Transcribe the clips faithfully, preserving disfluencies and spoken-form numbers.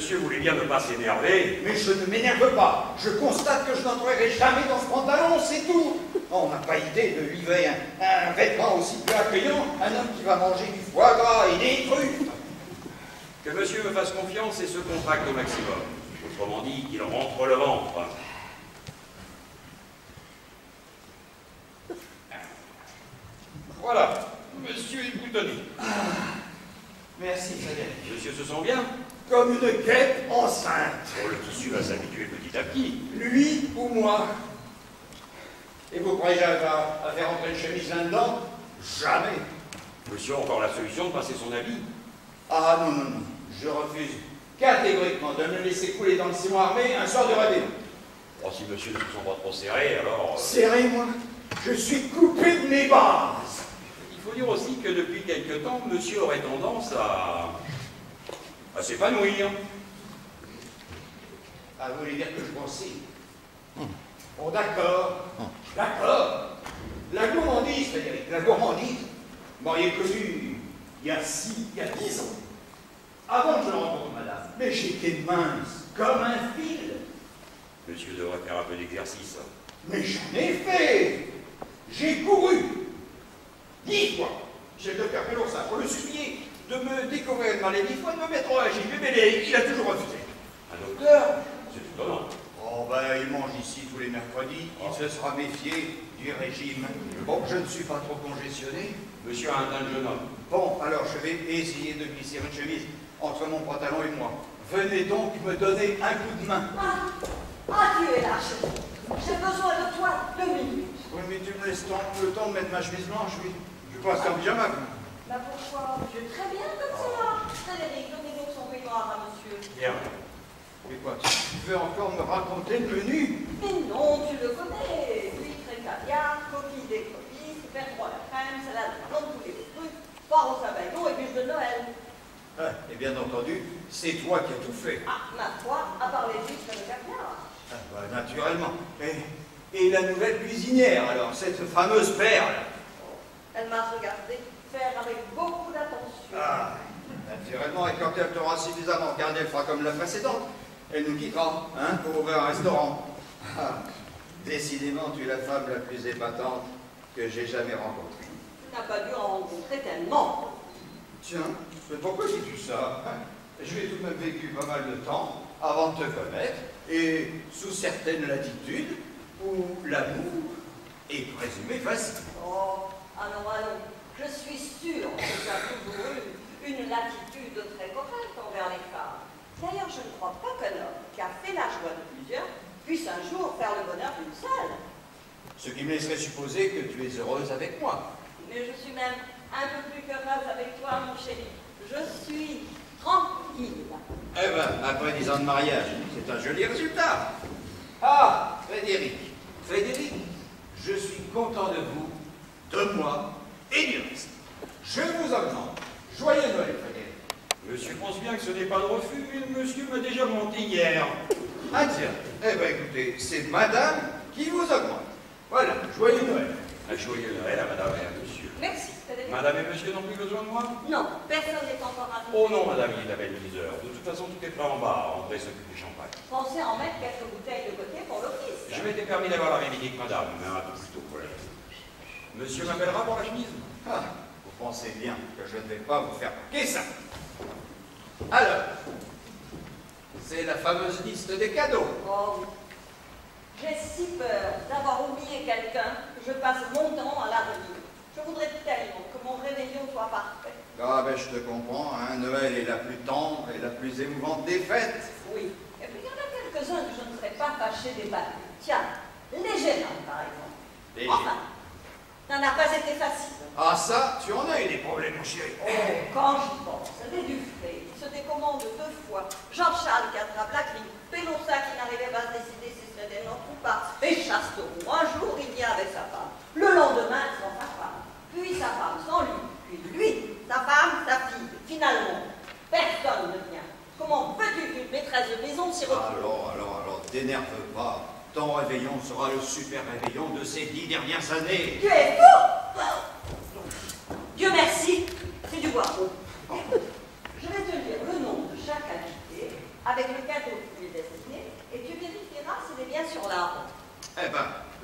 monsieur voulait bien ne pas s'énerver. Mais je ne m'énerve pas. Je constate que je n'entrerai jamais dans ce pantalon, c'est tout. On n'a pas idée de livrer un, un vêtement aussi peu accueillant, un homme qui va manger du foie gras et des truffes. Que monsieur me fasse confiance et se contracte au maximum. Autrement dit, qu'il rentre le ventre. Voilà, monsieur est boutonné. Ah, merci, Frédéric. Monsieur se sent bien? Comme une guêpe enceinte. Oh, le tissu va s'habituer petit à petit. Lui ou moi? Et vous croyez que j'arrive à, à faire entrer une chemise là-dedans? Jamais. Monsieur a encore la solution de passer son habit. Ah non, non, non. Je refuse catégoriquement de me laisser couler dans le ciment armé un soir de réveillon. Oh, si monsieur ne se sent pas trop serré, alors... Euh... Serré, moi? Je suis coupé de mes bases. Il faut dire aussi que depuis quelque temps, monsieur aurait tendance à... à s'épanouir. Ah, vous voulez dire que je grossis? Bon, d'accord. D'accord. La gourmandise, Frédéric, la gourmandise, vous m'auriez connu il y a six, il y a dix ans. Avant que je rencontre madame. Mais j'étais mince, comme un fil. Monsieur devrait faire un peu d'exercice. Mais j'en ai fait. J'ai couru. Dix fois. J'ai le docteur Pelloursin pour le supplier de me découvrir une maladie, fois de me mettre au régime. Mais il a toujours refusé. Un docteur? C'est étonnant. Oh ben, il mange ici tous les mercredis. Il oh. se sera méfié du régime. Bon, je ne suis pas trop congestionné. Monsieur a un teint de jeune homme. Bon, alors je vais essayer de glisser une chemise entre mon pantalon et moi. Venez donc me donner un coup de main. Ah, ah tu es là, chérie. J'ai besoin de toi deux minutes. Oui, mais tu me laisses temps, le temps de mettre ma chemise blanche, oui. Je vais pas rester en pyjama. Bah pourquoi? Je vais très bien comme cela. Frédéric, donnez donc son peignoir à monsieur. Bien. Mais quoi, tu veux encore me raconter le menu? Mais non, tu le connais. Huîtres et caviar, coquilles d'écrevisses, perdreau à la crème, salade de viande, tous les trucs, poire au sabayon et bûche de Noël. Ah, et bien entendu, c'est toi qui as tout fait. Ah, ma foi, à part les huîtres et le caviar. Ah, bah, naturellement. Et, et la nouvelle cuisinière, alors, cette fameuse perle. Elle m'a regardé faire avec beaucoup d'attention. Ah, naturellement, et quand elle t'aura suffisamment regardé, elle fera comme la précédente. Elle nous quittera, hein, pour ouvrir un restaurant. Ah, décidément, tu es la femme la plus épatante que j'ai jamais rencontrée. Tu n'as pas dû en rencontrer tellement. Tiens, mais pourquoi dis-tu ça? Je l'ai tout de même vécu pas mal de temps avant de te connaître, et sous certaines latitudes où l'amour est présumé facile. Oh, allons, allons. Je suis sûre que tu as toujours eu une latitude très correcte envers les femmes. D'ailleurs, je ne crois pas qu'un homme qui a fait la joie de plusieurs puisse un jour faire le bonheur d'une seule. Ce qui me laisserait supposer que tu es heureuse avec moi. Mais je suis même un peu plus qu'heureuse avec toi, mon chéri. Je suis tranquille. Eh ben, après dix ans de mariage, c'est un joli résultat. Ah, Frédéric, Frédéric, je suis content de vous, de moi et du reste. Je vous augmente. Joyeux Noël, Frédéric. Monsieur pense bien que ce n'est pas de refus, mais le monsieur m'a déjà menti hier. Ah tiens, eh bien écoutez, c'est madame qui vous augmente. Voilà, joyeux Noël. Un joyeux Noël à madame et à monsieur. Merci, Frédéric. Madame et monsieur n'ont plus besoin de moi? Non, personne n'est encore arrivé. Oh non, madame, il est à peine dix heures. De toute façon, tout est prêt en bas. André s'occupe du champagne. Pensez en mettre quelques bouteilles de côté pour l'office. Je m'étais permis d'avoir la même idée que madame, mais un peu plus tôt, voilà. Monsieur m'appellera pour la chemise? Ah, vous pensez bien que je ne vais pas vous faire paquer ça. Alors, c'est la fameuse liste des cadeaux. Oh oui. J'ai si peur d'avoir oublié quelqu'un que je passe mon temps à la relire. Je voudrais tellement que mon réveillon soit parfait. Ah ben je te comprends, hein, Noël est la plus tendre et la plus émouvante des fêtes. Oui. Et puis il y en a quelques-uns que je ne serais pas fâché d'évaluer. Tiens, les gênants par exemple. Les Enfin, ça n'a pas été facile. Ah ça, tu en as eu des problèmes, mon chéri. Oh, quand j'y pense, les Dufray, il se décommande deux fois. Jean-Charles qui attrape la grippe, Pelloursin qui n'arrivait pas à se décider si c'était des notes ou pas, et Chasteau. Un jour, il vient avec sa femme. Le lendemain, sans sa femme. Puis sa femme sans lui. Puis lui, sa femme, sa fille. Finalement, personne ne vient. Comment veux-tu qu'une maîtresse de maison s'y retrouve? Alors, alors, alors, t'énerve pas. Ton réveillon sera le super réveillon de ces dix dernières années. Tu es fou! Dieu merci, c'est du bois. Je vais te lire le nom de chaque invité avec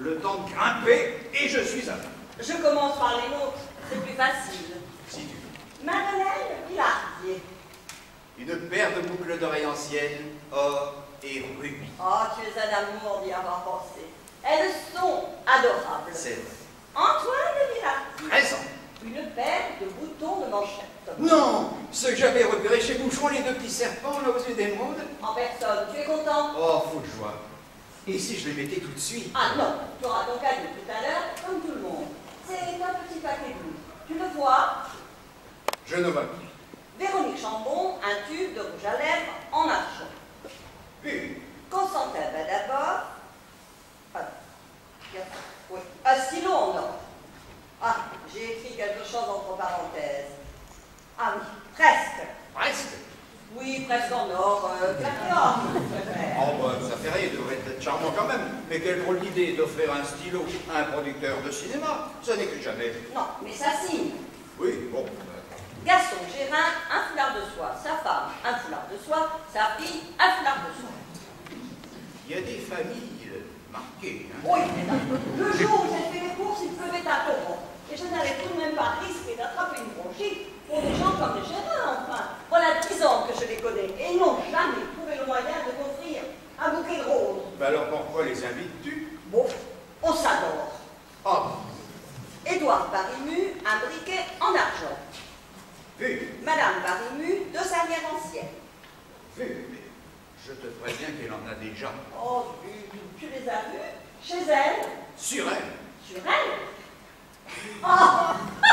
le temps de grimper, et je suis à vous. Je commence par les nôtres, c'est plus facile. Si tu veux. Madeleine Villardier. Une paire de boucles d'oreilles anciennes, or et rubis. Oh, tu es un amour d'y avoir pensé. Elles sont adorables. C'est vrai. Antoine Villardier. treize ans. Une paire de boutons de manchette. Non, ceux que j'avais repérés chez Bouchon, les deux petits serpents là aux yeux d'émeraude. En personne, tu es content? Oh, fou de joie. Et si je les mettais tout de suite? Ah non, tu auras ton cadeau tout à l'heure, comme tout le monde. C'est un petit paquet bleu. Tu le vois? Je ne vois plus. Véronique Chambon, un tube de rouge à lèvres en argent. Puis, Constantin Badabov. Ah, oui, un stylo en or. Ah, j'ai écrit quelque chose entre parenthèses. Ah oui, presque. presque. Oui, presque en or. Euh, Claqueur, Oh, bah, ça fait rien, il devrait être charmant quand même. Mais quelle drôle d'idée d'offrir un stylo à un producteur de cinéma. Ça n'est que jamais. Non, mais ça signe. Oui, bon. Gaston Gérin, un foulard de soie. Sa femme, un foulard de soie. Sa fille, un foulard de soie. Il y a des familles euh, marquées. Hein. Oui, mais là, le jour où j'ai fait les courses, il pleuvait à torrent. Et je n'avais tout de même pas risqué d'attraper une bronchite pour des gens comme les Gérin, enfin. Voilà dix ans que je les connais et ils n'ont jamais trouvé le moyen de m'offrir un bouquet de roses. Mais alors pourquoi les invites-tu? Bon, on s'adore. Ah, Édouard Barimu, un briquet en argent. vu, Madame Barimu, deux salières anciennes. vu, mais je te préviens qu'elle en a déjà. Oh, tu, tu les as vues? Chez elle? Sur elle. Sur elle? Ah!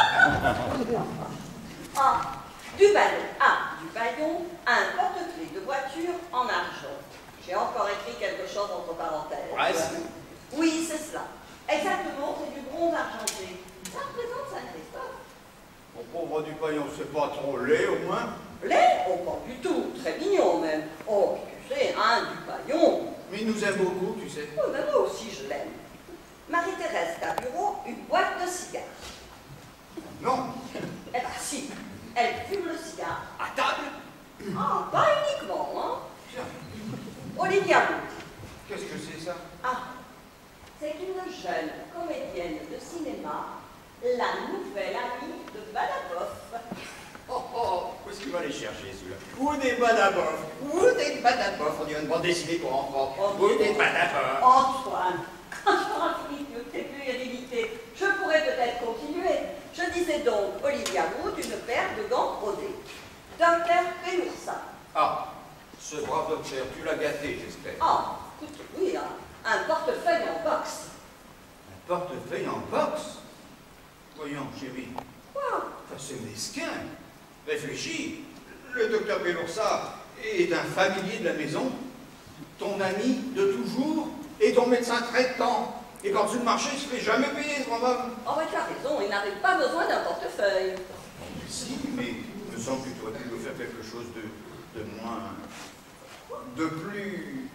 Ah! Du ballon. Ah, du baillon, un porte-clés de voiture en argent. J'ai encore écrit quelque chose entre parenthèses. Presque. Oui, c'est cela. Exactement, c'est du bronze argenté. Ça représente Saint-Christophe. Mon pauvre Dupaillon, c'est pas trop laid au moins? Laid? Oh, pas du tout. Très mignon même. Oh, tu sais, un du baillon. Mais il nous aime beaucoup, tu sais. Oh, ben moi aussi, je l'aime. Marie-Thérèse Tabureau, une boîte de cigares. Non. Eh ben si, elle fume le cigare. À table? Ah, pas uniquement, hein. Tiens, Olivia Wood. qu'est-ce que c'est ça? Ah, c'est une jeune comédienne de cinéma, la nouvelle amie de Badabov. Oh, oh, où est-ce qu'il va aller chercher celui-là? Où des Badabov? Où des Badabov? On dirait une bande dessinée pour enfants. Oh, Où des Badabov? Antoine, quand tu auras fini de tes puérilités, je pourrais peut-être continuer. Je disais donc Olivia Wood, une paire de gants brodés. Docteur Péloursa. Ah, ce brave docteur, tu l'as gâté, j'espère. Ah, écoute, oui, un, un portefeuille en boxe. Un portefeuille en boxe? Voyons, chérie, Quoi? ça c'est mesquin. Réfléchis, le docteur Péloursa est un familier de la maison, ton ami de toujours et ton médecin traitant. Et quand tu le marché, il se fait jamais payer ce grand homme. Oh, mais tu as raison, il n'avait pas besoin d'un portefeuille. Si, mais il me semble que tu aurais pu nous faire quelque chose de, de moins... de plus...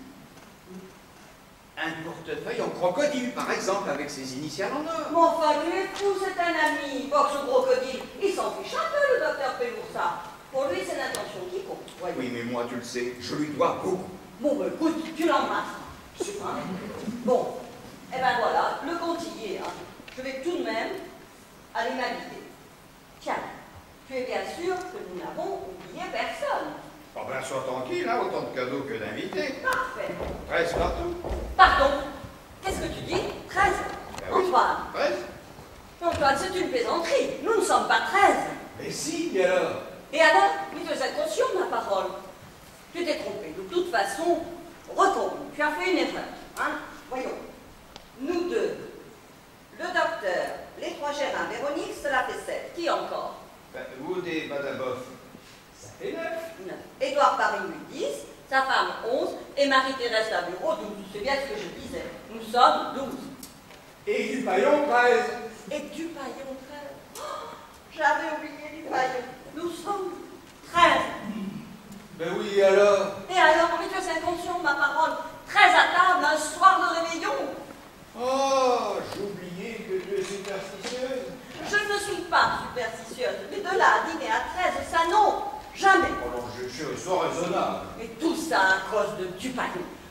Un portefeuille en crocodile, par exemple, avec ses initiales en or. Mais enfin, tu es fou, c'est un ami. Boxe au crocodile, il s'en fiche un peu, le docteur Péloursa. Pour lui, c'est l'intention qui compte. Voyons. Oui, mais moi, tu le sais, je lui dois beaucoup. Bon, ben écoute, tu l'embrasses. Hein? Bon, eh ben voilà, le compte y est. Hein. Je vais tout de même aller m'habiller. Tiens, tu es bien sûr que nous n'avons oublié personne. Ah ben, sois tranquille, hein, autant de cadeaux que d'invités. Parfait. treize partout. Pardon, qu'est-ce que tu dis? treize? Ben oui. Antoine. treize? Antoine, c'est une plaisanterie. Nous ne sommes pas treize. Mais si, et alors? Et alors? Mais tu es inconscient de ma parole. Tu t'es trompé. De toute façon, retourne. Tu as fait une erreur. Hein? Voyons. Nous deux. Le docteur, les trois Gérin, Véronique, cela fait sept. Qui encore? Ben, Wood et Badabov, ça fait neuf. neuf. Édouard Barimu, dix. Sa femme, onze. Et Marie-Thérèse Tabureau, douze. C'est bien ce que je disais. Nous sommes douze. Et Dupaillon, treize. Et Dupaillon, treize. Oh, j'avais oublié Dupaillon. Nous sommes treize. Ben oui, et alors? Et alors, mais tu es inconscient de ma parole. treize à table, un soir de réveillon. Oh, j'oubliais que tu es superstitieuse. Je ne suis pas superstitieuse, mais de là à dîner à treize, ça non, jamais. Oh non, je, je sois raisonnable. Et tout ça à cause de Dupaillon. À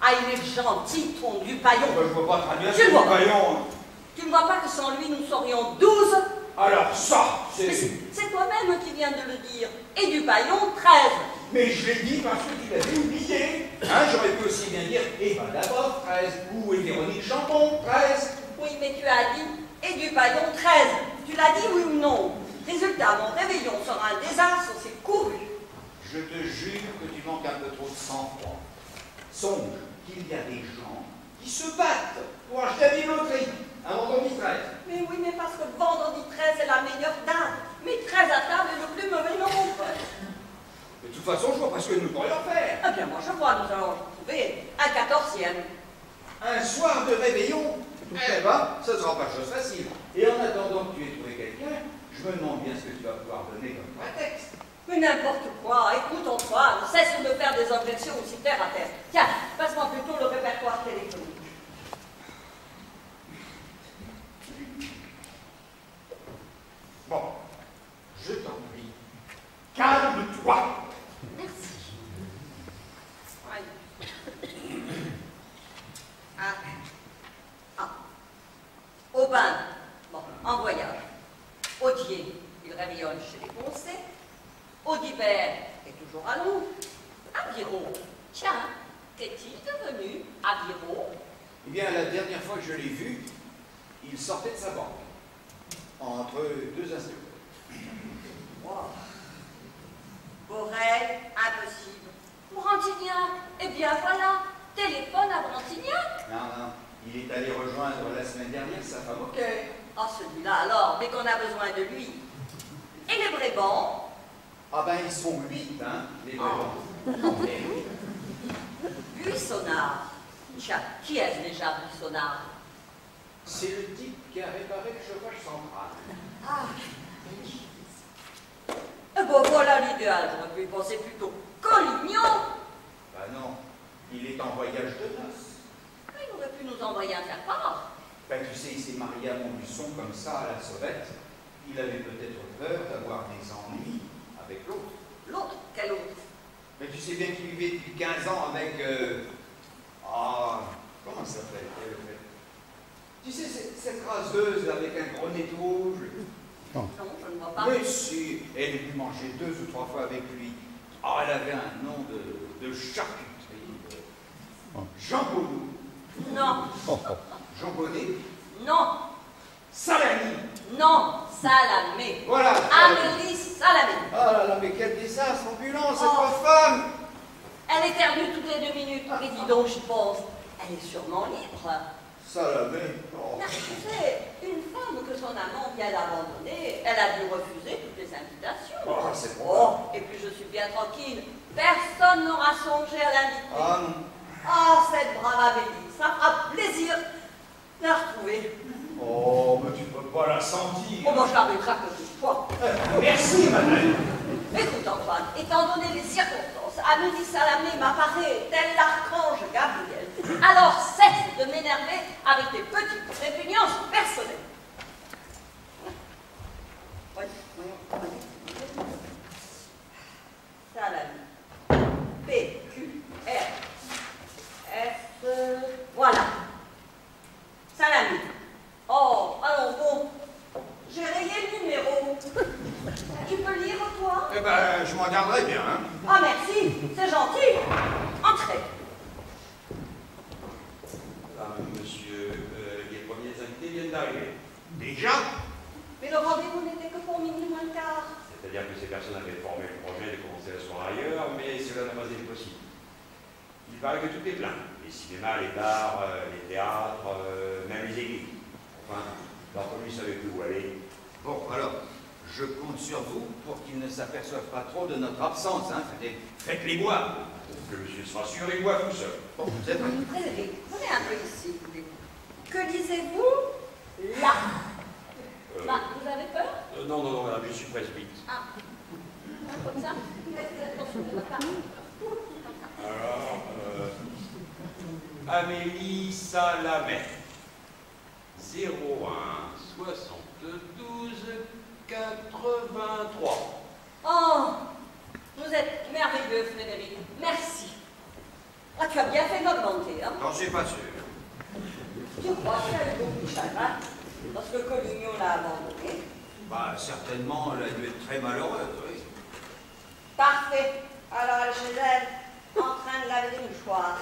Ah, il est gentil, ton Dupaillon. Oh, ben, je vois pas très bien Tu ce le vois. Dupaillon. Tu ne vois pas que sans lui, nous serions douze? Alors ça, Mais c'est... C'est toi-même qui viens de le dire. Et Dupaillon, treize. Mais je l'ai dit parce que tu l'avais oublié. Hein, j'aurais pu aussi bien dire Eva Dabov, treize, ou Véronique Champon, treize. Oui, mais tu as dit et Dupaillon, treize. Tu l'as dit, oui ou non? Résultat, mon réveillon sera un désastre, c'est couru. Je te jure que tu manques un peu trop de sang-froid. Songe qu'il y a des gens qui se battent pour acheter à une loterie, un vendredi treize. Mais oui, mais parce que vendredi treize est la meilleure date. Mais treize à table est le plus mauvais nombre. De toute façon, je vois pas ce que nous pourrions faire. Eh bien, moi je vois, nous allons trouver un quatorzième. Un soir de réveillon, eh ben, ce ne sera pas chose facile. Et en attendant que tu aies trouvé quelqu'un, je me demande bien ce que tu vas pouvoir donner comme prétexte. Mais n'importe quoi, écoute Antoine, cesse de faire des objections aussi terre à terre. Tiens, passe-moi plutôt le répertoire téléphonique. Bon, je t'en prie, calme-toi. Merci. Aïe. Ah. Ah. Aubin, bon, en voyage. Audier, il réveillonne chez les Poncets. Audibert est toujours à Londres. Aviron, tiens, qu'est-il devenu, Aviron? Eh bien, la dernière fois que je l'ai vu, il sortait de sa banque, entre deux instructeurs. Wow. Borel, impossible. Brantignac, eh bien voilà, téléphone à Brantignac. Non, non, il est allé rejoindre la semaine dernière sa femme au quai. Ah, celui-là alors, dès qu'on a besoin de lui. Et les Brébants? Ah ben, ils sont huit, hein, les Brébants. Mais oui. Buissonnard. Tiens, qui est-ce déjà, Buissonnard? C'est le type qui a réparé le chauffage central. Ah. Eh ben voilà l'idéal, j'aurais pu y penser plutôt. Collignon. Ben non, il est en voyage de noces. Il aurait pu nous envoyer un faire-part. Ben tu sais, il s'est marié à Montluçon comme ça, à la sauvette. Il avait peut-être peur d'avoir des ennuis avec l'autre. L'autre, quel autre? Mais tu sais bien qu'il vivait depuis quinze ans avec... Euh... Ah, comment ça s'appelle? Tu sais, cette, cette raseuse avec un gros nez tout rouge. Non, je ne vois pas. Mais si, elle est venue manger deux ou trois fois avec lui. Ah, elle avait un nom de, de charcuterie. Euh, Jean Bonnou. Non, Jean Bonnet. non, Salami. non, Salamé. Voilà. Amélie Salamé. Ah là là, mais quel désastre ambulant, cette Oh. pauvre femme. Elle éternue toutes les deux minutes. Et dis donc, je pense, elle est sûrement libre. Salamé. Oh. Mais tu sais, une femme que son amant vient d'abandonner, elle a dû refuser toutes les invitations. Oh, c'est bon. Oh, et puis je suis bien tranquille. Personne n'aura songé à l'inviter. Ah non. Ah, cette brave Amélie, ça fera plaisir de la retrouver. Oh, mais tu peux pas la sentir. Oh, bon, je la rétracte toutefois. Euh, merci, madame. Écoute, Antoine, étant donné les circonstances, Amélie Salamé m'apparaît tel l'archange Gabriel. Alors cesse de m'énerver avec tes petites répugnances personnelles. Oui, oui, oui. Salamé. P, Q, R, S, voilà. Salamé. Oh, allons bon. J'ai rayé le numéro. Tu peux lire, toi? Eh ben, je m'en garderai bien, hein. Ah, merci, c'est gentil. Entrez. Ah, monsieur, euh, les premiers invités viennent d'arriver. Déjà? Mais le rendez-vous n'était que pour minuit moins le quart. C'est-à-dire que ces personnes avaient formé le projet de commencer la soirée ailleurs, mais cela n'a pas été possible. Il paraît que tout est plein. Les cinémas, les bars, euh, les théâtres, euh, même les églises. Enfin, leur commis ne savait plus où aller. Bon, alors, je compte sur vous pour qu'ils ne s'aperçoivent pas trop de notre absence, hein. Faites-les boire. Que monsieur sera sûr, il boit tout seul. Bon, vous êtes... Frédéric, venez un peu ici, voulez-vous. Que lisez-vous là? Euh, Bah, vous avez peur? euh, non, non, non, madame, je suis presbyte. Ah, comme ça? Attention, ne pas. Alors, euh, Amélie Salamé. zéro un soixante-douze quatre-vingt-trois. Oh, vous êtes merveilleux, Frédéric. Merci. Ah, tu as bien fait d'augmenter, hein? suis pas sûr. Tu crois qu'il a eu beaucoup de chagrin parce que Collignon l'a abandonné? Bah, certainement, elle a dû être très malheureuse, oui. Parfait. Alors elle est chez elle, en train de laver des mouchoirs.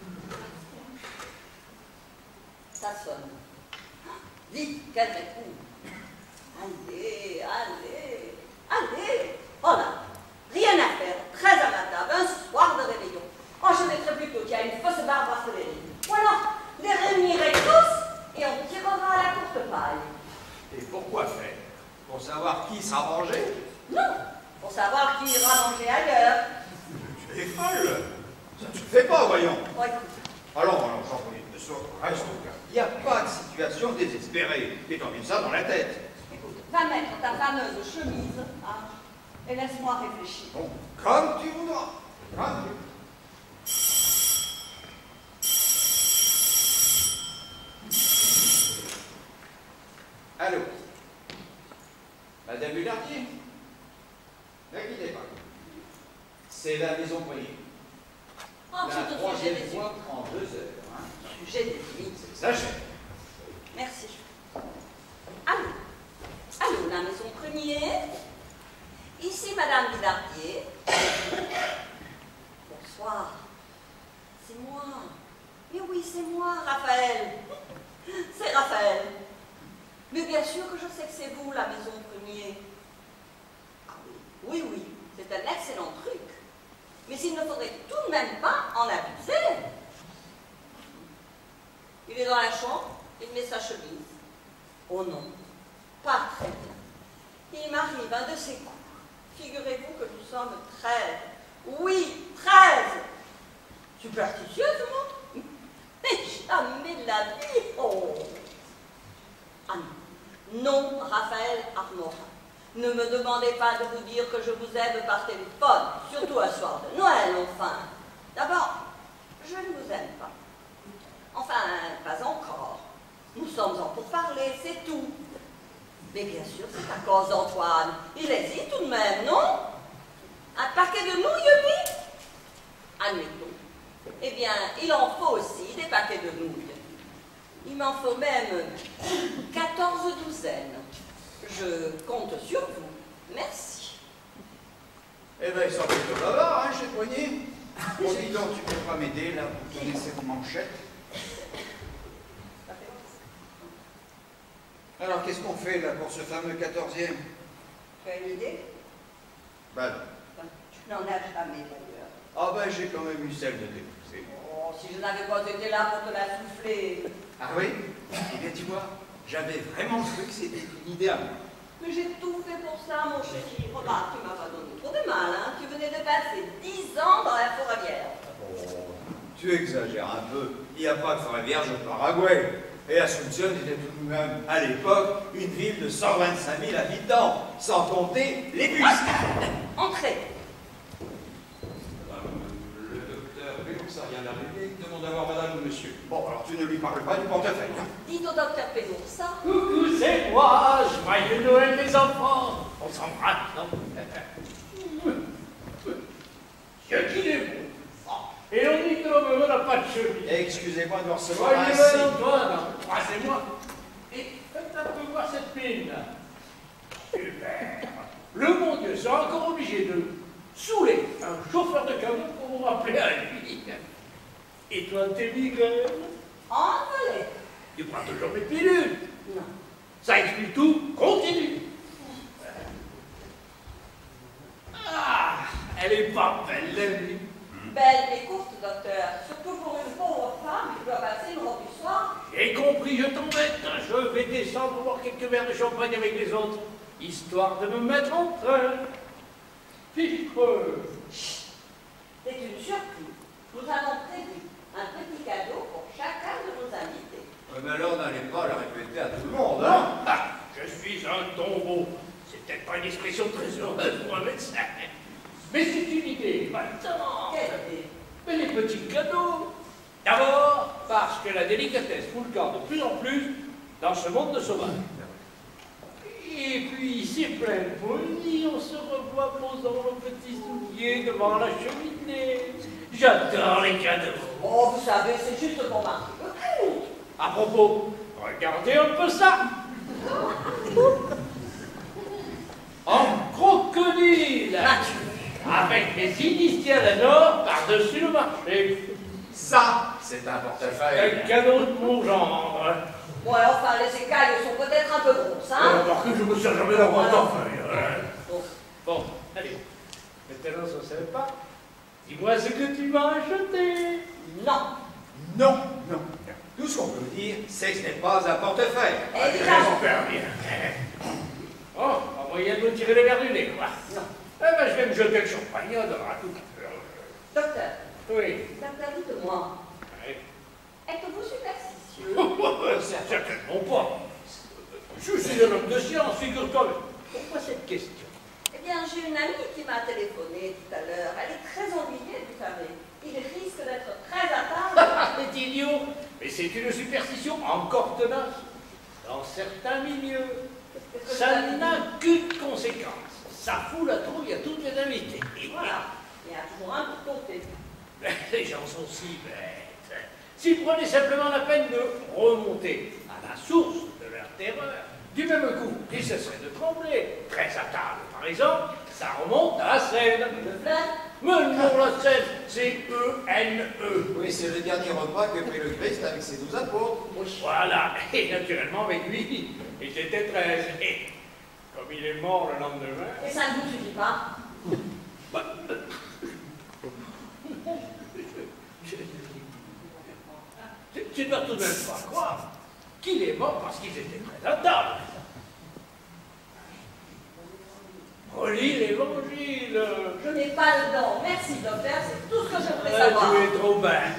Ça sonne. Vite, qu'elle répond. Allez, allez, allez. Voilà. Rien à faire. Très à ma table, un soir de réveillon. Oh, je mettrais plutôt qu'il y a une fausse barbe à Frédéric. Voilà. Les réunirai tous et on tirera à la courte paille. Et pourquoi faire? Pour savoir qui sera rangé? Non, pour savoir qui ira manger ailleurs. Tu es folle. Ça ne se fait pas, voyons. Oh, écoute. Allons, allons, Jean-Paul, de sorte, reste au calme. Il n'y a pas de situation désespérée. Et t'en viens ça dans la tête. Écoute, va mettre ta fameuse chemise, hein, et laisse-moi réfléchir. Bon, comme tu voudras. Comme tu voudras. Allô? Madame Hullardier? Ne quittez pas. C'est la maison Poignet. Oh, La c'est au sujet troisième des fois en deux heures. Hein. Sujet des huit. C'est exagéré. Merci. Allô? Allô, la maison Prunier? Ici, Madame Villardier. Bonsoir. C'est moi. Mais oui, c'est moi, Raphaël. C'est Raphaël. Mais bien sûr que je sais que c'est vous, la maison Prunier. Ah oui, oui, oui, c'est un excellent truc. Mais il ne faudrait tout de même pas en abuser. Il est dans la chambre, il met sa chemise. Oh non, pas très bien. Il m'arrive un de ces coups. Figurez-vous que nous sommes treize. Oui, treize. Superstitieuse, moi? Mais jamais la vie. Oh. Ah non. Non, Raphaël Armorin. Ne me demandez pas de vous dire que je vous aime par téléphone, surtout un soir de Noël, enfin. D'abord, je ne vous aime pas. Enfin, pas encore. Nous sommes en pourparlers, c'est tout. Mais bien sûr, c'est à cause d'Antoine. Il hésite tout de même, non? Un paquet de nouilles, lui? Admettons. Eh bien, il en faut aussi des paquets de nouilles. Il m'en faut même quatorze douzaines. Je compte sur vous. Merci. Eh bien, ils sont plutôt là-bas, hein, chez Poignet. Bon, dis donc, tu peux pas m'aider, là, pour donner cette manchette? Alors, qu'est-ce qu'on fait, là, pour ce fameux quatorzième? Tu as une idée? Ben Ben, tu n'en as jamais, d'ailleurs. Ah ben, j'ai quand même eu celle de t'épouser. Oh, si je n'avais pas été là pour te la souffler. Ah oui? Eh bien, tu vois, j'avais vraiment cru que c'était une idée à moi. Mais j'ai tout fait pour ça, mon chéri. Regarde, tu m'as pas donné trop de mal, hein. Tu venais de passer dix ans dans la forêt vierge. Oh, tu exagères un peu. Il n'y a pas de forêt vierge au Paraguay. Et Asunción était tout de même, à l'époque, une ville de cent vingt-cinq mille habitants, sans compter les bus. Entrez. Madame, le docteur Péloursa vient d'arriver. Il demande à voir madame ou monsieur. Bon, alors tu ne lui parles pas du portefeuille. Hein. Dites au docteur Péloursa. Coucou, c'est moi, joyeux Noël les enfants. On s'embrasse, non? Ce qu'il est beau. Et on dit que l'homme n'a pas de chemise. Excusez-moi de recevoir Joyeux ainsi. Noël Antoine, croisez-moi. Et faites un peu voir cette mine. Super. Le bon Dieu sera encore obligé de saouler un chauffeur de camion pour vous rappeler à lui. Et toi, tes migraines? Envolez. Tu prends toujours mes pilules. Non. Ça explique tout. Continue. Ah, elle est pas belle, la vie. Belle et courte, docteur. Surtout pour une pauvre femme qui doit passer le rang du soir. J'ai compris, je t'embête. Je vais descendre boire quelques verres de champagne avec les autres, histoire de me mettre en train. Fichtre. C'est une surprise. Nous avons prévu un petit cadeau pour chacun de nos invités. Ouais, mais alors, n'allez pas le répéter à tout le monde, hein? Ah, je suis un tombeau. C'est peut-être pas une expression très heureuse pour un médecin. Mais c'est une idée, maintenant. Quelle idée? Mais les petits cadeaux. D'abord, parce que la délicatesse fout le corps de plus en plus dans ce monde de sauvages. Et puis, c'est plein de polie, on se revoit posant nos petits souliers devant la cheminée. J'adore les cadeaux. Oh, vous savez, c'est juste pour marquer le coup. À propos, regardez un peu ça. En crocodile, avec les initiales nord par-dessus le marché. Ça, c'est un portefeuille. Un cadeau de mon genre. Bon, alors, enfin, les écailles sont peut-être un peu grosses, hein? Alors que je me sers jamais d'un portefeuille. Bon. Bon, allez. Maintenant, ça ne savait pas. Dis-moi ce que tu m'as acheté. Non. Non, non. Tout ce qu'on peut dire, c'est que ce n'est pas un portefeuille. Et Je déjà, vais m'en faire bien. Oh, en moyen de me tirer les verres du nez, quoi. non. Eh ben, je vais me jeter le champagne, on aura tout à l'heure. Docteur, Oui. docteur, dites-moi, Ouais. êtes-vous superstitieux? Certainement pas. Je suis un homme de science, figure-toi. Pourquoi cette question? Eh bien, j'ai une amie qui m'a téléphoné tout à l'heure. Elle est très ennuyée, vous savez. Il risque d'être très à table. C'est idiot. Mais c'est une superstition encore tenace. Dans certains milieux, ça n'a qu'une conséquence. Ça fout la trouille à toutes les invités. Voilà. Il y a toujours un pour compter. Les gens sont si bêtes. S'ils prenaient simplement la peine de remonter à la source de leur terreur, du même coup, ils cesseraient de trembler. Très à table, par exemple, ça remonte à la Seine. Le flingue? Mais non, la Seine, c'est E N E. Oui, c'est le dernier repas que prit le Christ avec ses douze apôtres. Voilà, et naturellement, avec lui, ils étaient treize. Et comme il est mort le lendemain... Et ça ne vous suffit pas? Bah, euh, tu, tu ne dois tout de même pas croire qu'il est mort parce qu'ils étaient très à table. Relis l'évangile. Je n'ai pas le don. Merci, docteur. C'est tout ce que je voulais Ah, savoir. tu es trop bas.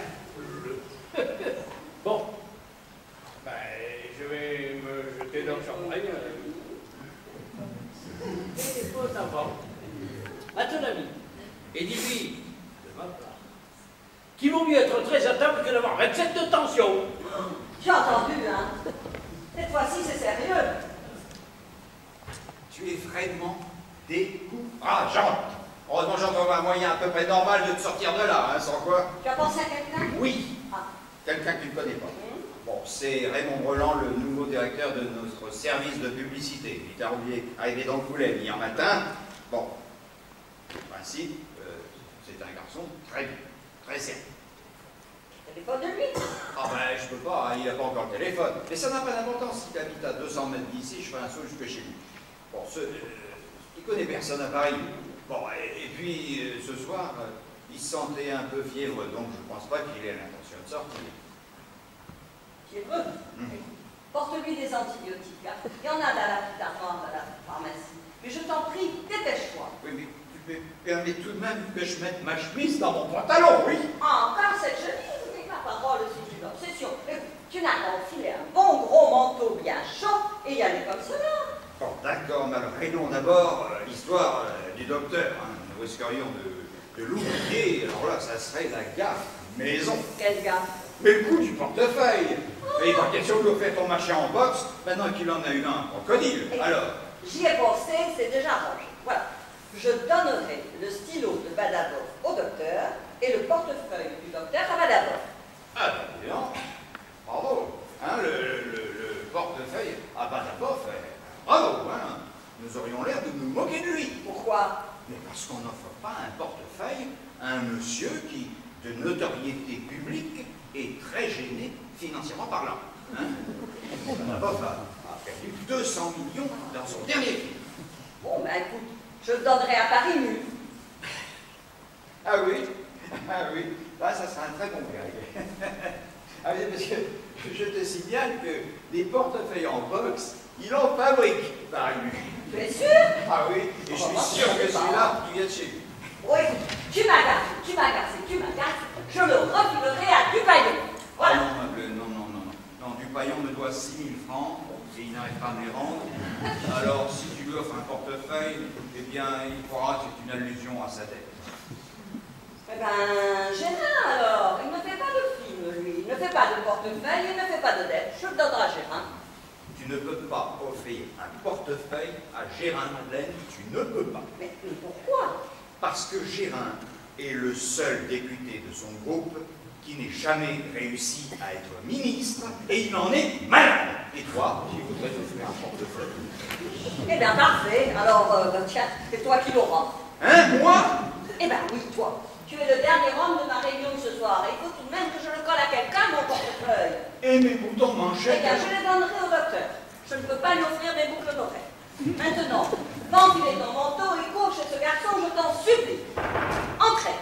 Bon, ben, je vais me jeter dans le champagne. Et des fautes avant. À ton ami, et dis-lui, de ma part, qu'il vaut mieux être très à table que d'avoir vingt-sept de tension. J'ai entendu, hein. Cette fois-ci, c'est sérieux. Tu es vraiment décourageante. Heureusement, j'en trouve un moyen à peu près normal de te sortir de là, hein, sans quoi. Tu as pensé à quelqu'un? Oui, Ah. quelqu'un que tu ne connais pas. Hum. Bon, c'est Raymond Breland, le nouveau directeur de notre service de publicité. Il est arrivé, arrivé dans le poulet hier matin. Bon, en principe, euh, c'est un garçon très bien, très sérieux. Téléphone de lui. Ah ben, je peux pas, hein, il n'a pas encore le téléphone. Mais ça n'a pas d'importance, s'il habite à deux cents mètres d'ici, je ferai un saut jusque chez lui. Bon, ce, euh, il connaît personne à Paris. Bon, et, et puis, euh, ce soir, euh, il se sentait un peu fiévreux, donc je ne pense pas qu'il ait l'intention de sortir. Fiévreux. Hum. Porte-lui des antibiotiques. Hein. Il y en a dans la petite armoire de la pharmacie. Mais je t'en prie, dépêche-toi. Oui, mais tu me permets tout de même que je mette ma chemise dans mon pantalon, oui. Ah, encore cette chemise, mais ma parole, c'est une obsession. Écoute, tu n'as qu'à enfiler un bon gros manteau bien chaud et y aller comme cela. Bon, d'accord, mais alors réglons d'abord euh, l'histoire euh, du docteur. Hein. Nous risquerions de, de l'oublier, alors là, ça serait la gaffe maison. Quel gars. Mais le coup du portefeuille. Mais il pas question de lui faire ton machin en boxe, maintenant qu'il en a eu un en crocodile. Et Alors, J'y ai pensé, c'est déjà rangé. Voilà. Je donnerai le stylo de Badabov au docteur et le portefeuille du docteur à Badabov. ah ben dis donc, bravo. Hein, le, le, le portefeuille à Badabov, eh, bravo. Hein. Nous aurions l'air de nous moquer de lui. Pourquoi? Mais parce qu'on n'offre pas un portefeuille à un monsieur qui, de notoriété publique, est très gêné financièrement parlant. Hein. Badabov a, a perdu deux cents millions dans son dernier film. Bon, ben écoute, je le donnerai à Paris nu. Ah oui, ah oui, là ça sera un très bon gag. Ah oui, parce que je te signale que des portefeuilles en box, il en fabrique par lui. Tu es sûr? Ah oui, et je suis sûr que celui-là, il vient de chez lui. Oui, tu m'as gâté, tu m'as gâté, tu m'as gâté. Je le refilerai à Dupaillon. Voilà. Ah non, Mable, non, non, non, non. Non, Dupaillon me doit six mille francs, et il n'arrive pas à me les rendre. Alors, si tu lui offres un portefeuille, eh bien, il croira que c'est une allusion à sa dette. Eh ben, Gérin alors, il ne fait pas de film, lui. Il ne fait pas de portefeuille, il ne fait pas de dette. Je le donnerai à Gérin. Tu ne peux pas offrir un portefeuille à Gérin Madeleine, tu ne peux pas. Mais, mais pourquoi? Parce que Gérin est le seul député de son groupe qui n'ait jamais réussi à être ministre, et il en est malade. Et toi, tu voudrais t'offrir un portefeuille. Eh bien, parfait. Alors, euh, bah, tiens, c'est toi qui l'auras. Hein, moi? Eh bien, oui, toi. Tu es le dernier homme de ma réunion de ce soir. Il faut tout de même que je le colle à quelqu'un, mon portefeuille. Et mes boutons de Eh manchette? bien, je les donnerai au docteur. Je ne peux pas lui offrir mes boucles d'oreilles. Maintenant, ventilez ton manteau et cours chez ce garçon, je t'en supplie. Entrez.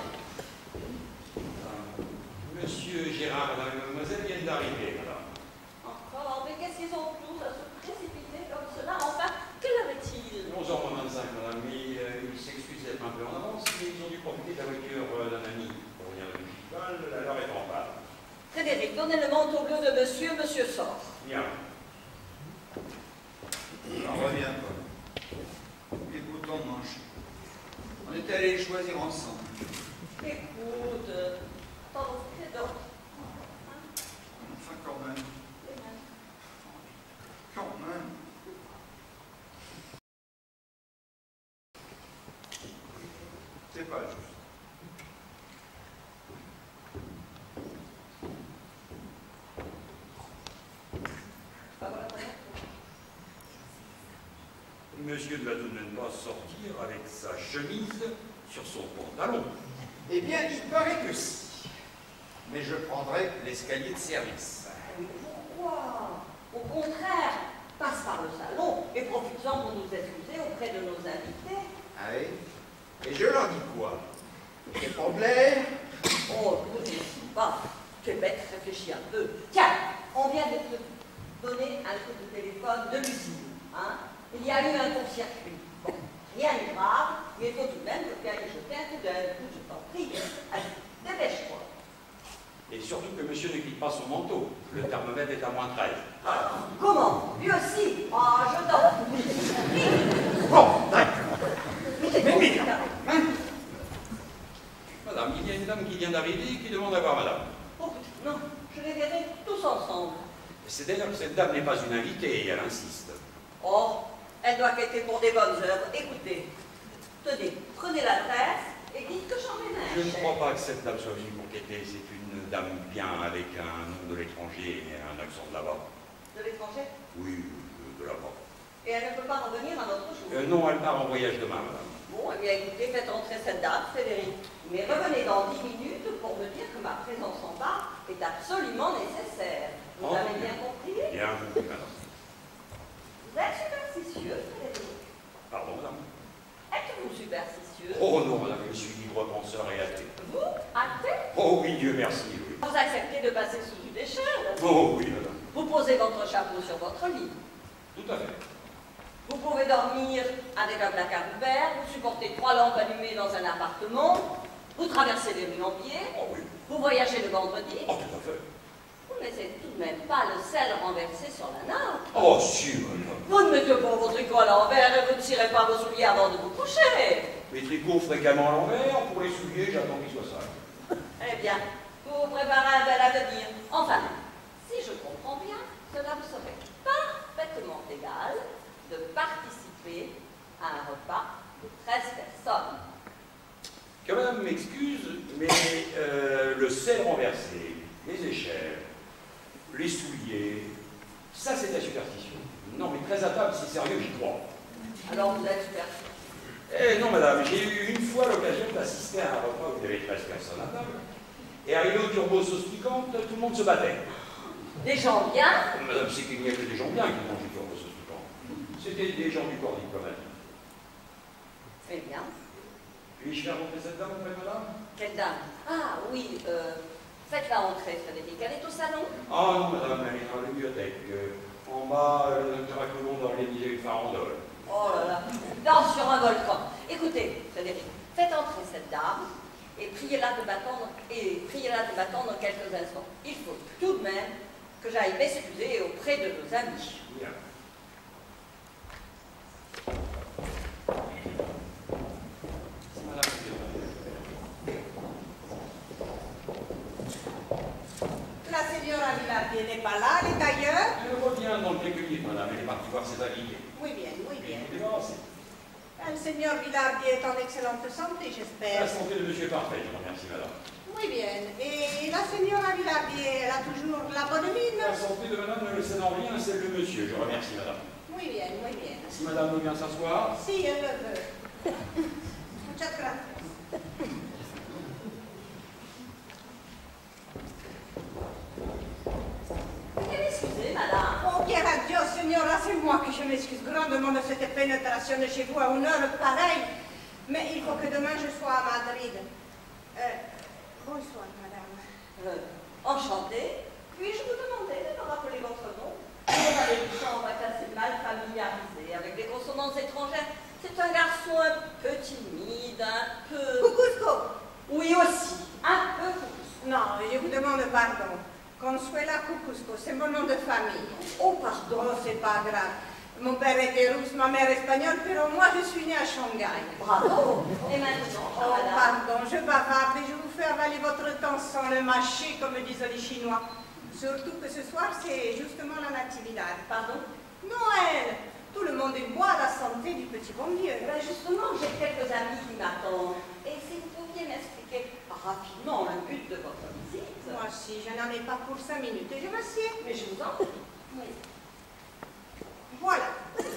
Monsieur Gérard, madame et mademoiselle viennent d'arriver, madame. Encore, mais qu'est-ce qu'ils ont tous à se précipiter comme cela? Enfin, quelle heure est-il? onze heures moins vingt-cinq, madame, mais euh, ils s'excusent d'être un peu en avance, mais ils ont dû profiter de la voiture euh, d'un ami pour venir de Municipal, la leur est en panne. Frédéric, donnez le manteau bleu de monsieur, monsieur sort. Bien. Alors, reviens, Paul. Les boutons de manchette. On était allés les choisir ensemble. Écoute, attends, c'est d'autres. Enfin, quand même. Quand même. C'est pas juste. Monsieur ne va tout de même pas sortir avec sa chemise sur son pantalon. Eh bien, il paraît que si. Mais je prendrai l'escalier de service. Mais pourquoi? Au contraire, passe par le salon et profites-en pour nous excuser auprès de nos invités. Ah oui? Et je leur dis quoi? Des problèmes? Oh, ne dis pas. Tu es bête, réfléchis un peu. Tiens, on vient de te donner un coup de téléphone de l'usine. Hein? Il y a eu un court-circuit. Bon, rien de grave, mais il faut tout de même que tu ailles jeter un coup d'œil. Je t'en prie. Allez, dépêche-toi. Et surtout que monsieur ne quitte pas son manteau. Le thermomètre est à moins treize. Ah, comment? Lui aussi? Ah, je t'en prie. Bon, d'accord. Mais oui, hein? Madame, il y a une dame qui vient d'arriver et qui demande à voir madame. Oh, non, je les verrai tous ensemble. C'est d'ailleurs que cette dame n'est pas une invitée et elle insiste. Oh, elle doit quitter pour des bonnes œuvres. Écoutez, tenez, prenez l'adresse et dites que j'en ai un. Je ne crois pas que cette dame soit venue pour quêter. C'est une dame bien avec un nom de l'étranger et un accent de là-bas. De l'étranger? Oui, de, de là-bas. Et elle ne peut pas revenir un autre jour? Euh, non, elle part en voyage demain, madame. Bon, eh bien écoutez, faites entrer cette dame, Frédéric. Mais revenez dans dix minutes pour me dire que ma présence en bas est absolument nécessaire. Vous Oh, avez bien compris? Bien compris, madame. Vous êtes superstitieux, Frédéric? Pardon, madame? Êtes-vous superstitieux? Oh non, madame, je suis libre penseur et athée. Vous, athée? Oh oui, Dieu merci, oui. Vous acceptez de passer sous une échelle? Oh oui, madame. Vous posez votre chapeau sur votre lit. Tout à fait. Vous pouvez dormir avec un placard ouvert, vous supportez trois lampes allumées dans un appartement, vous traversez les rues en pied, Oh oui. vous voyagez le vendredi. Oh, tout à fait. Vous ne laissez tout de même pas le sel renversé sur la nappe. Oh, si, madame. Vous ne mettez pas vos tricots à l'envers et vous ne tirez pas vos souliers avant de vous coucher. Mes tricots fréquemment à l'envers, pour les souliers, j'attends qu'ils soient sales. Eh bien, vous vous préparez un bel avenir. Enfin, si je comprends bien, cela vous serait parfaitement égal de participer à un repas de treize personnes. Que madame m'excuse, mais euh, le sel renversé, les échelles, les souliers, ça c'est de la superstition. Non, mais très à table, c'est sérieux, j'y crois. Alors vous êtes superstitieux. Eh non, madame, j'ai eu une fois l'occasion d'assister à un repas où il y avait treize personnes à table. Et arrivé au turbo sauce piquante, tout le monde se battait. Des gens bien. Madame, c'est qu'il n'y a que des gens bien qui mangent du turbo sauce piquante. C'était des gens du corps diplomatique. Eh bien. Puis-je faire rentrer cette dame auprès de madame? Quelle dame? Ah oui, euh, faites-la entrer, Frédéric. Elle est au salon? Ah non, madame, elle est dans la bibliothèque. Euh, en bas, euh, le docteur Accolon doit organiser une farandole. Oh là là, danse sur un volcan. Écoutez, Frédéric, faites entrer cette dame et priez-la de m'attendre et priez-la de m'attendre dans quelques instants. Il faut tout de même que j'aille m'excuser auprès de nos amis. Bien. C'est madame qui est La signora Vilardi n'est pas là, elle est ailleurs. Elle revient dans quelques minutes, madame. Elle voir ses invités. Oui bien, oui bien. Écoutez, avancez. Le seigneur Villardier est en excellente santé, La j'espère. santé de monsieur parfait, je remercie madame. Oui bien. Et la señora Villardier, elle a toujours la bonne mine? La santé de madame ne le cède en rien, celle de monsieur, je remercie madame. Oui bien, oui bien. Si madame veut bien s'asseoir. Si elle le veut. Muchas gracias. Veuillez m'excuser, madame. Oh, quiera Dios, señora, c'est moi que je m'excuse grandement de cette pénétration de chez vous à une heure pareille. Mais il faut que demain je sois à Madrid. Euh, bonsoir, madame. Euh, enchantée. Puis-je vous demander de me rappeler votre nom? Vous avez une chambre assez mal familiarisée avec des consonances étrangères. C'est un garçon un peu timide, un peu... Cucuzco. Oui, aussi. Un peu Cucuzco. Non, je vous demande pardon. Consuela Cucuzco, c'est mon nom de famille. Oh, pardon. Oh, c'est pas grave. Mon père était russe, ma mère espagnole, mais moi je suis née à Shanghai. Bravo. Et maintenant, Oh, madame. pardon, je bavarde et je vous fais avaler votre temps sans le mâcher, comme disent les Chinois. Surtout que ce soir, c'est justement la Natividad. Pardon? Noël! Tout le monde boit à la santé du petit bon Dieu. Eh bien, justement, j'ai quelques amis qui m'attendent. Et si vous pouviez m'expliquer rapidement le but de votre visite. Moi aussi, je n'en ai pas pour cinq minutes et je m'assieds. Mais je vous en prie. Oui. Voilà.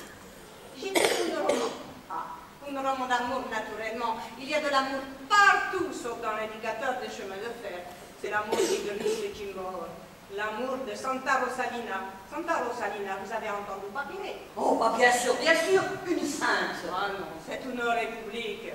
J'ai fait un roman. Ah. Un roman d'amour, naturellement. Il y a de l'amour partout, sauf dans l'indicateur des chemins de fer. C'est l'amour d'Igris et Chimbor. L'amour de Santa Rosalina. Santa Rosalina, vous avez entendu parler? Oh, bah bien sûr, bien sûr, une sainte. Ah non, c'est une république.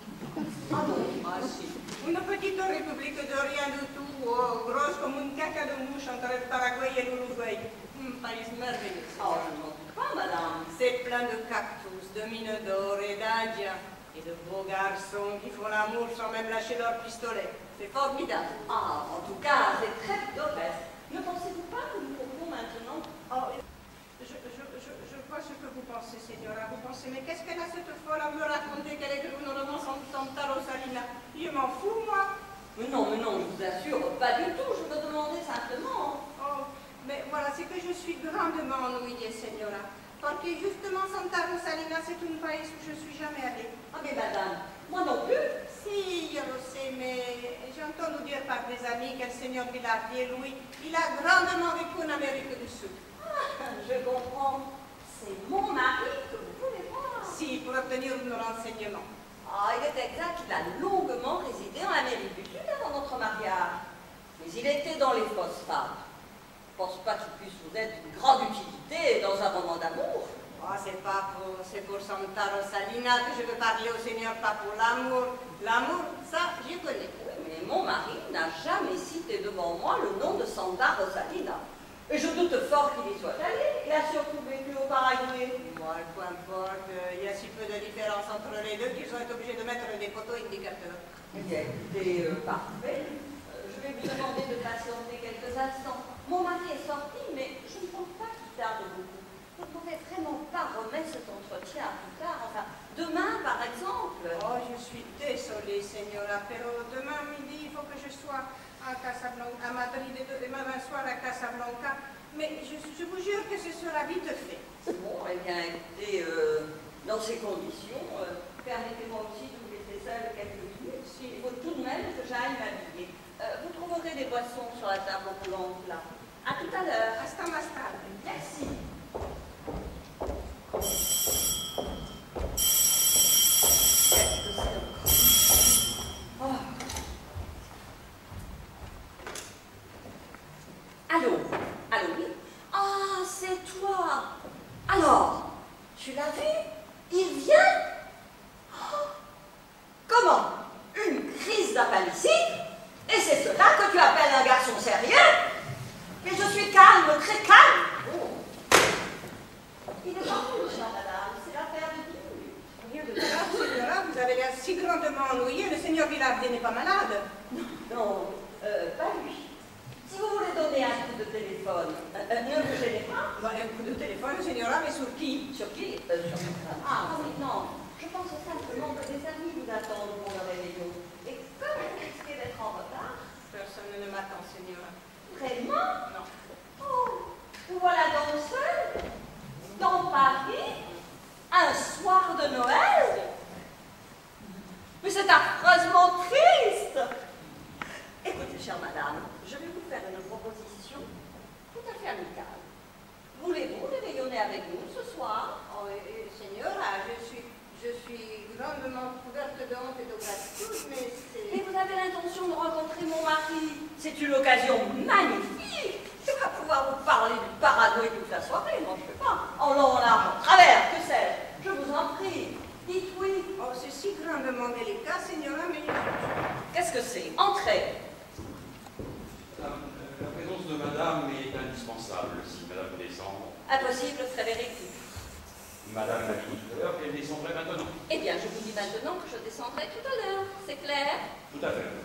Ah non. Ah si. Une petite république de rien du tout, oh, grosse comme une caca de mouche entre le Paraguay et l'Uruguay. Un pays merveilleux. Oh, je n'en doute pas, madame. C'est plein de cactus, de mines d'or et d'indiens, et de beaux garçons qui font l'amour sans même lâcher leur pistolet. C'est formidable. Ah, en tout cas, c'est très pittoresque. Ne pensez-vous pas que nous pourrions maintenant... Oh, je, je, je, je vois ce que vous pensez, Señora. Vous pensez, mais qu'est-ce qu'elle a cette folle à me raconter qu'elle écrit une romance en Santa Rosalina? Je m'en fous, moi. Mais non, mais non, je vous assure, pas du tout. Je me demandais simplement... Oh, mais voilà, c'est que je suis grandement ennuyée, Señora. Parce que justement, Santa Rosalina, c'est un pays où je ne suis jamais allée. Ah, mais madame, moi non plus. Si, je le sais, mais j'entends nous dire par des amis que le Seigneur Villardier, lui, il a grandement vécu en Amérique du Sud. Ah, je comprends. C'est mon mari que vous voulez voir. Si, pour obtenir un renseignement. Ah, il est exact qu'il a longuement résidé en Amérique du Sud avant notre mariage. Mais il était dans les phosphates. Je ne pense pas qu'il puisse vous être d'une grande utilité dans un roman d'amour. Oh, c'est pas pour, c'est pour Santa Rosalina que je veux parler au Seigneur, pas pour l'amour. L'amour, ça, je connais. Oui, mais mon mari n'a jamais cité devant moi le nom de Santa Rosalina. Et je doute fort qu'il y soit allé. Il a surtout vécu au Paraguay. Moi, peu importe, il y a si peu de différence entre les deux qu'ils ont été obligés de mettre des poteaux indicateurs. Eh bien, écoutez, euh, parfait. Euh, je vais vous demander de patienter quelques instants. Mon mari est sorti, mais je ne pense pas qu'il tarde beaucoup. Vous ne pouvez vraiment pas remettre cet entretien à plus tard. Enfin, demain, par exemple. Oh, je suis désolée, Señora, pero demain midi, il faut que je sois à Casablanca, à Madrid, et demain soir à Casablanca. Mais je, je vous jure que ce sera vite fait. Bon, eh bien, écoutez, euh, dans ces conditions, euh, permettez-moi aussi de vous laisser seule quelques minutes. Il faut tout de même que j'aille m'habiller. Euh, vous trouverez des boissons sur la table roulante, là. À tout à l'heure. Hasta más tarde. Merci. Oh. Allô? Allô, oui? Ah, c'est toi! Alors, tu l'as vu? Il vient? Oh. Comment? Une crise d'appendicite? Et c'est cela que tu appelles un garçon sérieux? Mais je suis calme, très calme. Oh. Il est parti, madame. C'est l'affaire de dix minutes. Rien de grave, Señora, vous avez l'air si grandement ennuyé. Le Seigneur Villardier n'est pas malade. Non, euh, pas lui. Si vous voulez donner un coup de téléphone, euh, euh, ne vous gênez pas. Bah, un coup de téléphone, Señora, mais sur qui? Sur qui? euh, Sur Ah, oui, non. Je pense simplement que des amis vous attendent pour le réveillon. Et comme vous risquez d'être en retard... Personne ne m'attend, Señora. Vraiment? Non. Oh, vous voilà donc seul? Non, pas de honte et de gratitude, mais c'est... Mais vous avez l'intention de rencontrer mon mari. C'est une occasion magnifique. Je vais pouvoir vous parler du Paraguay toute la soirée. Non, je ne peux pas. En long, en large, en travers, que sais-je. Je vous en prie. Dites oui. Oh, c'est si grandement délicat, signora, mais... Qu'est-ce que c'est? Entrez. Madame, euh, la présence de madame est indispensable si madame descend. Impossible, Frédéric. Madame m'a dit tout à l'heure qu'elle descendrait maintenant. Eh bien, je vous dis maintenant que je descendrai tout à l'heure. C'est clair? Tout à fait.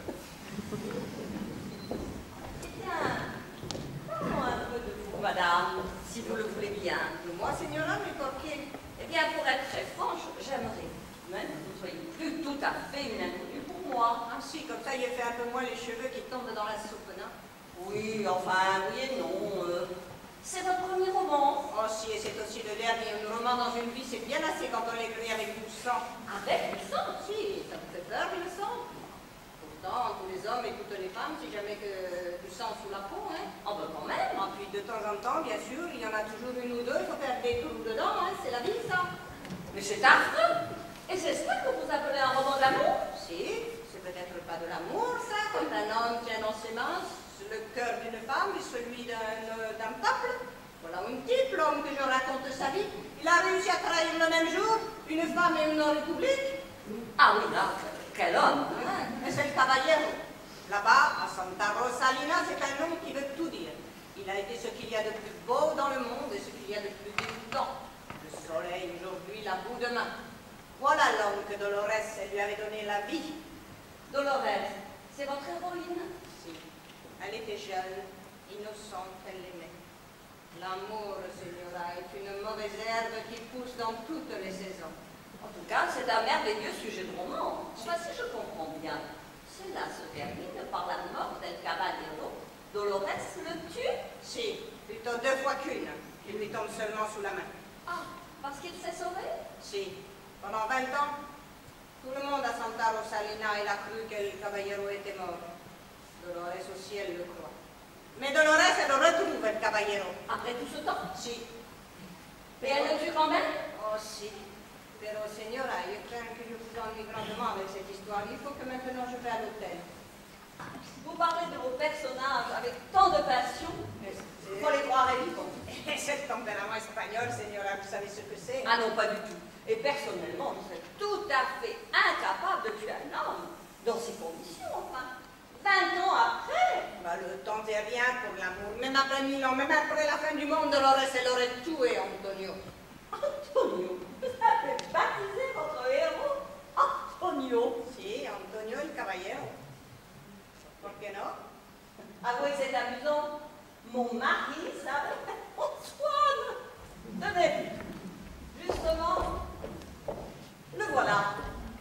Eh bien, parlons un peu de vous, madame, si vous le voulez bien. De moi, signora, mais pour qui? Eh bien, pour être très franche, j'aimerais même que vous ne soyez plus tout à fait une inconnue pour moi. Ah si, comme ça, il fait un peu moins les cheveux qui tombent dans la soupe, non? Oui, enfin, oui et non. euh, C'est votre premier roman. Oh si, et c'est aussi le dernier. Un roman dans une vie, c'est bien assez quand on l'écrit avec du sang. Avec du sang. Si, ça me fait peur, le sang. Pourtant, tous les hommes et toutes les femmes, si jamais que du sang sous la peau, hein. Oh ben quand même. Et puis de temps en temps, bien sûr, il y en a toujours une ou deux, il faut faire des trous dedans, hein. C'est la vie, ça. Mais c'est affreux. Et c'est ça que vous appelez un roman d'amour? Si, c'est peut-être pas de l'amour, ça, quand un homme tient dans ses mains le cœur d'une femme et celui d'un euh, d'un peuple. Voilà un type, l'homme que je raconte sa vie. Il a réussi à trahir le même jour une femme et une république. Ah oui, là, quel homme. Hein, et c'est le Caballero. Là-bas, à Santa Rosalina, c'est un nom qui veut tout dire. Il a été ce qu'il y a de plus beau dans le monde et ce qu'il y a de plus dégoûtant. Le soleil aujourd'hui, la boue demain. Voilà l'homme que Dolores lui avait donné la vie. Dolores, c'est votre héroïne? Si. Elle était jeune, innocente, elle l'aimait. L'amour, signora, est une mauvaise herbe qui pousse dans toutes les saisons. En tout cas, c'est un merveilleux sujet de roman. Enfin, si je comprends bien, cela se termine par la mort del Caballero. Dolores le tue? Si, plutôt deux fois qu'une, qui lui tombe seulement sous la main. Ah, parce qu'il s'est sauvé? Si, pendant vingt ans, tout le monde à Santa Rosalina, il a cru que le Caballero était mort. Dolores aussi, elle le croit. Mais Dolores, elle retrouve le Caballero. Après tout ce temps? Si. Et elle le tue quand même? Oh, si. Pero, signora, je crains que je vous ennuie grandement avec cette histoire. Il faut que maintenant je vais à l'hôtel. Vous parlez de vos personnages avec tant de passion, il faut les croire vivants. Et c'est le tempérament espagnol, signora, vous savez ce que c'est? Ah non, pas du tout. Et personnellement, je serais tout à fait incapable de tuer un homme dans ces conditions, enfin. Vingt ans après. Bah, le temps n'est rien pour l'amour. Même après mille ans, même après la fin du monde, Dolores, elle aurait tué Antonio. Antonio, vous avez baptisé votre héros Antonio. Si, Antonio el Caballero. Por qué no? Avouez que c'est amusant. Mon mari s'appelle Antoine. Tenez, justement, le voilà.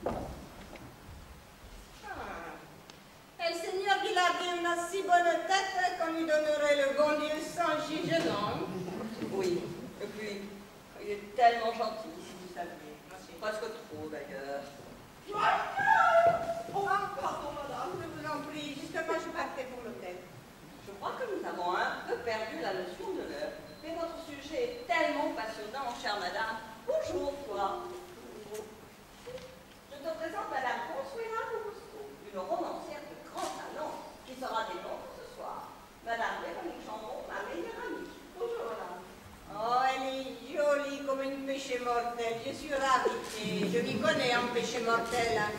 Ah. Et le Seigneur qu'il avait une si bonne tête qu'on lui donnerait le bon Dieu sans juge d'homme. Oui, et puis, il est tellement gentil, si vous saviez. Presque trop, d'ailleurs. Oh, pardon, madame, je vous en prie. Justement, je partais pour l'hôtel. Je crois que nous avons un peu perdu la notion de l'heure. Mais votre sujet est tellement passionnant, chère madame. Bonjour, toi. Bonjour. Je te présente madame Consuela Augusto, une romancière de grand talent, qui sera des nôtres ce soir. Madame Véronique Chandon, ma meilleure amie. Bonjour, madame. Oh, elle est jolie comme une péché mortel. Je suis ravie. Et je m'y connais en péché mortel. Hein.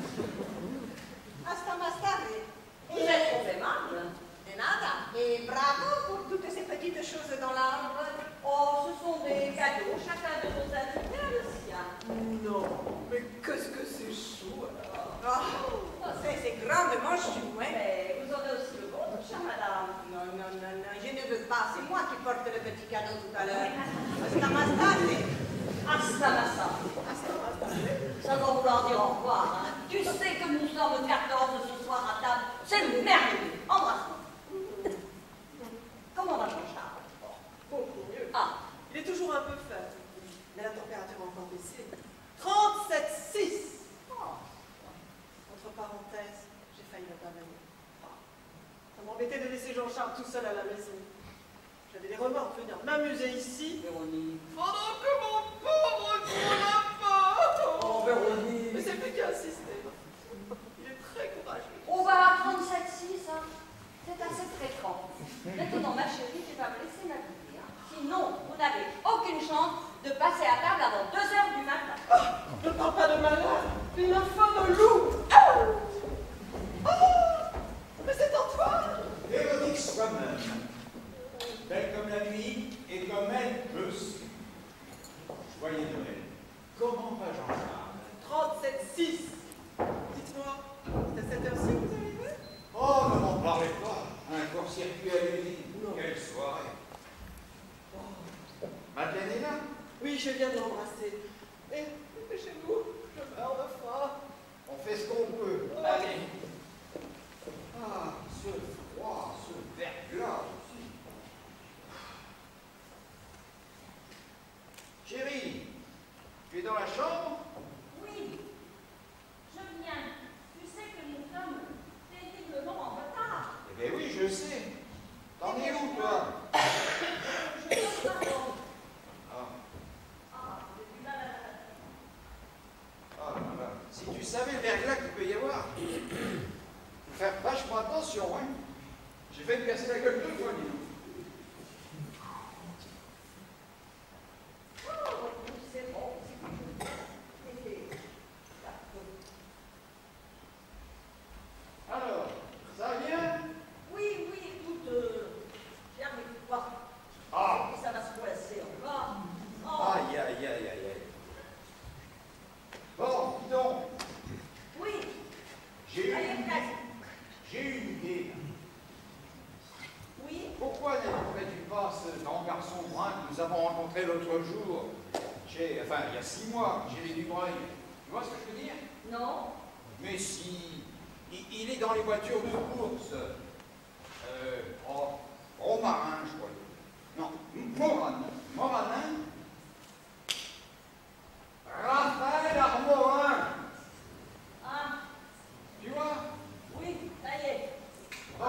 Hasta más tarde. Vous êtes trop aimable. De nada. Et bravo pour toutes ces petites choses dans l'arbre. Oh, ce sont des cadeaux. Chacun de nos invités a le sien. Non, mais qu'est-ce que c'est chaud alors? Oh, c'est c'est grandement chou, hein. Mais vous aurez aussi le vôtre, chère madame. Non, non, non, non, je ne veux pas. C'est moi qui porte le petit cadeau tout à l'heure. Hasta más tarde. Hasta massa. Hasta más tarde. Ça va vouloir dire au revoir. Hein. Tu sais que nous sommes quatorze ce soir à table. C'est merveilleux. Embrasse-moi. Comment va ton Charles? Beaucoup mieux. Ah, Il est toujours un peu faible, mais la température a encore baissé. trente-sept virgule six. oh. Entre parenthèses, j'ai failli le bavaner. Ça m'embêtait de laisser Jean-Charles tout seul à la maison. J'avais des remords de venir m'amuser ici. Véronique. Pendant que mon pauvre gros n'a pas. Oh, Véronique. Mais c'est plus qu'à insister. Une info de loup. Ah oh, mais c'est Antoine. Véronique toi-même, belle comme la nuit et comme elle peut suivre. Joyeux Noël. Comment va Jean-Charles? trente-sept six. Dites-moi, c'est à cette heure-ci que vous arrivez? Oh, ne m'en parlez pas. Un court-circuit à l'usine. Quelle soirée. Oh. Madeleine est là? Oui, je viens de l'embrasser. Mais chez vous, je meurs de froid. On fait ce qu'on peut. Oh. Allez. Ah, ce froid, ce verglas aussi. Chérie, tu es dans la chambre? Oui, je viens. Tu sais que nous sommes terriblement en retard. Eh bien oui, je sais. T'en es où, toi? Je suis au salon. Ah, Ah, j'ai du mal à la ah là là. Si tu savais le verglas qu'il peut y avoir, faut faire vachement attention, hein. J'ai failli me casser la gueule deux fois, dis donc. Oh, c'est bon. Alors, ça vient? Oui, oui, écoute, euh, j'ai envie de voir. Ah. Et ça va se coincer encore. Oh. Aïe, aïe, aïe, aïe, aïe. Bon, dis donc, Oui, j'ai allez, une, presque. j'ai une idée. Oui, Pourquoi n'écoutais-tu pas ce grand garçon brun que nous avons rencontré l'autre jour, chez, enfin, il y a six mois, chez les Dubreuil? Tu vois ce que je veux dire? non, Mais si, il, il est dans les voitures de course. Euh, oh, Romarin, je crois. Non, Moranin. Moranin. Raphaël Armorin. ah, Tu vois? oui, ça y est. Bon,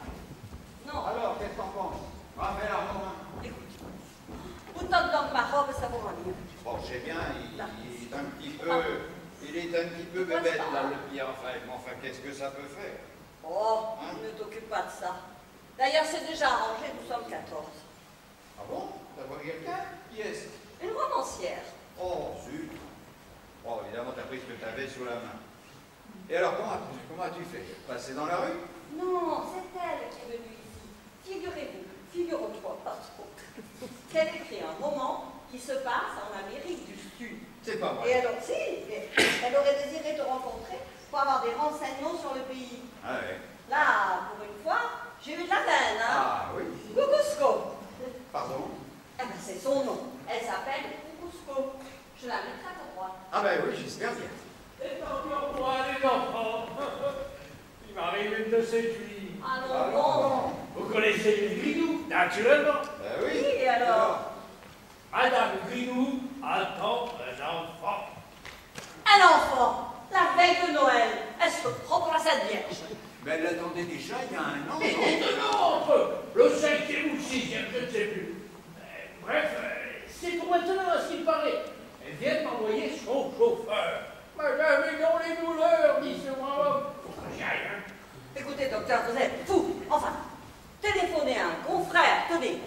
Non, alors, qu'est-ce que t'en penses? Raphaël Armorin. écoute, autant dans ma robe, ça vaut rien. Bon, je sais bien, il, il est un petit peu, Ah. il est un petit peu Pourquoi bébête, ça? là, le petit Raphaël. Mais enfin, qu'est-ce que ça peut faire? Oh, Hein? ne t'occupe pas de ça. D'ailleurs, c'est déjà arrangé, nous sommes quatorze. Ah bon? T'as vu quelqu'un? Qui est-ce? Une romancière. Oh, zut. Bon, évidemment, t'as pris ce que t'avais sous la main. Et alors, comment, comment as-tu fait? Passer dans la rue? Non, c'est elle qui est venue ici. Figurez-vous, figure-toi, pas trop, qu'elle écrit un roman qui se passe en Amérique du Sud. C'est pas Et vrai. alors, si, elle aurait désiré te rencontrer pour avoir des renseignements sur le pays. Ah ouais. Là, pour une fois, j'ai eu de la veine, hein. Ah oui. Coucousco. Pardon? Eh ben, c'est son nom. Elle s'appelle Coucousco. Je la mettrai à ta droite. Ah ben oui, j'espère bien. Et tant pis pour moi, les enfants. Il m'arrive une de ces tuiles. Allons, bon. Vous connaissez les Gridou, naturellement. Ben oui. Oui, et alors? Madame Gridou attend un enfant. Un enfant, la veille de Noël, elle se prend pour la Sainte Vierge. Mais elle l'attendait déjà il y a un an. Et maintenant, entre le cinquième ou le sixième, je ne sais plus. Euh, Bref, euh, c'est pour maintenant, à ce qu'il paraît. Elle vient de m'envoyer son chauffeur. Madame est dans les douleurs, dit ce brave homme. Faut que j'y aille, hein. Écoutez, docteur, vous êtes fou. Enfin, téléphonez à un confrère, tenez.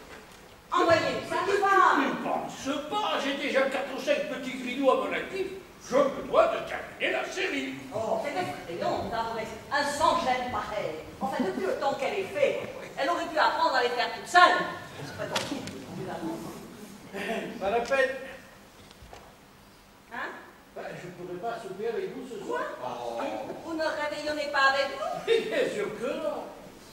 Envoyez ça va. Ne pense pas, j'ai déjà quatre ou cinq petits gridous à mon actif. Je me dois de terminer la série. Oh, c'est effrayant, ça, mais un sans-gêne pareil. Enfin, depuis le temps qu'elle est faite, elle aurait pu apprendre à les faire toute seule. C'est pas tant pis, évidemment. Pas la peine. Hein? Ben, je ne pourrais pas souper avec vous ce Quoi? soir. Oh. Vous ne réveillonnez pas avec nous? Bien sûr que non.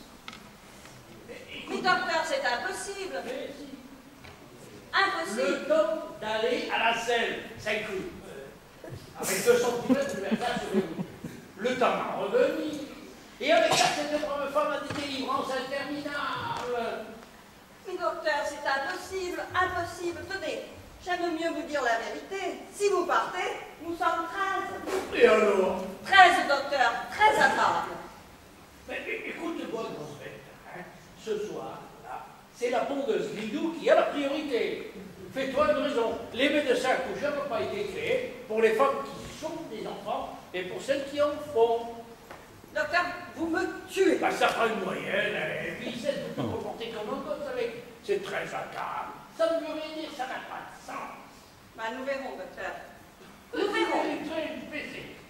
Mais docteur, c'est impossible. Mais si. Impossible. Le temps d'aller à la selle, ça inclut. Euh, avec deux centimètres de verdun sur les routes. Le temps d'en revenir. Et avec ça, cette brave femme a des délivrances interminables. Mais docteur, c'est impossible, impossible. Tenez, j'aime mieux vous dire la vérité. Si vous partez, nous sommes treize. Et alors? Treize, docteur, treize à table. Mais, mais écoute-moi, grosse bête, hein. Ce soir, là, c'est la pondeuse Lidou qui a la priorité. Fais-toi une raison. Les médecins coucheurs n'ont pas été créés pour les femmes qui sont des enfants et pour celles qui en font. Docteur, vous me tuez. Bah, ça fera une moyenne, et puis celle de te comporter comme un gosse avec c'est très agréable. Ça ne veut rien dire, ça n'a pas de sens. Bah, nous verrons, docteur. Nous verrons. Très baiser.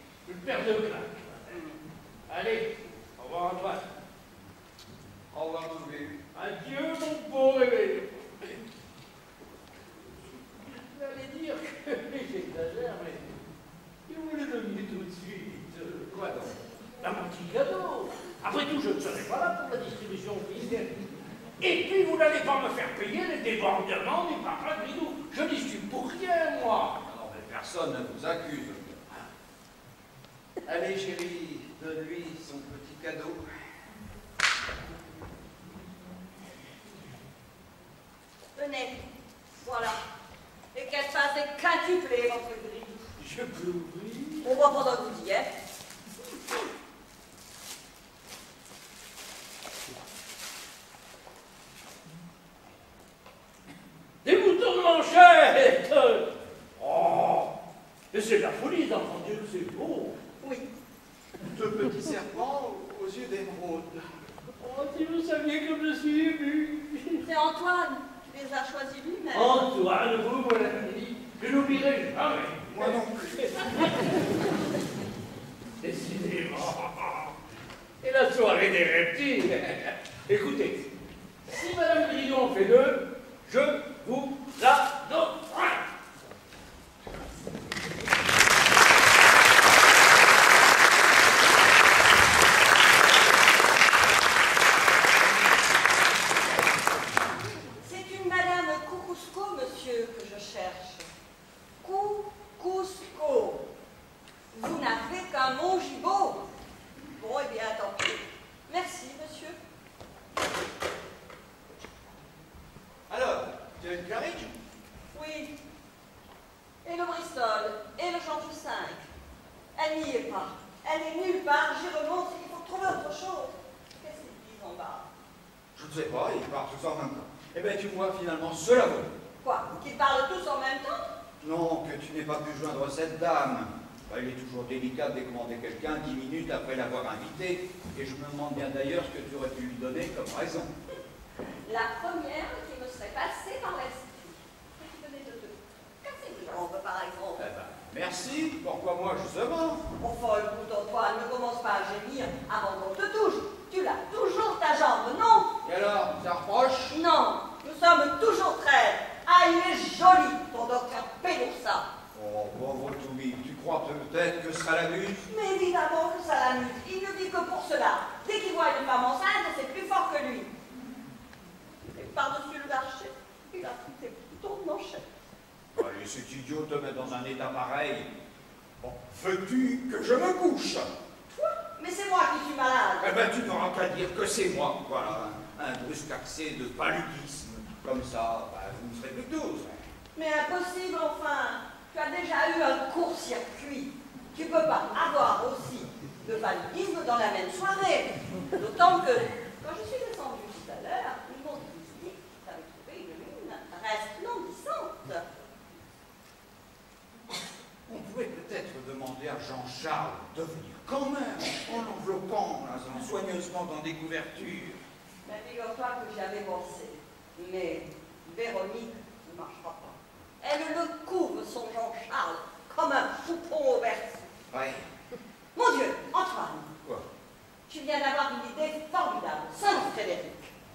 paire de claques. Allez, au revoir Antoine. Au revoir, mon vieux. Adieu, mon beau réveil. J'allais dire que j'exagère, mais il vous le donner tout de suite. Quoi donc? Un petit cadeau. Après tout, je ne serai pas là pour la distribution officielle. Et puis, vous n'allez pas me faire payer les débordements du papa Gridou. Je n'y suis pour rien, moi. Non, mais personne ne vous accuse. Allez, chérie, donne-lui son petit cadeau. Venez, voilà. Et qu'elle fasse des quintuplés, votre Gridou. Je peux ouvrir. On voit pendant que vous y êtes. Des boutons de manchette. Oh, mais c'est de la folie, d'enfant Dieu, c'est beau. Oui. Deux petits serpents aux yeux d'émeraude. Oh, si vous saviez comme je suis ému. C'est Antoine qui les a choisis lui-même. Antoine, vous, mon ami, je n'oublierai jamais. Moi non plus. Décidément. Et la soirée des reptiles. Écoutez, si Madame Gridou en fait deux, je vous la donne. C'est une Madame Coucousco, monsieur, que je cherche. Coucousco. Vous n'avez qu'un mot gigot. Bon, eh bien, tant pis. Merci, monsieur. Alors, tu as une carriage? Oui. Et le Bristol, et le Chantier cinq. Elle n'y est pas. Elle est nulle part. J'y remonte, il faut trouver autre chose. Qu'est-ce qu'ils disent en bas? Je ne sais pas, ils parlent tous en même temps. Eh bien, tu vois, finalement, cela vaut. Quoi? Qu'ils parlent tous en même temps? Non, que tu n'aies pas pu joindre cette dame. Bah, il est toujours délicat de décommander quelqu'un dix minutes après l'avoir invité. Et je me demande bien d'ailleurs ce que tu aurais pu lui donner comme raison. La première qui me serait passée par l'esprit. Qui venait de te casser les jambes, par exemple. Eh ben, merci. Pourquoi moi, justement? Enfin, écoute, Antoine, ne commence pas à gémir avant qu'on te touche. Tu l'as toujours ta jambe, non? Et alors, ça reproche? Non, nous sommes toujours très. Ah, il est joli, ton docteur Péloursa. Oh, pauvre Toubi, tu crois peut-être que ce sera la muse? Mais évidemment que ça l'amuse. Il ne vit que pour cela. Dès qu'il voit une femme enceinte, c'est plus fort que lui. Et par-dessus le marché, il a pris tes boutons de manchette. Allez, cet idiot te met dans un état pareil. Bon, veux-tu que je me couche? Toi? Mais c'est moi qui suis malade. Eh ben, tu n'auras qu'à dire que c'est moi. Voilà, un brusque accès de paludisme. Comme ça, ben, vous ne serez plus que douze. Mais impossible, enfin. Tu as déjà eu un court-circuit. Tu peux pas avoir aussi de paludisme dans la même soirée. D'autant que, quand je suis descendue tout à l'heure, ils m'ont dit que tu avais trouvé une lune resplendissante. On pouvait peut-être demander à Jean-Charles de venir quand même, en l'enveloppant là, soigneusement dans des couvertures. Mais figure-toi que j'y avais pensé. Mais Véronique ne marchera pas. Elle le couvre, son Jean-Charles, comme un poupon au berceau. Ouais. Mon Dieu, Antoine, Quoi? tu viens d'avoir une idée formidable, sans Frédéric.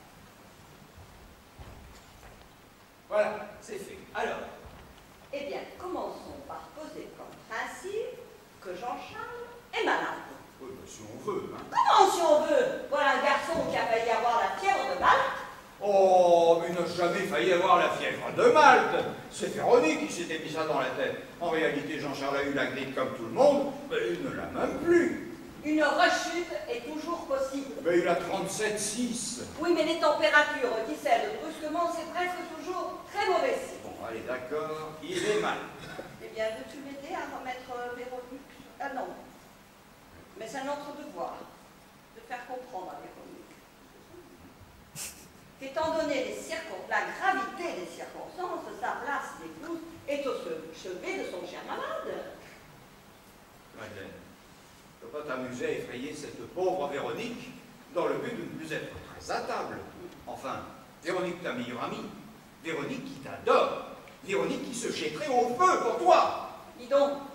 Voilà, c'est fait. Alors, Eh bien, commençons par poser comme principe que Jean-Charles est malade. oui, bah, si on veut, hein. Comment si on veut? Voilà un garçon qui a failli avoir la fièvre de Malte. Oh, mais il n'a jamais failli avoir la fièvre de Malte. C'est Véronique qui s'était mis ça dans la tête. En réalité, Jean-Charles a eu la grippe comme tout le monde, mais il ne l'a même plus. Une rechute est toujours possible. Mais il a trente-sept six. Oui, mais les températures qui cèdent brusquement, c'est presque toujours très mauvais signe. Bon, allez, d'accord, il est mal. Eh bien, veux-tu m'aider à remettre Véronique? Ah non. Mais c'est notre devoir de faire comprendre à Véronique qu'étant donné les circon... la gravité des circonstances, sa place d'épouse est au chevet de son cher malade. Madeleine, tu ne peux pas t'amuser à effrayer cette pauvre Véronique dans le but de ne plus être très à table. Enfin, Véronique, ta meilleure amie, Véronique qui t'adore, Véronique qui se jetterait au feu pour toi. Dis donc, quand tu vas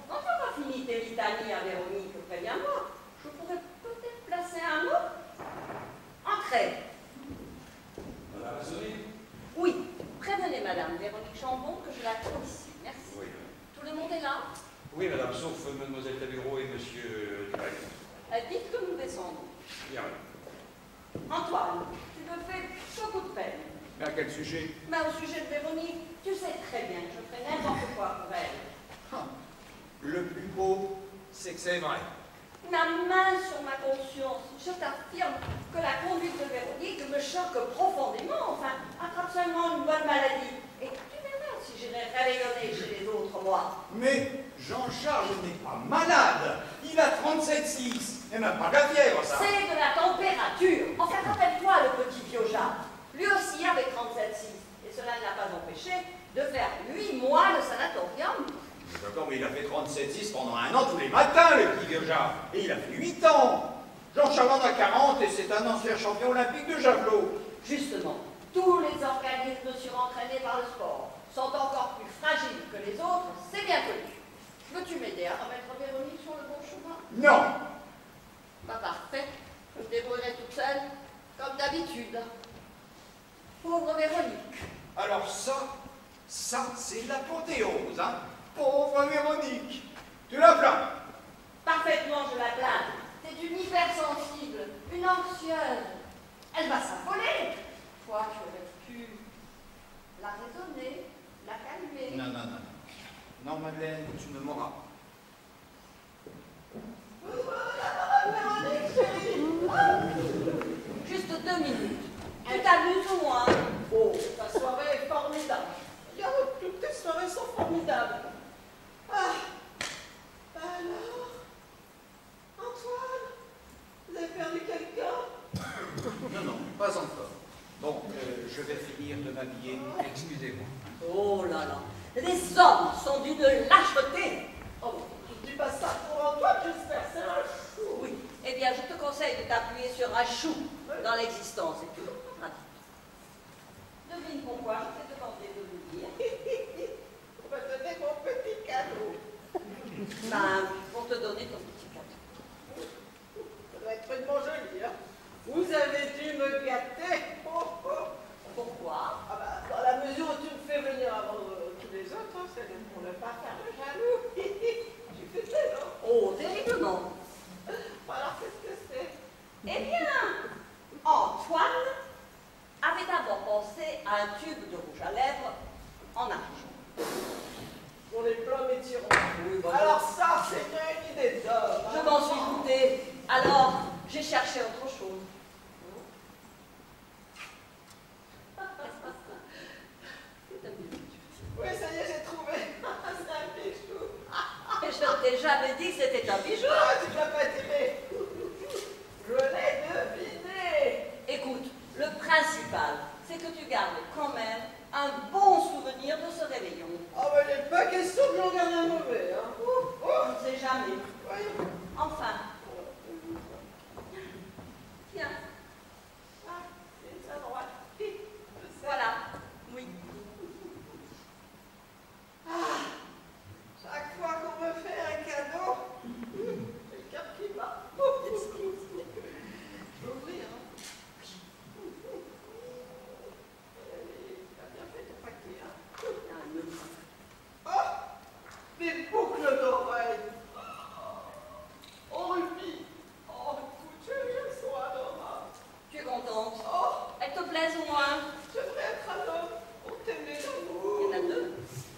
pas fini tes litanies à Véronique, préviens-moi. Je pourrais peut-être placer un mot. Entrez. Madame a sonné? Oui, prévenez Madame Véronique Chambon que je l'attends ici. Merci. Oui. Tout le monde est là? Oui, madame, sauf mademoiselle Tabureau et monsieur Dubac. Euh, dites que nous descendons. Bien. Antoine, tu me fais beaucoup de peine. Mais à quel sujet? Mais au sujet de Véronique, tu sais très bien que je ferai n'importe quoi pour elle. Ah, le plus beau, c'est que c'est vrai. Ma main sur ma conscience, je t'affirme que la conduite de Véronique me choque profondément. Enfin, attrape seulement une bonne maladie. Et tu verras si j'irai rayonner chez les autres, moi. Mais Jean-Charles n'est pas malade. Il a trente-sept virgule six. Et même pas de la fièvre, ça. C'est de la température. Enfin, rappelle-toi le petit Pioja. Lui aussi avait trente-sept virgule six. Et cela ne l'a pas empêché de faire huit mois de sanatorium. D'accord, mais il a fait trente-sept virgule six pendant un an tous les matins, le petit Pioja. Et il a fait huit ans. Jean-Charles en a quarante et c'est un ancien champion olympique de javelot. Justement, tous les organismes surentraînés par le sport sont encore plus fragiles que les autres, c'est bien connu. Veux-tu m'aider à remettre Véronique sur le bon chemin? Non. Pas parfait. Je me débrouillerai toute seule, comme d'habitude. Pauvre Véronique. Alors ça, ça, c'est l'apothéose, hein. Pauvre Véronique. Tu la plains? Parfaitement, je la plains. C'est une hypersensible, une anxieuse. Elle va s'affoler. Toi, tu aurais pu la raisonner, la calmer. Non, non, non, non. Non, Madeleine, tu ne m'auras pas. Véronique, chérie. Juste deux minutes. Tu t'amuses au moins. Oh, ta soirée est formidable. Regarde, toutes tes soirées sont formidables. Ah, alors, Antoine, vous avez perdu quelqu'un? Non, non, pas encore. Bon, euh, je vais finir de m'habiller. Excusez-moi. Oh là là. Les hommes sont d'une lâcheté. Oh, je dis pas ça pour Antoine, j'espère, c'est un chou. Oui. Eh bien, je te conseille de t'appuyer sur un chou dans l'existence. C'est toujours plus pratique. Devine pourquoi je t'ai demandé de nous dire. On va donner mon petit cadeau. Ben, pour te donner ton petit cadeau. Ça doit être vraiment joli, hein. Vous avez dû me gâter. Oh, oh. Pourquoi? Ah bah, dans la mesure où tu me fais venir avant euh, tous les autres, hein, c'est pour ne pas faire le jaloux. Tu fais ça, non? Oh, terriblement. Alors, qu'est-ce que c'est? Eh bien, Antoine avait d'abord pensé à un tube de rouge à lèvres en argent. Pour les plats métirons. Oui, bon, Alors ça, c'est bien une idée d'homme. je m'en suis doutée. Alors, j'ai cherché autre chose. Oui, ça y est, j'ai trouvé. C'est un bijou. Et je ne t'ai jamais dit que c'était un bijou. Ah, tu m'as pas deviné. Je l'ai deviné. Écoute, le principal, c'est que tu gardes quand même un bon souvenir de ce réveillon. Oh, mais il n'est pas question que j'en garde un mauvais, hein. Ouh, on ne sait jamais. Oui. Enfin. Tiens, Ah, c'est ça droite. Je sais. voilà. Oui. Ah, chaque fois qu'on me fait un cadeau, j'ai le cœur qui bat. Je peux ouvrir, hein. Tu as bien fait de paquer, hein. Oh, des boucles d'oreilles. Oh, rubis. Oh, écoute, elles sont adorables. Tu es contente? Oh, Elles te plaisent au moins? j'aimerais être un homme pour t'aimer d'amour. Il y en a deux.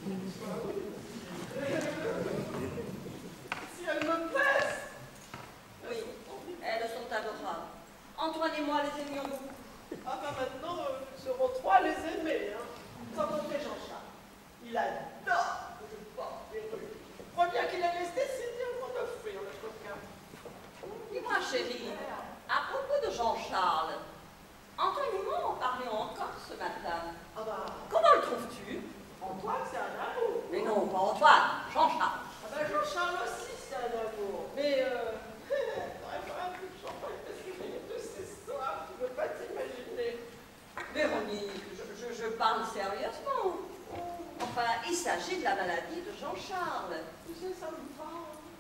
Si elles me plaisent. Oui, elles sont adorables. Antoine et moi les aimions beaucoup. Ah ben maintenant, euh, nous serons trois les aimer, hein. Sans compter Jean-Charles. Il adore que je porte des rubis. Je crois bien qu'il a l'esthésie pour m'offrir le coquin. Dis-moi, chérie, à propos de Jean-Charles, Antoine et moi en parlions encore ce matin. Ah bah, Comment le trouves-tu? Antoine, c'est un amour. Mais non, pas Antoine, Jean-Charles. Ah ben Jean-Charles aussi, c'est un amour. Mais, euh, t'aurais pas un peu de champagne parce que j'ai de ces soirs, tu peux pas t'imaginer. Véronique, je, je, je parle sérieusement. Enfin, il s'agit de la maladie de Jean-Charles. Tu sais, ça me fend.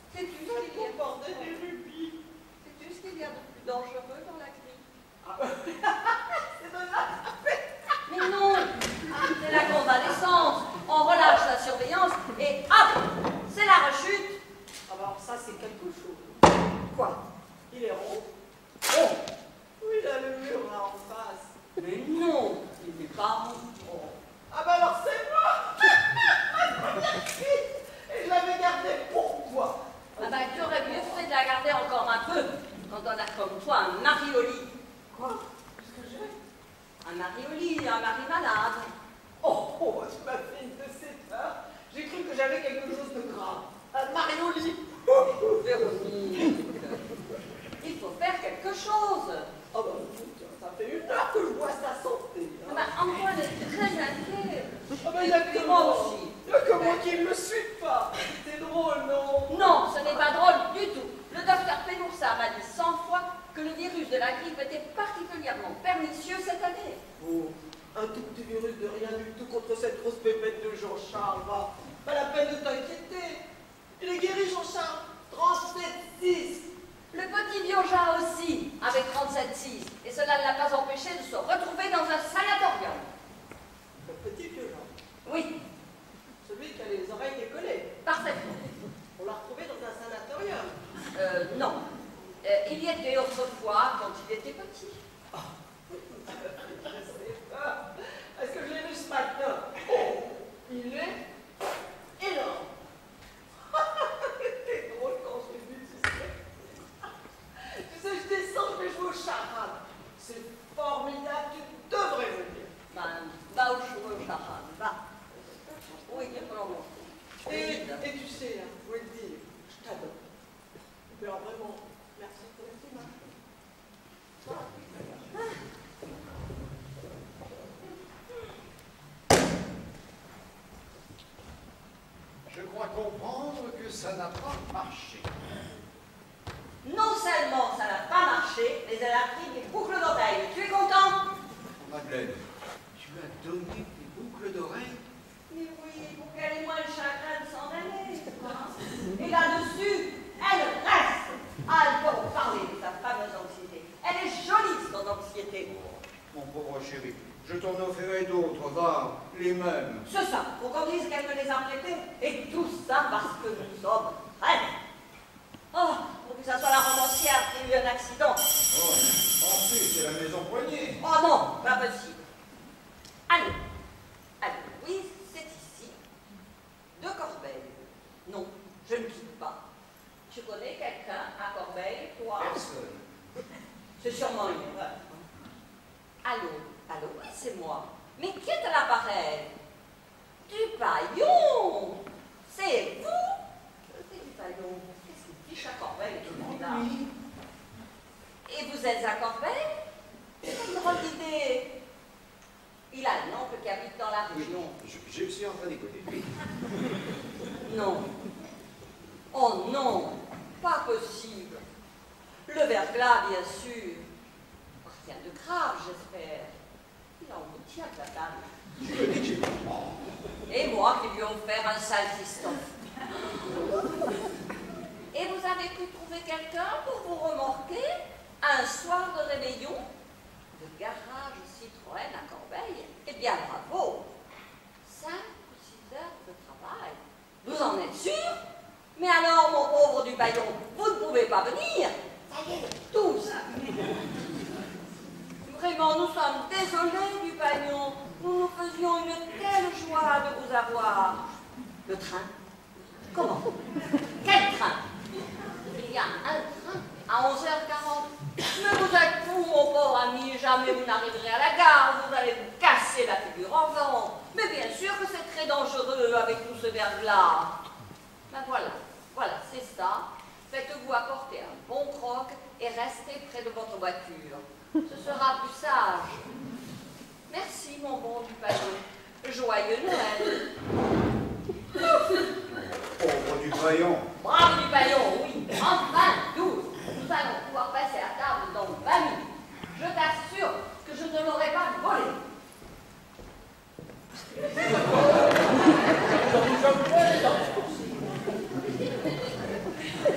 Sais-tu Ça ce qu'il y a comportait des rubis. Sais-tu ce qu'il y a de plus dangereux dans la grille? Ah, c'est dommage. Mais non, c'est la convalescence. On relâche la surveillance et hop, c'est la rechute. Ah bah alors ça, c'est quelque chose. Quoi? Il est rond. Oh, Oui, il a le mur là en face. mais non, il n'est pas rond. Oh. Ah bah alors c'est moi. Et je l'avais gardé pour toi. Ah bah, tu aurais mieux fait de la garder encore un peu quand on a comme toi un mari au lit. Quoi? Qu'est-ce que j'ai? Un mari au lit, un mari malade. Oh, oh, tu m'as fait une de ces peurs. J'ai cru que j'avais quelque chose de grave. Un mari au lit. Véronique, il faut faire quelque chose. Oh bah écoute, ça fait une heure que je vois sa santé. Ah Hein. bah, Antoine est très inquiet. Ah bah il y a que Et moi moi. aussi. Il y a que moi qui ne me suis pas. C'est drôle, non? Non, ce n'est pas drôle du tout. Le docteur Pénoursa m'a dit cent fois que le virus de la grippe était particulièrement pernicieux cette année. Oh, un tout petit virus de rien du tout contre cette grosse pépette de Jean-Charles, va. Pas la peine de t'inquiéter. Il est guéri, Jean-Charles. trente-sept six. Le petit Bioja aussi, avec trente-sept six, et cela ne l'a pas empêché de se retrouver dans un sanatorium. Le petit vieux Jean. Oui, Celui qui a les oreilles décollées. parfaitement. On l'a retrouvé dans un sanatorium. Euh, non. Euh, il y était autrefois quand il était petit. Je sais pas. Est-ce que je l'ai vu ce matin? Oh, il est énorme. C'est drôle quand je l'ai vu, tu sais. Tu sais, je descends, je vais jouer au charade. C'est formidable, tu devrais venir. Ben, va au cheveux, Charade, va. Oui, vraiment. Et, et tu sais, là, faut le dire, je t'adore. Mais alors vraiment, merci pour les images. Je crois comprendre que ça n'a pas marché. Non seulement ça n'a pas marché, mais elle a pris des boucles d'oreilles. Tu es content? Madeleine, tu as donné des boucles d'oreilles? Mais oui, pour qu'elle ait moins le chagrin de s'en aller. Hein. Et là-dessus, elle reste. Ah, elle peut en parler de sa fameuse anxiété. Elle est jolie, son anxiété. Mon pauvre chéri, je t'en offrirai d'autres, va, les mêmes. C'est ça, pour qu'on dise qu'elle me les a prêtés. Et tout ça parce que nous sommes reines. Oh, pour que ça soit la romancière qui a eu un accident. Oh, en plus, c'est la maison poignée. Oh non, pas possible. Allez, allez, Louise, c'est ici. De Corbeil. Non, je ne quitte pas. Tu connais quelqu'un à Corbeil, toi? Personne. C'est sûrement une erreur. Allô, allô, oui, c'est moi. Mais qui est à l'appareil? Dupaillon. C'est vous? C'est Dupaillon. Qu'est-ce qu'il fiche à Corbeil, tout le monde là? Oui. Et vous êtes à Corbeil? C'est une drôle d'idée. Il a un oncle qui habite dans la Oui, région. je, je suis en train d'écouter. Oui. Non. Oh non, pas possible. Le verglas, bien sûr. Rien de grave, j'espère. Il en vous tient la dame. Tu me dis que j'ai pas. Et moi qui lui ai offert un sale fiston. Et vous avez pu trouver quelqu'un pour vous remorquer un soir de réveillon? Le garage Citroën à Corbeil? Eh bien, bravo! Cinq ou six heures de travail. Vous en êtes sûr? Mais alors, mon pauvre Dupaillon, vous ne pouvez pas venir. Ça y est, tous. Vraiment, nous sommes désolés, Dupaillon. Nous nous faisions une telle joie de vous avoir. Le train? Comment? Quel train? Il y a un train à onze heures quarante. Mais vous êtes fou, mon pauvre ami. Jamais vous n'arriverez à la gare. Vous allez vous casser la figure en vent. Mais bien sûr que c'est très dangereux avec tout ce verglas. Ben voilà, voilà, c'est ça. Faites-vous apporter un bon croc et restez près de votre voiture. Ce sera plus sage. Merci, mon bon Dupaillon. Joyeux Noël. Pauvre Dupaillon. Bravo Dupaillon, oui. Enfin, douze. Nous allons pouvoir passer à table dans vingt minutes. Je t'assure que je ne l'aurai pas volé. Nous sommes prêts,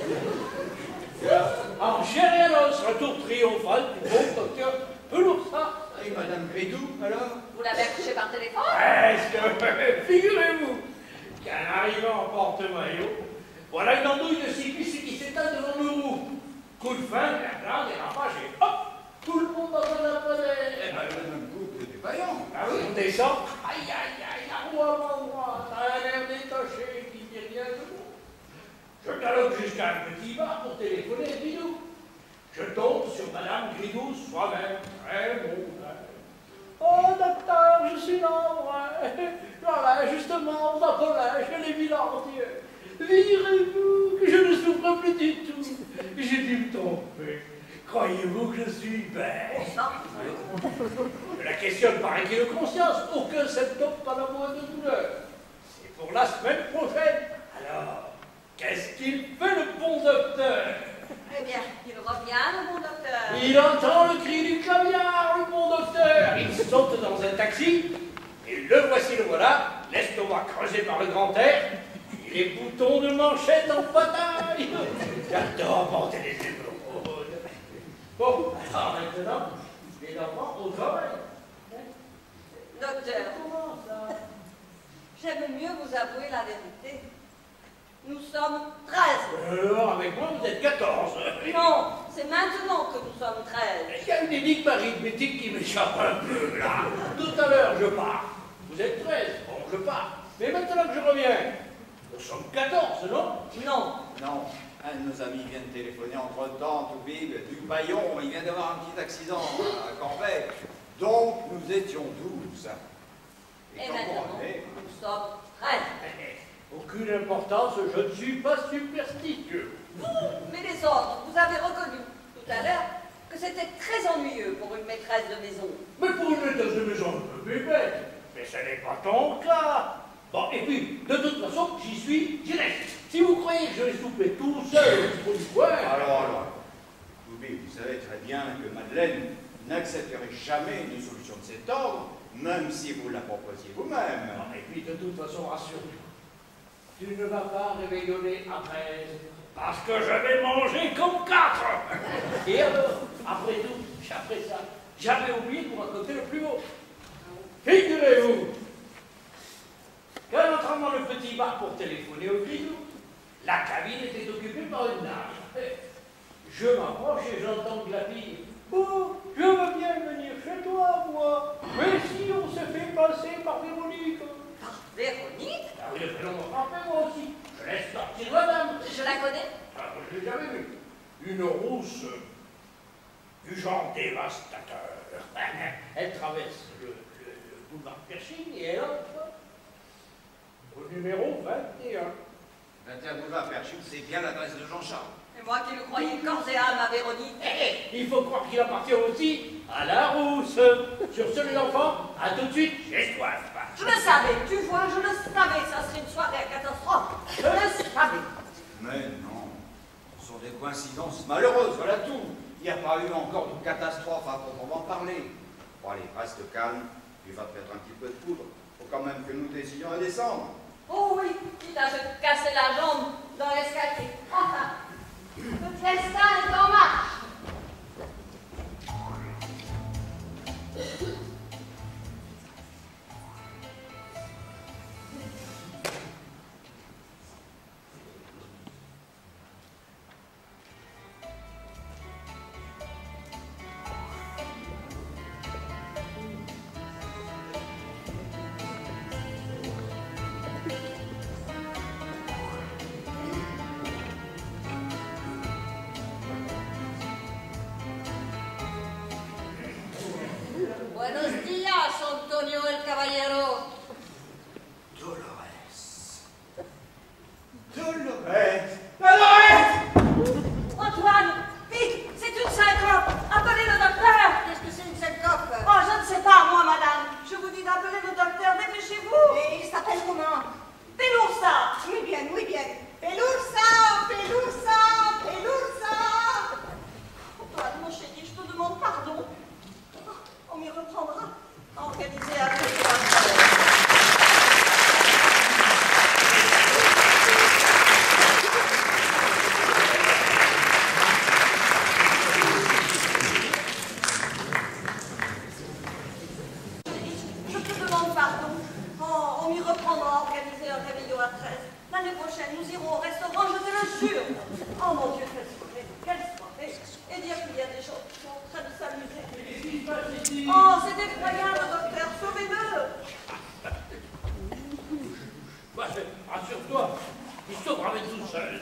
Angélinos, retour triomphal du bon docteur Peloursa. Et Madame Grédou, alors? Vous l'avez accouché par téléphone? Presque. Figurez-vous qu'en arrivant en porte-maillot, voilà une andouille de cycliste qui s'étale devant nos roues. Coup de frein, la grande dérapage et hop, tout le monde dans un appareil. Eh ben, le même couple des paillons. Ah oui, on descend. Aïe, aïe, aïe, la roue avant droite, un air détaché qui dit rien de bon. Je galope jusqu'à un petit bar pour téléphoner à Bidou. Je tombe sur Madame Gridou soi-même, très bon. Oh, docteur, je suis là, ouais. Voilà, justement, ma collège, je l'ai mis là entier. Virez-vous que je ne souffre plus du tout. J'ai dû me tromper. Croyez-vous que je suis bête? Je la questionne par acquis de conscience. Aucun symptôme, pas la moindre douleur. C'est pour la semaine prochaine. Alors, qu'est-ce qu'il fait le bon docteur? Eh bien, il revient, le bon docteur. Il entend le cri du caviar, le bon docteur. Il saute dans un taxi. Et le voici, le voilà. L'estomac creusé par le grand air. Et les boutons de manchette en bataille. J'adore porter les épaules. Bon, alors maintenant, les enfants au travail. Docteur, Comment ça? j'aime mieux vous avouer la vérité. Nous sommes treize. Alors, avec moi, vous êtes quatorze. Non, c'est maintenant que nous sommes treize. Il y a une énigme arithmétique qui m'échappe un peu, là. Tout à l'heure, je pars. Vous êtes treize. Bon, je pars. Mais maintenant que je reviens, nous sommes quatorze, non? Non. Non, un de nos amis vient de téléphoner entre-temps, tout vide, du Paillon. Il vient d'avoir un petit accident à Corbeil. Donc, nous étions douze. Et comme maintenant, on est, nous sommes treize. Aucune importance, je ne suis pas superstitieux. Vous, mais les autres, vous avez reconnu tout à l'heure que c'était très ennuyeux pour une maîtresse de maison. Mais pour une maîtresse de maison, un peu bébête. Mais ce n'est pas ton cas. Bon, et puis, de toute façon, j'y suis, j'y reste. Si vous croyez que je vais souper tout seul au trou du coin... Alors, alors, oui, vous savez très bien que Madeleine n'accepterait jamais une solution de cet ordre, même si vous la proposiez vous-même. Et puis, de toute façon, rassure-toi. Tu ne vas pas réveillonner à treize, parce que je vais manger comme quatre. Et alors, après tout, après ça, j'avais oublié de vous raconter le plus haut. Figurez-vous qu'en entrant dans le petit bar pour téléphoner au Gridou, la cabine était occupée par une dame. Je m'approche et j'entends Glapir. Bon, je veux bien venir chez toi, moi. Mais si on se fait passer par Véronique. Par Véronique? Ah oui, le prénom m'a frappé, moi aussi. Je laisse sortir la dame. Je la connais? Ah, je ne l'ai jamais vue. Une rousse du genre dévastateur. Elle traverse le, le, le boulevard Pershing et elle entre au numéro vingt et un. vingt et un boulevard Pershing, c'est bien l'adresse de Jean-Charles. Et moi qui le croyais corps et âme à Véronique. Eh, eh, il faut croire qu'il appartient aussi à la rousse. Sur ce, les enfants, à tout de suite, j'ai soif. Je le savais, tu vois, je le savais, ça serait une soirée à catastrophe. Je le savais. Mais non, ce sont des coïncidences malheureuses, voilà tout. Il n'y a pas eu encore de catastrophe à proprement parler. Bon, allez, reste calme, tu vas te mettre un petit peu de poudre. Faut quand même que nous décidions à descendre. Oh oui, quitte à se casser la jambe dans l'escalier. Enfin, le festin est en marche. L'année prochaine, nous irons au restaurant, je te le jure. Oh mon Dieu, quelle soirée, quelle soirée. Et dire qu'il y a des gens qui sont en train de s'amuser. Qu'est-ce qui se passe ici? Oh, c'est effroyable, docteur, sauvez-le. Bah, rassure-toi, il sauvera avec tout seul.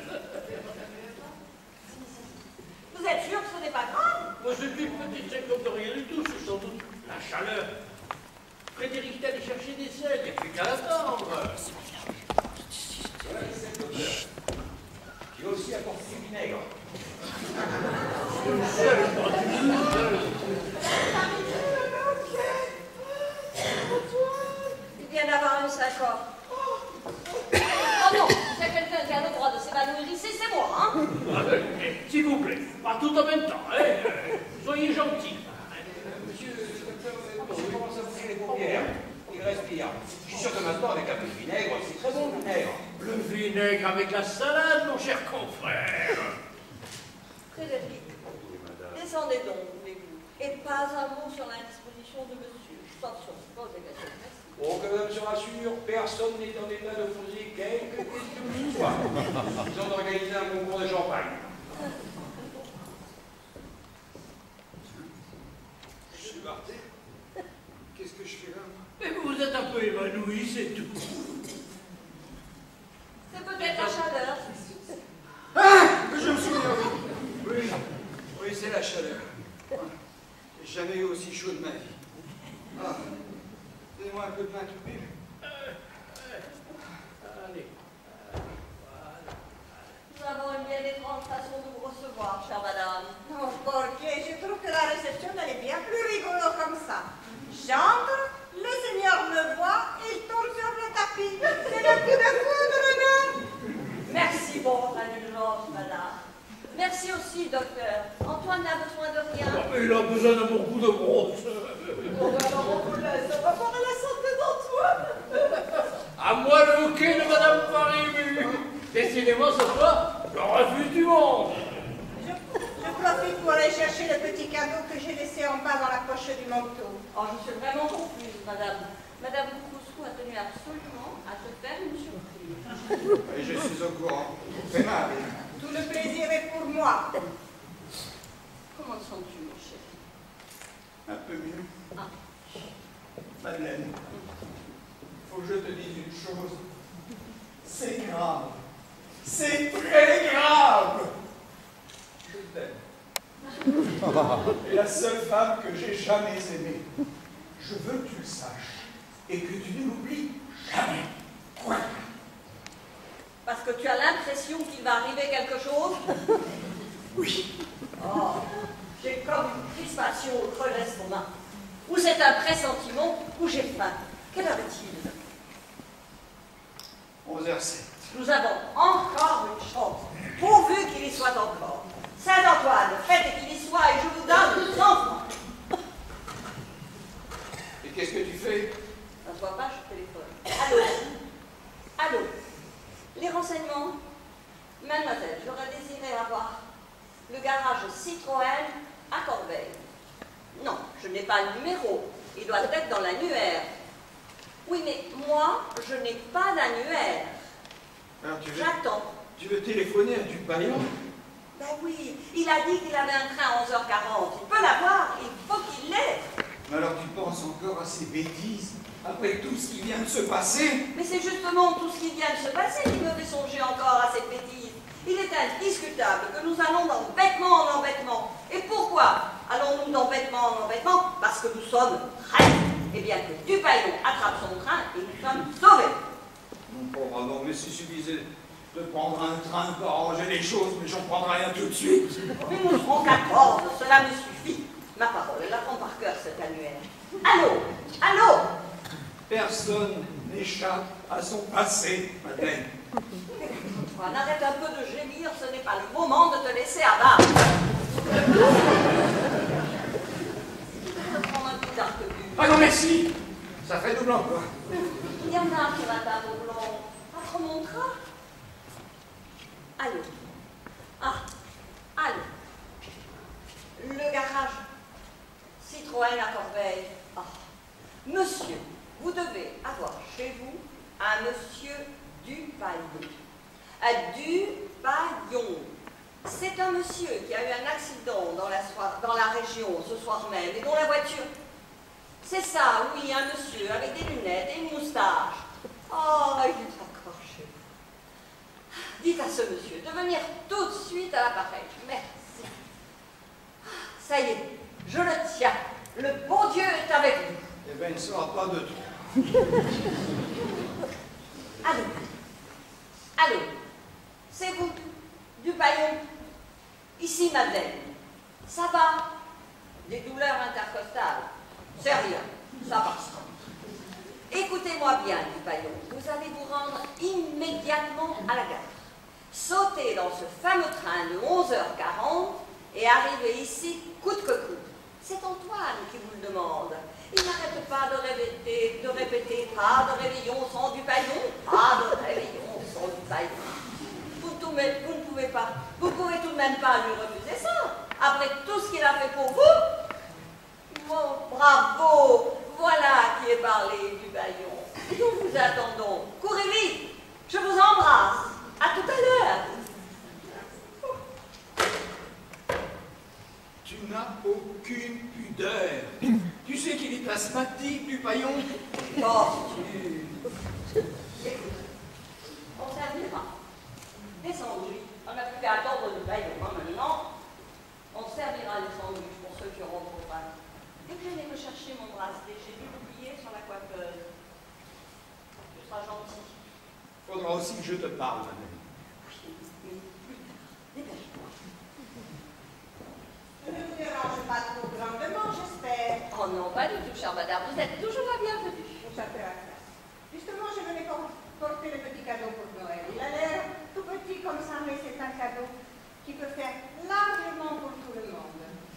Vous êtes sûr que ce n'est pas grave? Moi, je suis petit, c'est comme de rien du tout, c'est sans doute la chaleur. Frédéric est allé chercher des sels, il n'y a plus qu'à attendre. Voilà les sels, docteur. J'ai aussi apporté du vinaigre. Il vient d'avoir une sacoche. Oh non, c'est quelqu'un qui a le droit de s'évanouir ici, c'est moi, hein? Ah, s'il vous plaît, pas tout en même temps, hein. Soyez gentils. Monsieur, docteur, monsieur commence à bouger les paupières. Il respire. Je suis sûr que maintenant, avec un peu de vinaigre, c'est très bon le vinaigre. Le vinaigre avec la salade, mon cher confrère. Frédéric, descendez donc, voulez-vous. Et pas un mot sur l'indisposition de monsieur, sauf sur vos questions. Merci. Oh, que madame se rassure, personne n'est en état de poser quelque question que ce soit. Ils ont organisé un concours de champagne. Je suis Martin. Qu'est-ce que je fais là? Mais vous vous êtes un peu évanoui, c'est tout. C'est peut-être la chaleur. Ah! Je me souviens, oui. Oui, oui, c'est la chaleur. J'ai jamais eu aussi chaud de ma vie. Ah. Donnez-moi un peu de pain tout pile. Allez. Nous avons une bien étrange façon de vous recevoir, chère madame. Oh, Borghi, je trouve que la réception, elle est bien plus rigolo comme ça. J'entre, le Seigneur me voit, il tombe sur le tapis. C'est le coup de foudre, non? Merci pour votre indulgence, madame. Merci aussi, docteur. Antoine n'a besoin de rien. Oh, mais il a besoin d'un bon coup de brosse. Bon, ben alors on vous laisse, on va voir à la santé d'Antoine. À moi le hockey de Madame Paris. Décidément, ce soir, le refus du monde. Je, je profite pour aller chercher le petit cadeau que j'ai laissé en bas dans la poche du manteau. Oh, je suis vraiment confuse, madame. Madame Couscous a tenu absolument à te faire une surprise. Et je suis au courant. C'est mal. Tout le plaisir est pour moi. Comment te sens-tu, mon chéri? Un peu mieux. Ah. Madeleine, faut que je te dise une chose. C'est grave. C'est très grave. Je t'aime. Et la seule femme que j'ai jamais aimée. Je veux que tu le saches. Et que tu ne l'oublies jamais. Quoi? Parce que tu as l'impression qu'il va arriver quelque chose? Oui. Oh, j'ai comme une crispation au creux de l'estomac. Ou c'est un pressentiment, ou j'ai faim. Quelle heure est-il? onze heures zéro sept. Nous avons encore une chance, pourvu qu'il y soit encore. Saint-Antoine, faites qu'il y soit et je vous donne cent francs. Et qu'est-ce que tu fais? Ça ne se voit pas, je téléphone. Allô? Allô? Les renseignements? Mademoiselle, j'aurais désiré avoir le garage Citroën à Corbeil. Non, je n'ai pas le numéro. Il doit être dans l'annuaire. Oui, mais moi, je n'ai pas d'annuaire. Alors tu veux, J'attends. tu veux téléphoner à Dupaillon? Ben oui, il a dit qu'il avait un train à onze heures quarante. Il peut l'avoir, il faut qu'il l'ait. Mais alors tu penses encore à ces bêtises? Après tout ce qui vient de se passer? Mais c'est justement tout ce qui vient de se passer qui me fait songer encore à cette bêtise. Il est indiscutable que nous allons d'embêtement en embêtement. Et pourquoi allons-nous d'embêtement en embêtement? Parce que nous sommes prêts. Eh bien que Dupaillon attrape son train et nous sommes sauvés. Mon pauvre amour, mais s'il suffisait de prendre un train pour arranger les choses, mais j'en prendrai rien tout de suite. Mais nous serons quatorze, cela me suffit. Ma parole, elle apprend par cœur cet annuaire. Allô? Allô? Personne n'échappe à son passé, Madeleine. Antoine, arrête un peu de gémir, ce n'est pas le moment de te laisser abattre. Tu peux prendre un petit arquebus. Ah non, merci. Ça fait double emploi. Il y en a qui va table au blanc. Pas trop mon train? Allô? Ah, allô? Le garage Citroën à Corbeil. Ah. Monsieur, vous devez avoir chez vous un monsieur Dupaillon. à Dupaillon. C'est un monsieur qui a eu un accident dans la, soir, dans la région ce soir même et dont la voiture... C'est ça, oui, un monsieur avec des lunettes et une moustache. Oh, il est encore chez vous. Dites à ce monsieur de venir tout de suite à l'appareil. Merci. Ça y est, je le tiens. Le bon Dieu est avec vous. Eh bien, il ne sera pas de trop. Allô? Allô? C'est vous, Dupaillon? Ici, Madeleine. Ça va? Des douleurs intercostales? C'est rien, ça passera. Écoutez-moi bien, Dupaillon. Vous allez vous rendre immédiatement à la gare. Sautez dans ce fameux train de onze heures quarante et arrivez ici coûte que coûte. C'est Antoine qui vous le demande. Il n'arrête pas de répéter, de répéter, pas de réveillon sans Dupaillon, pas de réveillon sans Dupaillon. Vous, tout, mais, vous ne pouvez pas, vous ne pouvez tout de même pas lui refuser ça. Après tout ce qu'il a fait pour vous. Oh, bravo, voilà qui est parlé, Dupaillon. Nous vous attendons. Courez vite, je vous embrasse. À tout à l'heure. Tu n'as aucune pudeur. Tu sais qu'il est asthmatique, Dupaillon. Oh, tu... Écoute, on servira. Des sandwichs. On n'a plus qu'à attendre Dupaillon. Maintenant, on servira les sandwichs pour ceux qui auront trop faim. Dès que j'allais me chercher mon bracelet, j'ai dû l'oublier sur la coiffeuse. Tu seras gentil. Faudra aussi que je te parle, madame. Oui, mais plus tard. Dépêche-toi. Je ne vous dérange pas trop grandement, j'espère. Oh non, pas du tout, chère madame. Vous êtes toujours la bienvenue. Ça fait la classe. Justement, je venais pour porter le petit cadeau pour Noël. Il a l'air tout petit comme ça, mais c'est un cadeau qui peut faire largement pour tout le monde.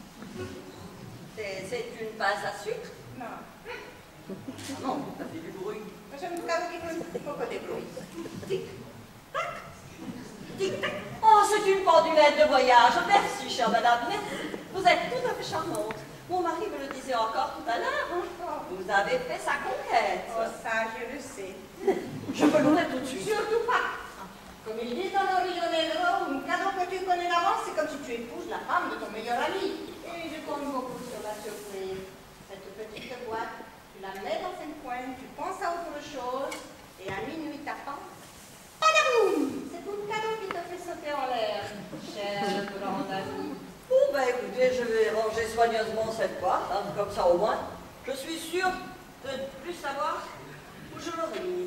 C'est une pince à sucre? Non. Ah non, ça fait du bruit. C'est un cadeau qui fait beaucoup de bruit. Tic, tac, tic, tac. Oh, c'est une pendulette de voyage. Merci, chère madame. Merci. Vous êtes tout à fait charmante. Mon mari me le disait encore tout à l'heure. Hein. Vous avez fait sa conquête. Oh, ça, je le sais. Je peux l'ouvrir tout de suite. Surtout pas. Comme ils disent dans le Rio Negro, un cadeau que tu connais d'avance, c'est comme si tu épouses la femme de ton meilleur ami. Et je compte beaucoup sur la surprise. Cette petite boîte, tu la mets dans un coin, tu penses à autre chose, et à minuit tapant, padaboum! C'est tout le cadeau qui te fait sauter en l'air, cher grand ami. Bon, ben écoutez, je vais ranger soigneusement cette boîte, hein, comme ça au moins. Je suis sûre de ne plus savoir où je l'aurais mise.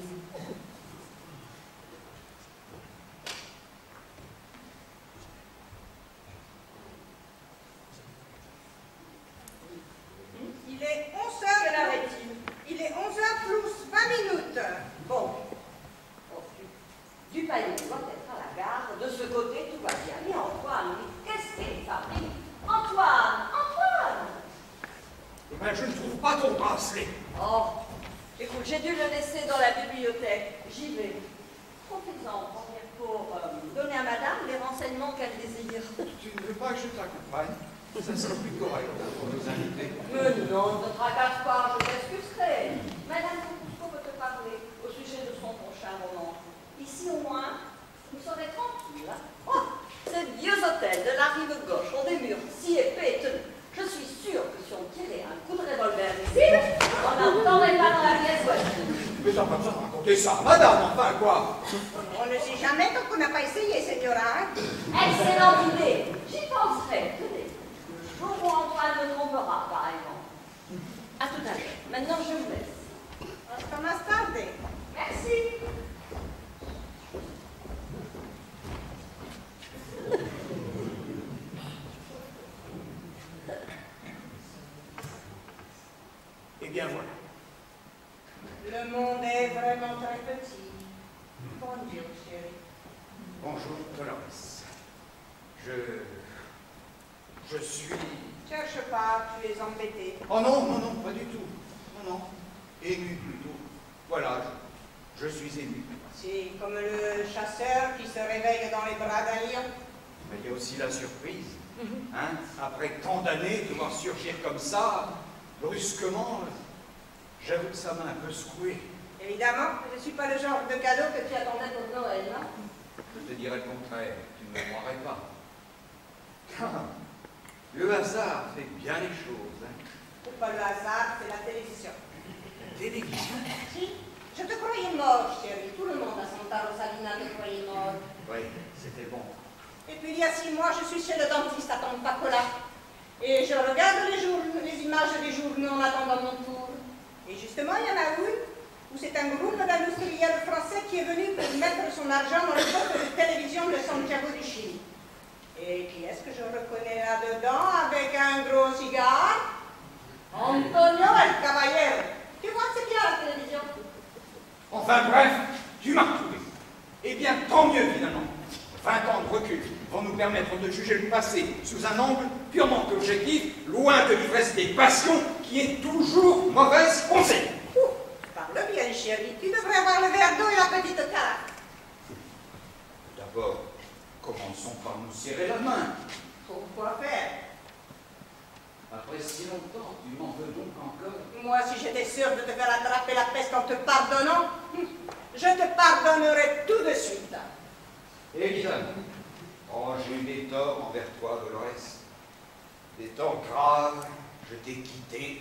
Il est onze heures. Quelle heure est-il? Il est onze heures plus vingt minutes. Bon. Bon, du, du Dupaillon doit être à la gare. De ce côté, tout va bien. Mais Antoine, mais qu'est-ce qu'il fabrique? Antoine! Antoine! Eh ben, je ne trouve pas ton bracelet. Oh, écoute, j'ai dû le laisser dans la bibliothèque. J'y vais. Profitez-en pour euh, donner à madame les renseignements qu'elle désire. Tu ne veux pas que je t'accompagne? Ça serait plus correct hein, pour nos invités. Mais non, ne te tracasse pas, je t'excuserai. Madame Cousteau veut te parler au sujet de son prochain roman. Ici au moins, vous serez tranquille. Hein? Oh, ces vieux hôtels de la rive gauche ont des murs si épais et tenus. Je suis sûre que si on tirait un coup de revolver ici, on n'entendrait pas dans la pièce voisine. Mais t'as pas besoin de raconter ça, madame, enfin quoi? On ne sait jamais tant qu'on n'a pas essayé, señora. Excellente idée, j'y penserai. Tenez, le jour où Antoine me trompera, par exemple. À tout à l'heure. Maintenant, je vous laisse. Hasta más tarde. Merci. Eh bien voilà. Le monde est vraiment très petit. Bonjour, chérie. Bonjour, Dolores. Je... Je suis... Cherche pas, tu es embêté. Oh non, non, non, pas du tout. Non, non. Ému plutôt. Voilà, je, je suis ému. C'est comme le chasseur qui se réveille dans les bras d'un lion. Mais il y a aussi la surprise. Hein? Après tant d'années, de voir surgir comme ça, brusquement, j'avoue que ça m'a un peu secoué. Évidemment, je ne suis pas le genre de cadeau que tu attendais pour Noël, non? Peut-être dirais le contraire, tu ne me croirais pas. Car le hasard fait bien les choses. Hein. C'est pas le hasard, c'est la télévision. Télévision? Si, je te croyais mort, chérie. Tout le monde à Santa Rosalina te croyait mort. Oui, c'était bon. Et puis il y a six mois, je suis chez le dentiste à Pacola. Et je regarde les, jour, les images des journaux en attendant mon tour. Et justement, il y en a une où c'est un groupe d'industriels français qui est venu pour mettre son argent dans le poste de télévision de Santiago du Chili. Et qui est-ce que je reconnais là-dedans avec un gros cigare? Antonio El Caballero. Tu vois, c'est bien la télévision. Enfin bref, tu m'as retrouvé. Eh bien, tant mieux finalement. vingt ans de recul vont nous permettre de juger le passé sous un angle purement objectif, loin de l'ivresse des passions qui est toujours mauvaise conseil. Parle bien, chérie. Tu devrais avoir le verre d'eau et la petite carte. D'abord, commençons par nous serrer la main. Pourquoi faire? Après si longtemps, tu m'en veux donc encore? Moi, si j'étais sûre de te faire attraper la peste en te pardonnant, je te pardonnerais tout de suite. Évidemment. Oh, j'ai eu des torts envers toi, Dolores. Des torts graves. Je t'ai quitté.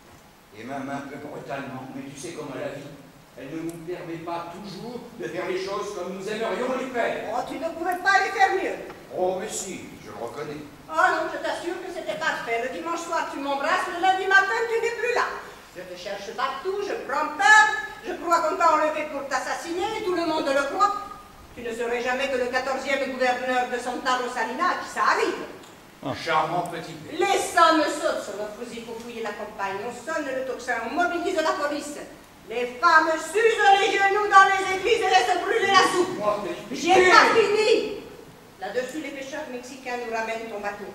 Et même un peu brutalement. Mais tu sais comment la vie, elle ne nous permet pas toujours de faire les choses comme nous aimerions les faire. Oh, tu ne pouvais pas les faire mieux. Oh, mais si, je le reconnais. Oh non, je t'assure que c'était parfait. Le dimanche soir, tu m'embrasses. Le lundi matin, tu n'es plus là. Je te cherche partout, je prends peur. Je crois qu'on t'a enlevé pour t'assassiner et tout le monde le croit. Tu ne serais jamais que le quatorzième gouverneur de Santa Rosalina, qui ça arrive. Un charmant petit. Les sommes sautent sur le fusil pour fouiller la campagne. On sonne le tocsin, on mobilise la police. Les femmes s'usent les genoux dans les églises et laissent brûler la soupe. J'ai pas fini. Là-dessus, les pêcheurs mexicains nous ramènent ton bateau.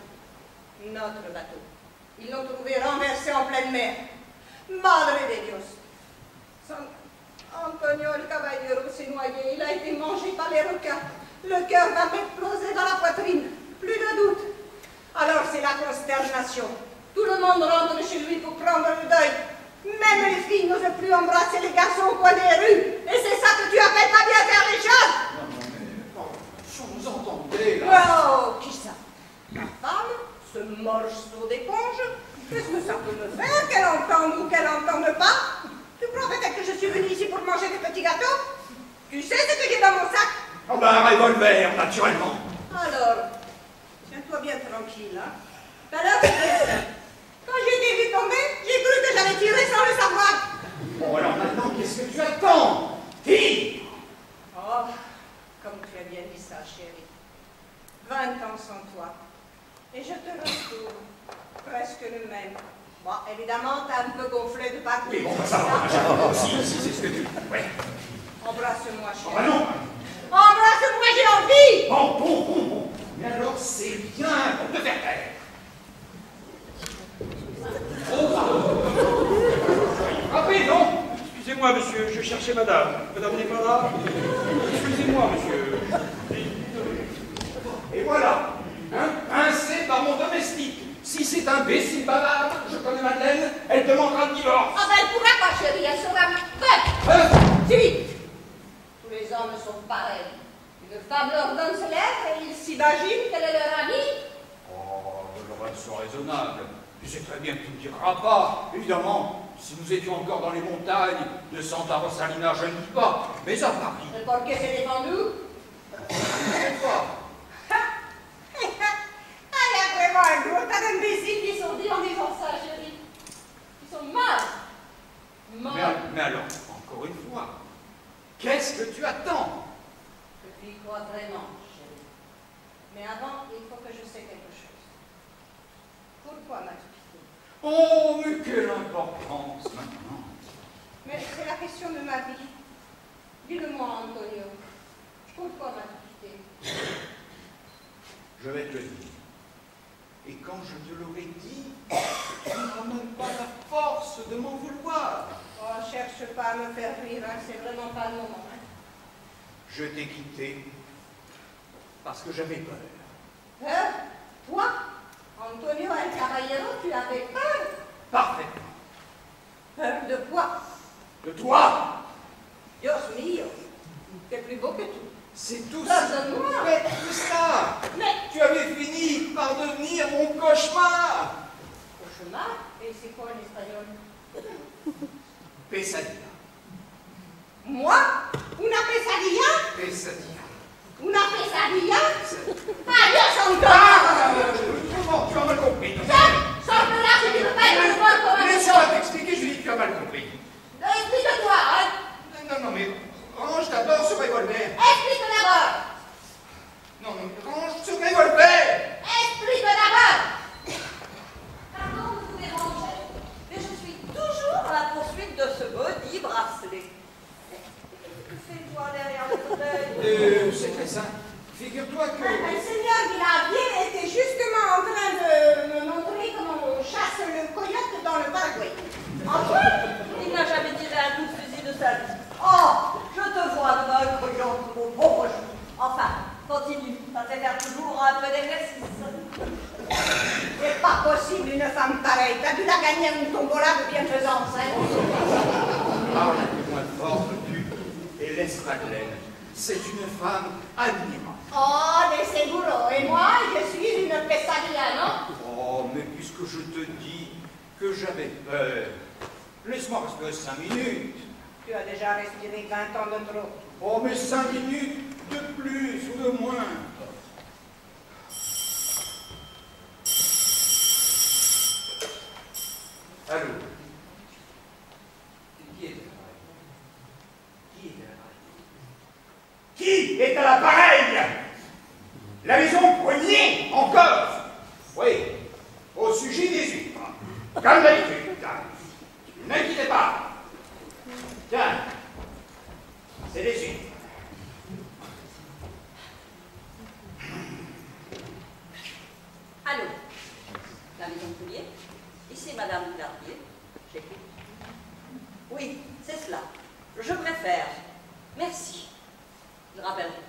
Notre bateau. Ils l'ont trouvé renversé en pleine mer. Madre de Dios. Son... Antonio El Caballero s'est noyé. Il a été mangé par les requins. Le cœur va m'exploser dans la poitrine. Plus de doute. Alors c'est la consternation. Tout le monde rentre chez lui pour prendre le deuil. Même les filles n'osent plus embrasser les garçons au coin des rues. Et c'est ça que tu appelles pas bien faire les choses? Non, non, mais... Oh, vous entendez, là? Oh, qui ça? La femme? Ce morceau d'éponge? Qu'est-ce que ça peut me faire? Qu'elle entende ou qu'elle n'entende pas? Tu crois peut-être que je suis venue ici pour manger des petits gâteaux? Tu sais ce que j'ai dans mon sac? Oh ben, un revolver, naturellement. Alors, tiens-toi bien tranquille, hein? Tout à l'heure, c'était ça. Quand j'ai été vue tomber, j'ai cru que j'allais tirer sans le savoir. Bon, alors maintenant, qu'est-ce que tu attends? Tire! Oh, comme tu as bien dit ça, chérie. Vingt ans sans toi. Et je te retrouve. Presque le même. Bon, évidemment, t'as un peu gonflé de partout. Oui, bon, bah, ça va, j'adore aussi, si c'est ce que tu... Ouais. Embrasse-moi, Oh, chérie. bah non! Embrasse-moi, j'ai envie! Bon, bon, bon, bon. Mais alors, c'est bien pour te faire taire. Oh, frappez, non? Excusez-moi, monsieur, je cherchais madame. Madame n'est pas là? Excusez-moi, monsieur. Et voilà, hein, pincé par mon domestique. Si c'est un bécile bavard, je connais Madeleine, elle demandera le divorce. Ah ben, elle pourra pas, chérie, elle sera ma... Hein? Si! Tous les hommes sont pareils. Une femme leur donne ses lettres et ils s'imaginent qu'elle est leur amie. Oh, Dolores, sois raisonnable. Tu sais très bien que tu ne diras pas. Évidemment, si nous étions encore dans les montagnes de Santa Rosalina, je ne dis pas. Mais à Paris. Le porquet s'est défendu. Je ne sais pas. Ah, il y a vraiment un gros tas d'imbéciles qui sont dits en disant ça, chérie. Ils sont mal. Mal. Mais, mais alors, encore une fois, qu'est-ce que tu attends? Je lui crois vraiment, chérie. Mais avant, il faut que je sais quelque chose. Pourquoi m'as-tu quitté? Oh, mais quelle importance maintenant. Mais c'est la question de ma vie. Dis-le-moi, Antonio. Pourquoi m'as-tu quitté? Je vais te le dire. Et quand je te l'aurai dit, tu n'auras même pas la force de m'en vouloir. Oh, cherche pas à me faire rire, hein. C'est vraiment pas le moment. Hein. Je t'ai quitté parce que j'avais peur. Hein? Toi, Antonio El Caballero, tu avais peur? Parfaitement. Peur de quoi? De toi? Dios mio, t'es plus beau que tout. C'est tout Ça, ça. c'est moi. Mais tout ça. Mais, Tu avais fini par devenir mon cauchemar. cauchemar, et c'est quoi en espagnol? Pesadilla. Moi? Una pesadilla? Pesadilla. Una pesadilla? Pesadilla. Adios, Antonio! Ah, euh, comment tu as mal compris? Sors, sors de là, si tu ne veux pas être le voir comme un Laisse-moi t'expliquer, Julie, tu as mal compris. Explique-toi, hein? Non, non, mais range d'abord ce revolver. Explique d'abord! Non, non, range ce revolver. Explique d'abord! Pardon de vous déranger, mais je suis toujours à la poursuite de ce maudit bracelet. Fais-toi derrière le fauteuil. Euh, c'est très simple. Figure-toi que... Le seigneur Guillardier était justement en train de me montrer comment on chasse le coyote dans le Paraguay. Enfin, il n'a jamais tiré un coup de fusil de sa vie. Oh, je te vois devant un coyote, mon pauvre chou. Enfin, continue, ça fait faire toujours un peu d'exercice. C'est pas possible une femme pareille. T'as dû la gagner une tombola de bienfaisance, hein? Parle un peu moins fort, tu, et laisse Madeleine. C'est une femme admirable. Oh, de seguro. Et moi, je suis une pesadilla, non? Oh, mais puisque je te dis que j'avais peur, laisse-moi respirer cinq minutes. Tu as déjà respiré vingt ans de trop. Oh, mais cinq minutes de plus ou de moins. Allô? Qui est Qui est à l'appareil? La maison Poignet, encore? Oui, au sujet des huîtres. Comme d'habitude. N'inquiétez pas. Tiens, c'est des huîtres. Allô, la maison Poulier? Ici Madame Guillardier. J'écoute. Oui, c'est cela. Je préfère. Merci. Ils rappelleront.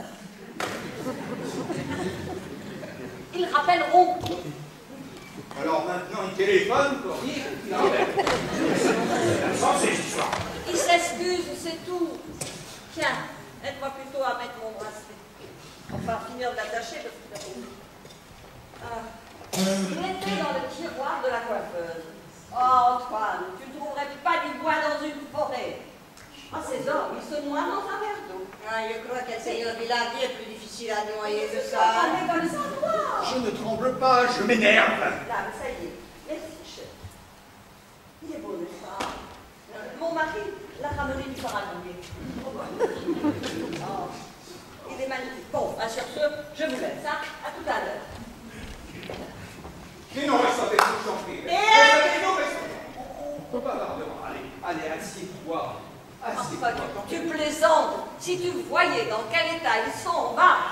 Ils rappelleront. Alors maintenant, il téléphone pour dire qu'il rappelle. Sans ces histoires. Ils s'excusent, c'est tout. Tiens, aide-moi plutôt à mettre mon bracelet. Enfin, finir de l'attacher parce que c'est ah. Il était dans le tiroir de la coiffeuse. Oh, Antoine, tu ne trouverais pas du bois dans une forêt. Ah, ces hommes, ils se noient dans un verre d'eau. Ah, je crois que le seigneur Guillardier est plus difficile à noyer que Ça ça. parler comme ça, toi. Je ne tremble pas, je m'énerve. Là, ça y est. Merci, chef. Il est beau, n'est-ce pas? Euh, Mon mari l'a ramené du Paraguay. Oh, bon. Oh, il est magnifique. Bon, bah, sur ce, je vous laisse. Hein? À tout à l'heure. Mais non, reste avec nous, j'en prie. Et- Reste, non, reste. On peut pas pardon. Allez, allez, assieds-toi. Assieds-toi. Enfin, tu plaisantes. Si tu voyais dans quel état ils sont en bas.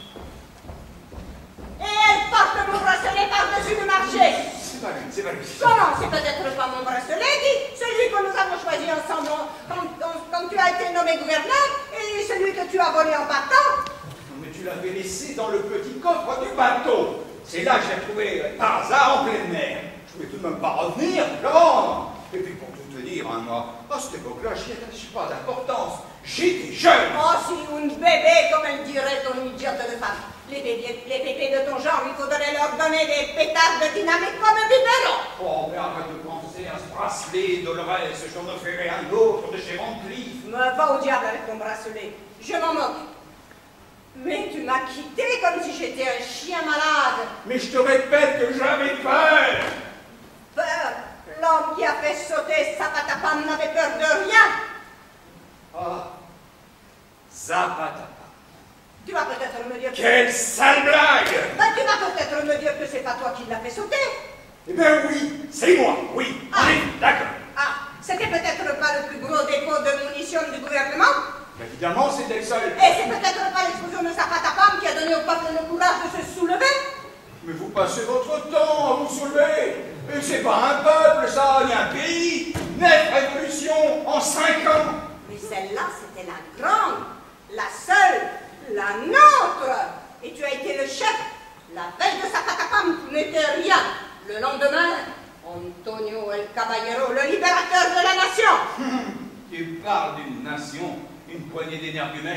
Et elle porte mon bracelet par-dessus le marché. C'est pas lui, c'est pas lui. Comment? C'est peut-être pas mon bracelet, dit celui que nous avons choisi ensemble quand, quand- quand tu as été nommé gouverneur et celui que tu as volé en partant. Mais tu l'avais laissé dans le petit coffre du bateau. C'est là que je l'ai trouvé euh, par hasard en pleine mer. Je pouvais tout de même pas revenir, le rendre. Et puis pour tout te dire, hein, moi, à cette époque-là, j'y attache pas d'importance. J'étais jeune. Oh, si une bébé, comme elle dirait ton idiote de femme. Les bébés, les bébés de ton genre, il faudrait leur donner des pétards de dynamite comme un biberon. Oh, mais arrête de penser à ce bracelet, Dolores, j'en offrirai un autre de chez Van Cleef. Me va au diable avec ton bracelet. Je m'en moque. Mais tu m'as quitté comme si j'étais un chien malade. Mais je te répète que j'avais peur. Peur. L'homme qui a fait sauter Zapatapam n'avait peur de rien. Ah, Zapatapa. Tu vas peut-être me dire que... Quelle sale blague! Ben, tu vas peut-être me dire que c'est pas toi qui l'as fait sauter. Eh bien oui, c'est moi, oui. Ah. Oui, d'accord. Ah, c'était peut-être pas le plus gros dépôt de munitions du gouvernement. Évidemment, c'était le seul. Et c'est peut-être pas l'explosion de Zapatapam qui a donné au peuple le courage de se soulever. Mais vous passez votre temps à vous soulever. Et c'est pas un peuple, ça, ni un pays. Neuf révolutions en cinq ans. Mais celle-là, c'était la grande, la seule, la nôtre. Et tu as été le chef. La veille de Zapatapam, tu n'étais rien. Le lendemain, Antonio El Caballero, le libérateur de la nation. Tu parles d'une nation, une poignée d'énergumènes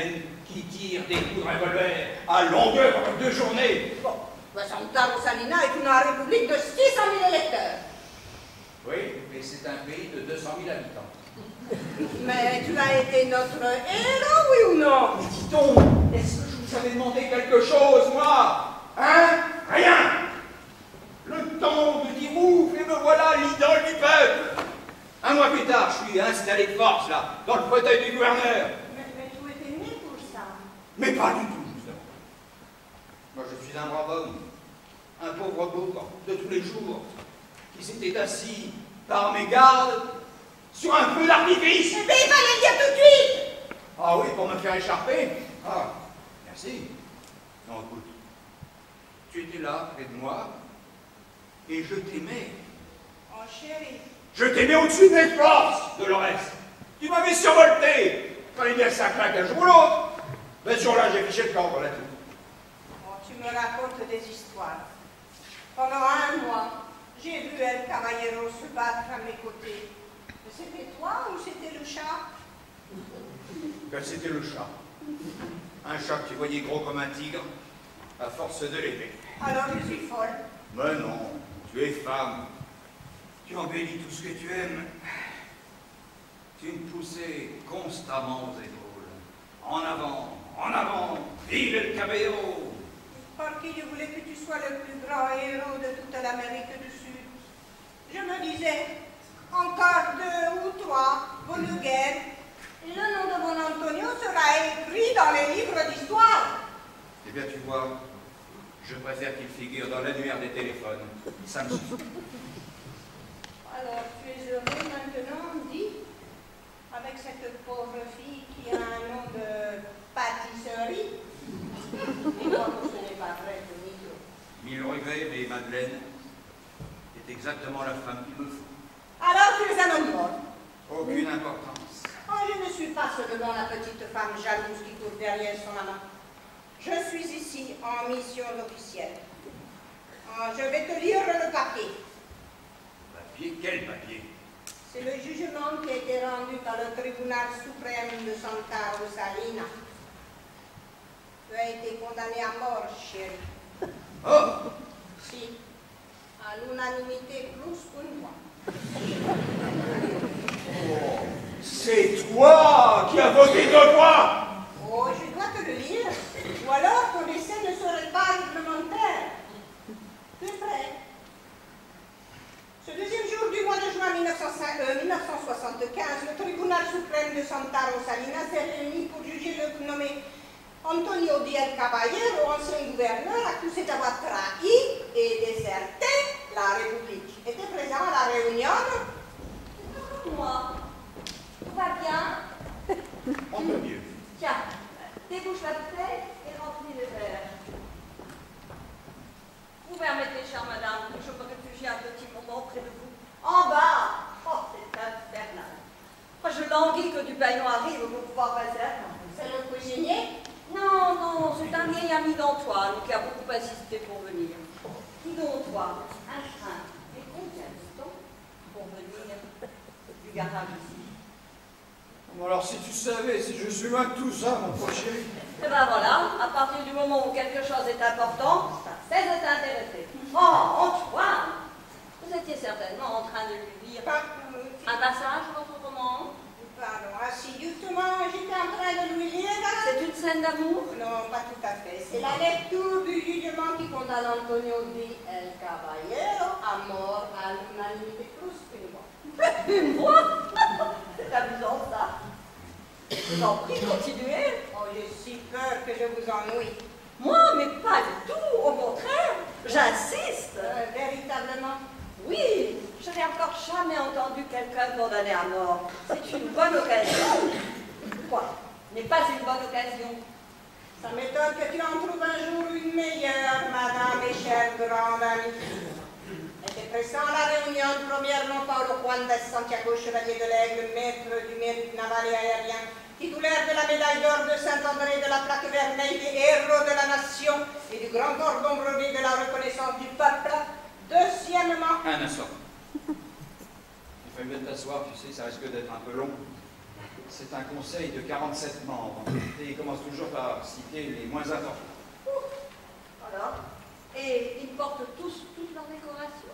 qui tire des coups de revolver à longueur de journée. Bon, Santa Rosalina est une république de six cent mille électeurs. Oui, mais c'est un pays de deux cent mille habitants. Mais tu as été notre héros, oui ou non? Mais dis donc, est-ce que je vous avais demandé quelque chose, moi? Hein? Rien! Le temps de dire ouf, et me voilà l'idole du peuple! Un mois plus tard, je suis installé de force, là, dans le fauteuil du gouverneur. Mais, mais tu étais né pour ça. Mais pas du tout, justement. Moi, je suis un brave homme, un pauvre bourg de tous les jours, qui s'était assis par mes gardes sur un feu d'artifice. Mais il fallait le dire tout de suite! Ah oui, pour me faire écharper? Ah, merci. Non, écoute, tu étais là, près de moi, et je t'aimais. Oh, chérie. Je t'aimais au-dessus de mes forces, Dolores. Tu m'avais survolté. Fallait bien que ça claque un jour ou l'autre. Mais ce jour-là, j'ai fiché le camp pour la tout. Oh, tu me racontes des histoires. Pendant un mois, j'ai vu El Caballero se battre à mes côtés. C'était toi ou c'était le chat? Ben, c'était le chat. Un chat que tu voyais gros comme un tigre, à force de l'aimer. Alors je suis folle. Mais non, tu es femme. Tu embellis tout ce que tu aimes. Tu me poussais constamment aux épaules. En avant, en avant, vive El Caballero! Parce que je voulais que tu sois le plus grand héros de toute l'Amérique du Sud. Je me disais, encore deux ou trois bonnes guerres, et le nom de mon Antonio sera écrit dans les livres d'histoire. Eh bien, tu vois, je préfère qu'il figure dans l'annuaire des téléphones. Ça me suffit. Alors, tu es heureux maintenant, dis, avec cette pauvre fille qui a un nom de pâtisserie? Et moi, ce n'est pas vrai, Tonito. Mille regrets, mais Madeleine est exactement la femme qu'il me faut. Alors, tu es un homme mort. Aucune importance. Oh, je ne suis pas seulement la petite femme jalouse qui court derrière son amant. Je suis ici en mission officielle. Oh, je vais te lire le papier. Papier? Quel papier? C'est le jugement qui a été rendu par le tribunal suprême de Santa Rosalina. Tu as été condamné à mort, chérie. Oh! Si, à l'unanimité plus qu'une fois. Oh, c'est toi qui as voté deux fois! Oh, je dois te le lire. Ou alors ton décès ne serait pas réglementaire. Tu es prêt? Ce deuxième jour du mois de juin mille neuf cent soixante-quinze, le tribunal suprême de Santa Rosalina s'est réuni pour juger le nommé Antonio Di El Caballero, ancien gouverneur, accusé d'avoir trahi et déserté la République. Était présent à la réunion? Moi, tout va bien? On peut mieux. Tiens, débouche la bouteille et remplis le verre. Vous permettez, chère madame, que je me réfugie un petit moment près de vous. En bas! Oh, c'est infernal. Moi, je languis que du pain arrive pour pouvoir passer à temps. C'est le cuisinier? Non, non, c'est un vieil ami d'Antoine qui a beaucoup insisté pour venir. Dis donc, toi, un train, et combien de temps pour venir du garage ici? Bon, alors, si tu savais, si je suis loin de tout ça, mon pauvre chéri. Et ben voilà, à partir du moment où quelque chose est important, ça cesse de t'intéresser. Oh, Antoine! Vous étiez certainement en train de lui lire un passage, votre roman. Pardon, ah si, justement, j'étais en train de lui lire. C'est une scène d'amour? Non, pas tout à fait. C'est la lecture du jugement qui condamne Antonio Di El Caballero à mort à l'unanimité plus qu'une fois. Une voix? C'est amusant, ça. Je vous en prie, continuez. Oh, j'ai si peur que je vous ennuie. Moi, mais pas du tout, au contraire, j'insiste. Euh, véritablement. Oui, je n'ai encore jamais entendu quelqu'un condamné à mort. C'est une bonne occasion. Quoi? N'est pas une bonne occasion. Ça m'étonne que tu en trouves un jour une meilleure, madame et chère grande amie. Était présent à la réunion, premièrement, Paolo Juan de Santiago, chevalier de l'Aigle, maître du mérite naval et aérien, titulaire de la médaille d'or de Saint-André, de la plaque vermeille des héros de la nation et du grand cordon brodé de la reconnaissance du peuple. Deuxièmement, Un instant. Il faut mieux t'asseoir, tu sais, ça risque d'être un peu long. C'est un conseil de quarante-sept membres. Et il commence toujours par citer les moins importants. Alors, et ils portent tous toute leur décoration.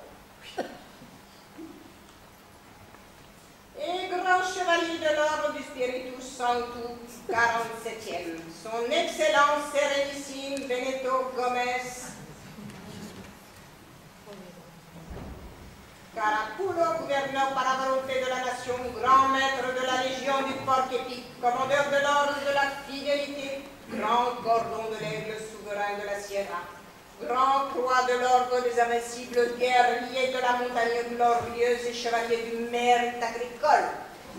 Et grand chevalier de l'ordre du Spiritus Sanctus, quarante-septième, son Excellence Sérénissime Benito Gomez, Caraculo, gouverneur par la volonté de la nation, grand maître de la Légion du Porc-Épic, commandeur de l'ordre de la fidélité, grand cordon de l'aigle souverain de la Sierra, grand croix de l'ordre des invincibles, guerrier de la montagne glorieuse et chevalier du mérite agricole.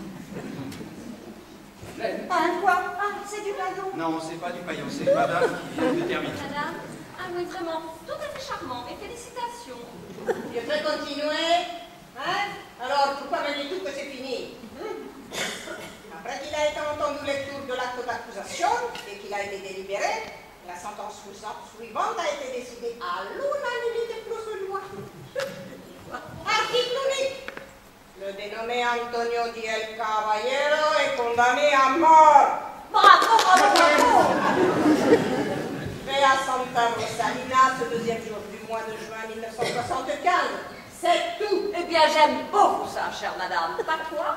Ah, quoi? Ah, c'est du paillon. Non, c'est pas du paillon, c'est madame qui vient de terminer. Madame? Ah oui, vraiment, tout à fait charmant, et félicitations. Je peux continuer? Hein? Alors, pourquoi me dites-vous que c'est fini? Après qu'il a été entendu lecture de l'acte d'accusation et qu'il a été délibéré, la sentence suivante a été décidée à l'unanimité plus de loi. Article unique. Le dénommé Antonio Di El Caballero est condamné à mort. Bravo, bravo, bravo. Fait à Santa Rosalina ce deuxième jour du mois de juin mille neuf cent soixante-quinze. C'est tout. Eh bien, j'aime beaucoup ça, chère madame. Pas toi?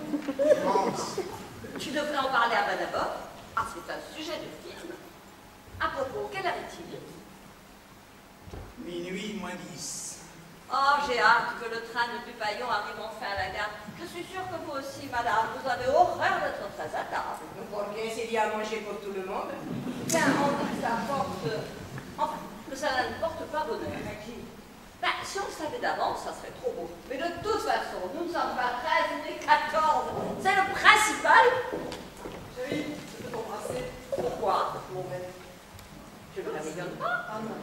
Tu devrais en parler à Badabov. Ah, c'est un sujet de film. À propos, quelle heure est-il? Minuit moins dix. Oh, j'ai hâte que le train de Dupaillon arrive enfin à la gare. Je suis sûre que vous aussi, madame, vous avez horreur d'être très à table. Pour bien s'il y a à manger pour tout le monde. Tiens, on dit que ça porte... Enfin, que ça ne porte pas bonheur. Ben, si on le savait d'avance, ça serait trop beau. Mais de toute façon, nous ne sommes pas treize ni quatorze. C'est le principal. Chérie, je peux t'embrasser. Pourquoi? Mon bête. Je ne réveillonne pas. Ah non,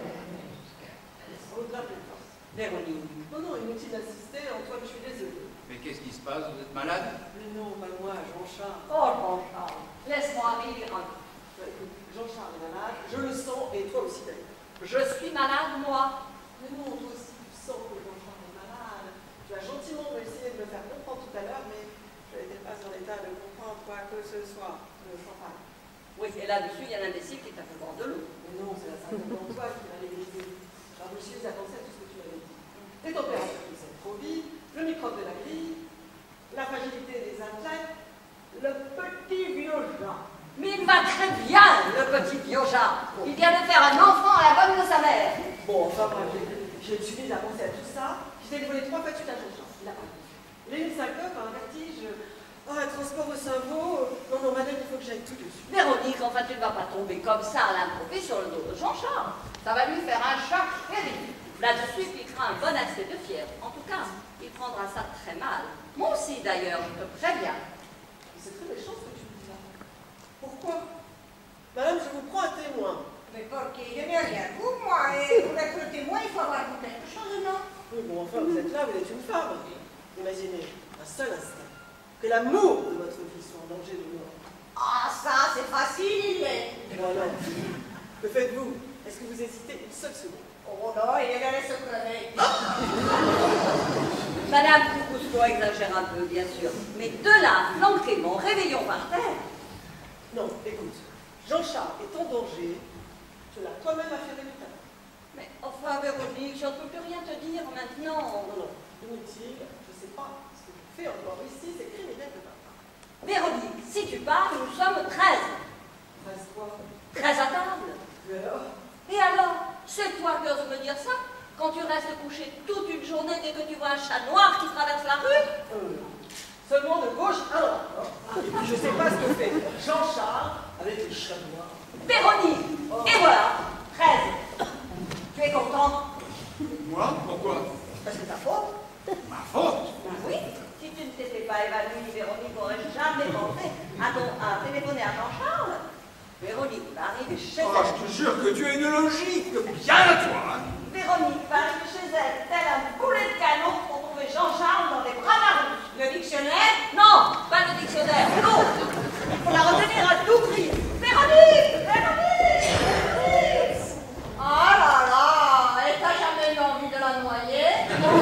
au-delà de toi. Véronique. Non, non, inutile d'insister, Antoine, je suis désolée. Mais qu'est-ce qui se passe? Vous êtes malade? Mais non, pas moi, Jean-Charles. Oh, Jean-Charles, laisse-moi rire. Bah, écoute, Jean-Charles est malade, je le sens, et toi aussi d'ailleurs. Je suis malade, moi. Mais non, toi aussi, tu sens que Jean-Charles est malade. Tu as gentiment essayé de me faire comprendre tout à l'heure, mais je n'étais pas en état de comprendre quoi que ce soit. Ne sens pas. Oui, et là-dessus, il y a l'imbécile qui t'a fait boire de l'eau. Mais non, c'est la symptôme d'Antoine qui m'a négligé. Genre, je suis à penser à tout ce que tu m'avais dit. Tes températures qui sont trop vite, le microbe de la grille, la fragilité des athlètes, le petit vieux Jean. Mais il va très bien, le petit Bioja. Il vient de faire un enfant à la bonne de sa mère. Bon, enfin bref, je me suis mise à penser à tout ça. J'ai téléphoné trois fois de suite à Jean-Charles. Il a pas dit. Il a eu une syncope, un vertige, oh, un transport au cerveau. Non, non, madame, il faut que j'aille tout de suite. Véronique, enfin, tu ne vas pas tomber comme ça à l'improviste sur le dos de Jean-Charles. Ça va lui faire un choc terrible. Là-dessus, il piquera un bon accès de fièvre. En tout cas, il prendra ça très mal. Moi aussi, d'ailleurs, je te préviens. C'est très méchant ce que tu me dis là. Pourquoi? Madame, je vous prends un témoin. Mais pour qui je n'ai rien pour moi, et pour être témoin, il faut avoir pour quelque chose, non? Oui, bon, enfin, vous êtes là, vous êtes une femme. Imaginez, un seul instant, que l'amour de votre vie soit en danger de mort. Ah, ça, c'est facile, il est. Voilà. Que faites-vous? Est-ce que vous hésitez une seule seconde? Oh non, il est allé se crever. Madame Cousteau exagère un peu, bien sûr. Mais de là, flanquer mon réveillon par terre. Non, écoute, Jean-Charles est en danger. Tu l'as toi-même affirmé tout à l'heure. Mais enfin, Véronique, je ne peux plus rien te dire maintenant. Non, non, inutile, je ne sais pas ce que tu fais encore ici, c'est criminel de ma part. Véronique, si tu parles, nous sommes treize. Reste quoi? Treize à table. Et alors? Et alors, c'est toi qui oses me dire ça? Quand tu restes couché toute une journée dès que tu vois un chat noir qui traverse la rue? Euh, seulement de gauche à droite. Hein. Et puis je ne sais pas ce que fait Jean-Charles avec les chats noirs. Véronique, Oh. et voilà, treize. Tu es content? Moi? Pourquoi? Parce que ta faute? Ma faute? Ben oui, si tu ne t'étais pas évanouie, Véronique n'aurait jamais pensé à, ton, à téléphoner à Jean-Charles. Véronique va arriver chez Oh, elle. je te jure que tu as une logique bien à toi. Hein. Véronique va arriver chez elle, tel un boulet de canon pour trouver Jean-Charles dans les bras d'Arus. Le dictionnaire? Non, pas le dictionnaire, l'autre. Il faut la retenir à tout prix. Véronique, Véronique, Véronique. Oh là là, et t'as jamais eu envie de la noyer?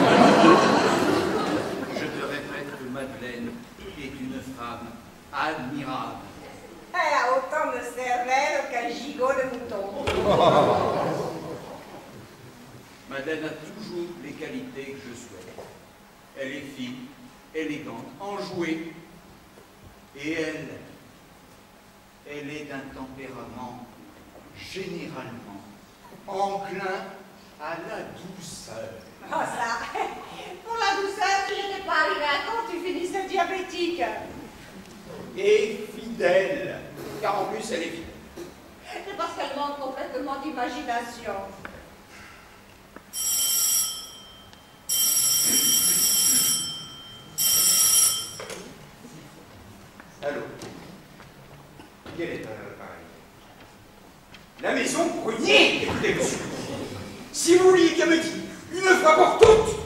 Je te répète que Madeleine est une femme admirable. Madeleine a toujours les qualités que je souhaite. Elle est fine, élégante, enjouée. Et elle, elle est d'un tempérament généralement enclin à la douceur. Oh ça, pour la douceur, tu n'étais pas arrivé à quand tu finissais diabétique. Et fidèle, car en plus elle est fidèle. C'est parce qu'elle manque complètement d'imagination. Allô? Quel est l'appareil? La maison brûlée. Écoutez, monsieur, si vous vouliez bien me dire, une fois pour toutes,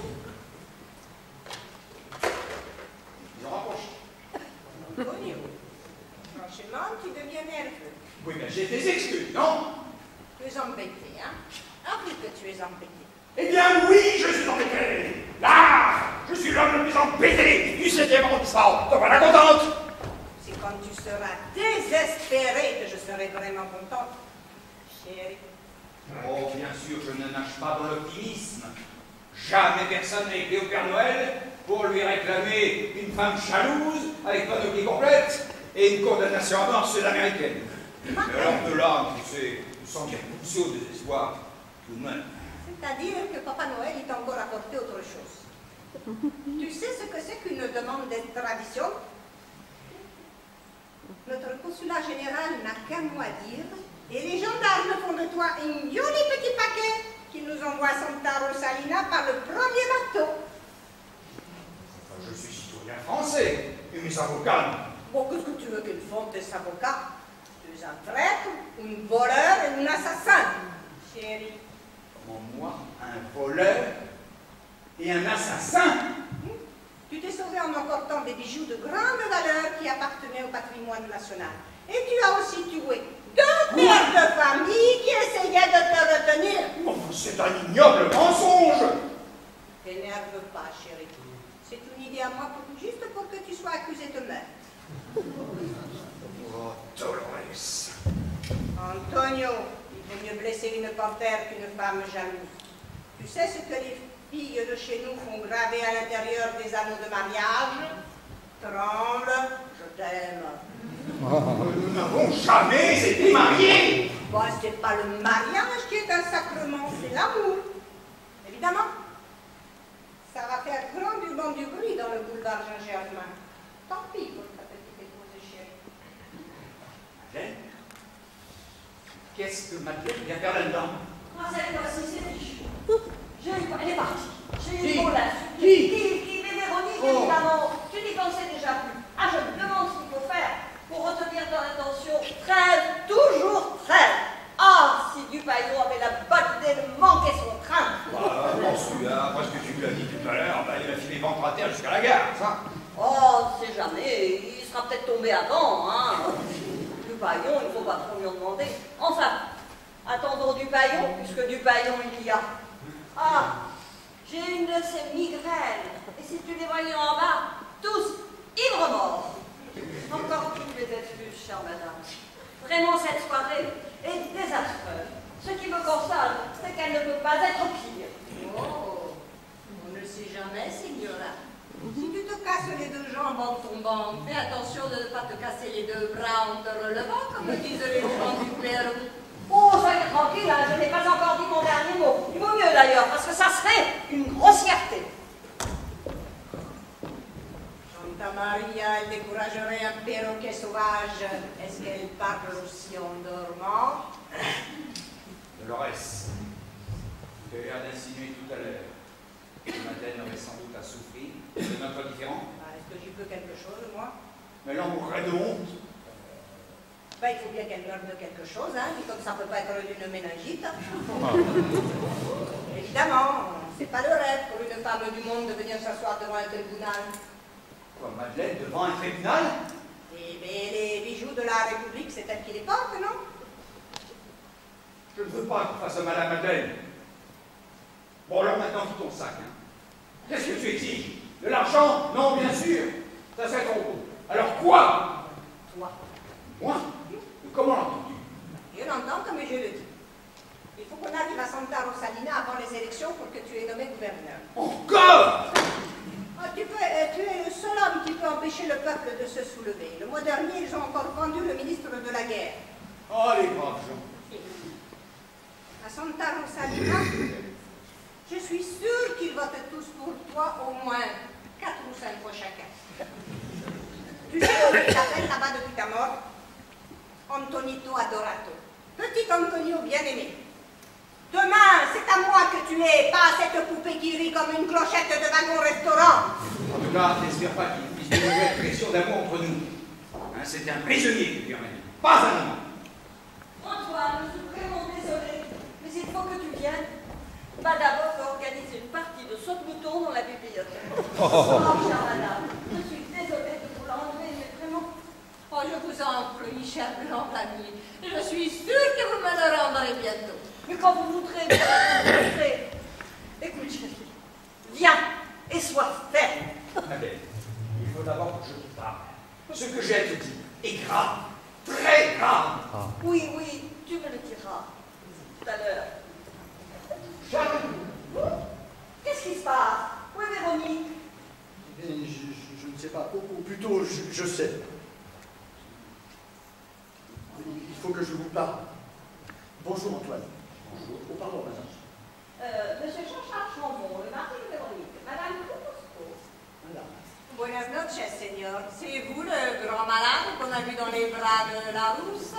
ils ont rapproché. Antonio, franchement, tu deviens nerveux. Oui, mais j'ai des excuses, non? Tu es embêté, hein? Avoue que tu es embêté. Eh bien, oui, je suis embêté. Là, je suis l'homme le plus embêté du septième arrondissement. Donc voilà, contente? C'est quand tu seras désespéré que je serai vraiment contente. Chérie. Oh, bien sûr, je ne nage pas dans l'optimisme. Jamais personne n'a été au Père Noël pour lui réclamer une femme jalouse avec panoplie complète et une condamnation à mort sud-américaine. Mais alors de là, tu sais, sans dire pousser au désespoir, tout de même. C'est-à-dire que Papa Noël est encore apporté autre chose. Tu sais ce que c'est qu'une demande d'extradition? Notre consulat général n'a qu'un mot à dire et les gendarmes font de toi un joli petit paquet qui nous envoie à Santa Rosalina par le premier bateau. Enfin, je suis citoyen français et mes avocats. Bon, qu'est-ce que tu veux qu'ils font tes avocats? Tu es un traître, un voleur et un assassin. Chérie. Comment moi, un voleur et un assassin? Tu t'es sauvé en emportant des bijoux de grande valeur qui appartenaient au patrimoine national. Et tu as aussi tué deux pères de famille qui essayaient de te retenir. Oh, c'est un ignoble mensonge. T'énerve pas, chérie. C'est une idée à moi, pour, juste pour que tu sois accusé de meurtre. Oh, Dolores. Antonio, il vaut mieux blesser une panthère qu'une femme jalouse. Tu sais ce que les filles de chez nous font graver à l'intérieur des anneaux de mariage? Tremble, je t'aime. Nous n'avons jamais été mariés. Bon, c'est pas le mariage qui est un sacrement, c'est l'amour. Évidemment. Ça va faire grandement du bruit dans le boulevard Saint-Germain. Tant pis pour ta petite épouse chérie. Madeleine? Qu'est-ce que Madeleine vient faire là-dedans? Ah, cette fois-ci, c'est fichu. J'ai eu- Elle est partie. J'ai eu Qui? une lettre. Qui? Qui, qui, mais Véronique, Oh. évidemment. Tu n'y pensais déjà plus. Ah, je me demande ce qu'il faut faire pour retenir ton attention. Trêve, toujours trêve. Ah, si Dupaillon avait la bonne idée de manquer son train. Bah, bon, celui-là, après ce que tu lui as dit tout à l'heure, bah, il a filé ventre à terre jusqu'à la gare, ça. Oh, on ne sait jamais. Il sera peut-être tombé avant, hein. Dupaillon, il ne faut pas trop lui en demander. Enfin, attendons Dupaillon, puisque Dupaillon il y a. Ah, j'ai une de ces migraines. Et si tu les voyais en bas, tous ivres morts. Encore toutes mes excuses, chère madame. Vraiment, cette soirée est désastreuse. Ce qui me console, c'est qu'elle ne peut pas être pire. Oh, on ne sait jamais, signora. Si tu te casses les deux jambes en tombant, fais attention de ne pas te casser les deux bras en te relevant, comme disent les gens du Pérou. Oh, soyez tranquille, hein, je n'ai pas encore dit mon dernier mot. Il vaut mieux d'ailleurs, parce que ça serait une grossièreté. Santa Maria, elle découragerait un perroquet sauvage. Est-ce qu'elle parle aussi en dormant? Dolores, tu as l'air d'insinuer tout à l'heure que Madeleine aurait sans doute à souffrir de notre différend. Ah, est-ce que j'y peux quelque chose, moi? Mais là, on mourrait de honte. Ben, il faut bien qu'elle meure de quelque chose, hein, puis comme ça ne peut pas être d'une méningite. Évidemment, c'est pas le rêve pour une femme du monde de venir s'asseoir devant un tribunal. Quoi, Madeleine devant un tribunal? Et mais les bijoux de la République, c'est elle qui les porte, non? Je ne veux pas qu'on fasse mal à Madeleine. Bon, alors maintenant, tout ton sac. Hein. Qu'est-ce que tu exiges? De l'argent? Non, bien sûr. Ça serait ton coup. Alors quoi? Toi. Moi? Comment l'entends-tu? Je l'entends comme je le dis. gouverneur. Encore? Ah, tu, peux, euh, tu es le seul homme qui peut empêcher le peuple de se soulever. Le mois dernier, ils ont encore pendu le ministre de la guerre. Oh, les braves gens. À Santa Rosalina, je suis sûre qu'ils votent tous pour toi au moins quatre ou cinq fois chacun. Tu sais comment il s'appelle là-bas depuis ta mort? Antonito Adorato. Petit Antonio bien-aimé. Demain, c'est à moi que tu es, pas à cette poupée qui rit comme une clochette de wagon-restaurant. En tout cas, n'espère pas qu'il puisse y avoir une pression d'amour entre nous. Hein, c'est un prisonnier que tu emmènes, pas un amant. Antoine, je suis vraiment désolée, mais il faut que tu viennes. Va d'abord organiser une partie de saute-mouton dans la bibliothèque. Oh, chère madame, je suis désolée de vous l'enlever, mais vraiment... Oh, je vous en prie, cher blanc ami. Je suis sûre que vous me le rendrez bientôt. Mais quand vous voudrez, madame, vous voudrez. Écoute, chérie, viens et sois ferme. Madeleine, il faut d'abord que je te parle. Ce que j'ai à te dire est grave, très grave. Oui, oui, tu me le diras tout à l'heure. Qu'est-ce qui se passe? Où est Véronique? Eh bien, je, je- je ne sais pas, ou, ou plutôt je, je sais. Il faut que je vous parle. Bonjour Antoine. Bonjour. Oh, pardon, madame. Euh, Monsieur Jean-Charles Chambon, le mari de Véronique, Madame Cousteau. Madame. Buenas noches, señor. C'est vous le grand malade qu'on a vu dans les bras de la rousse?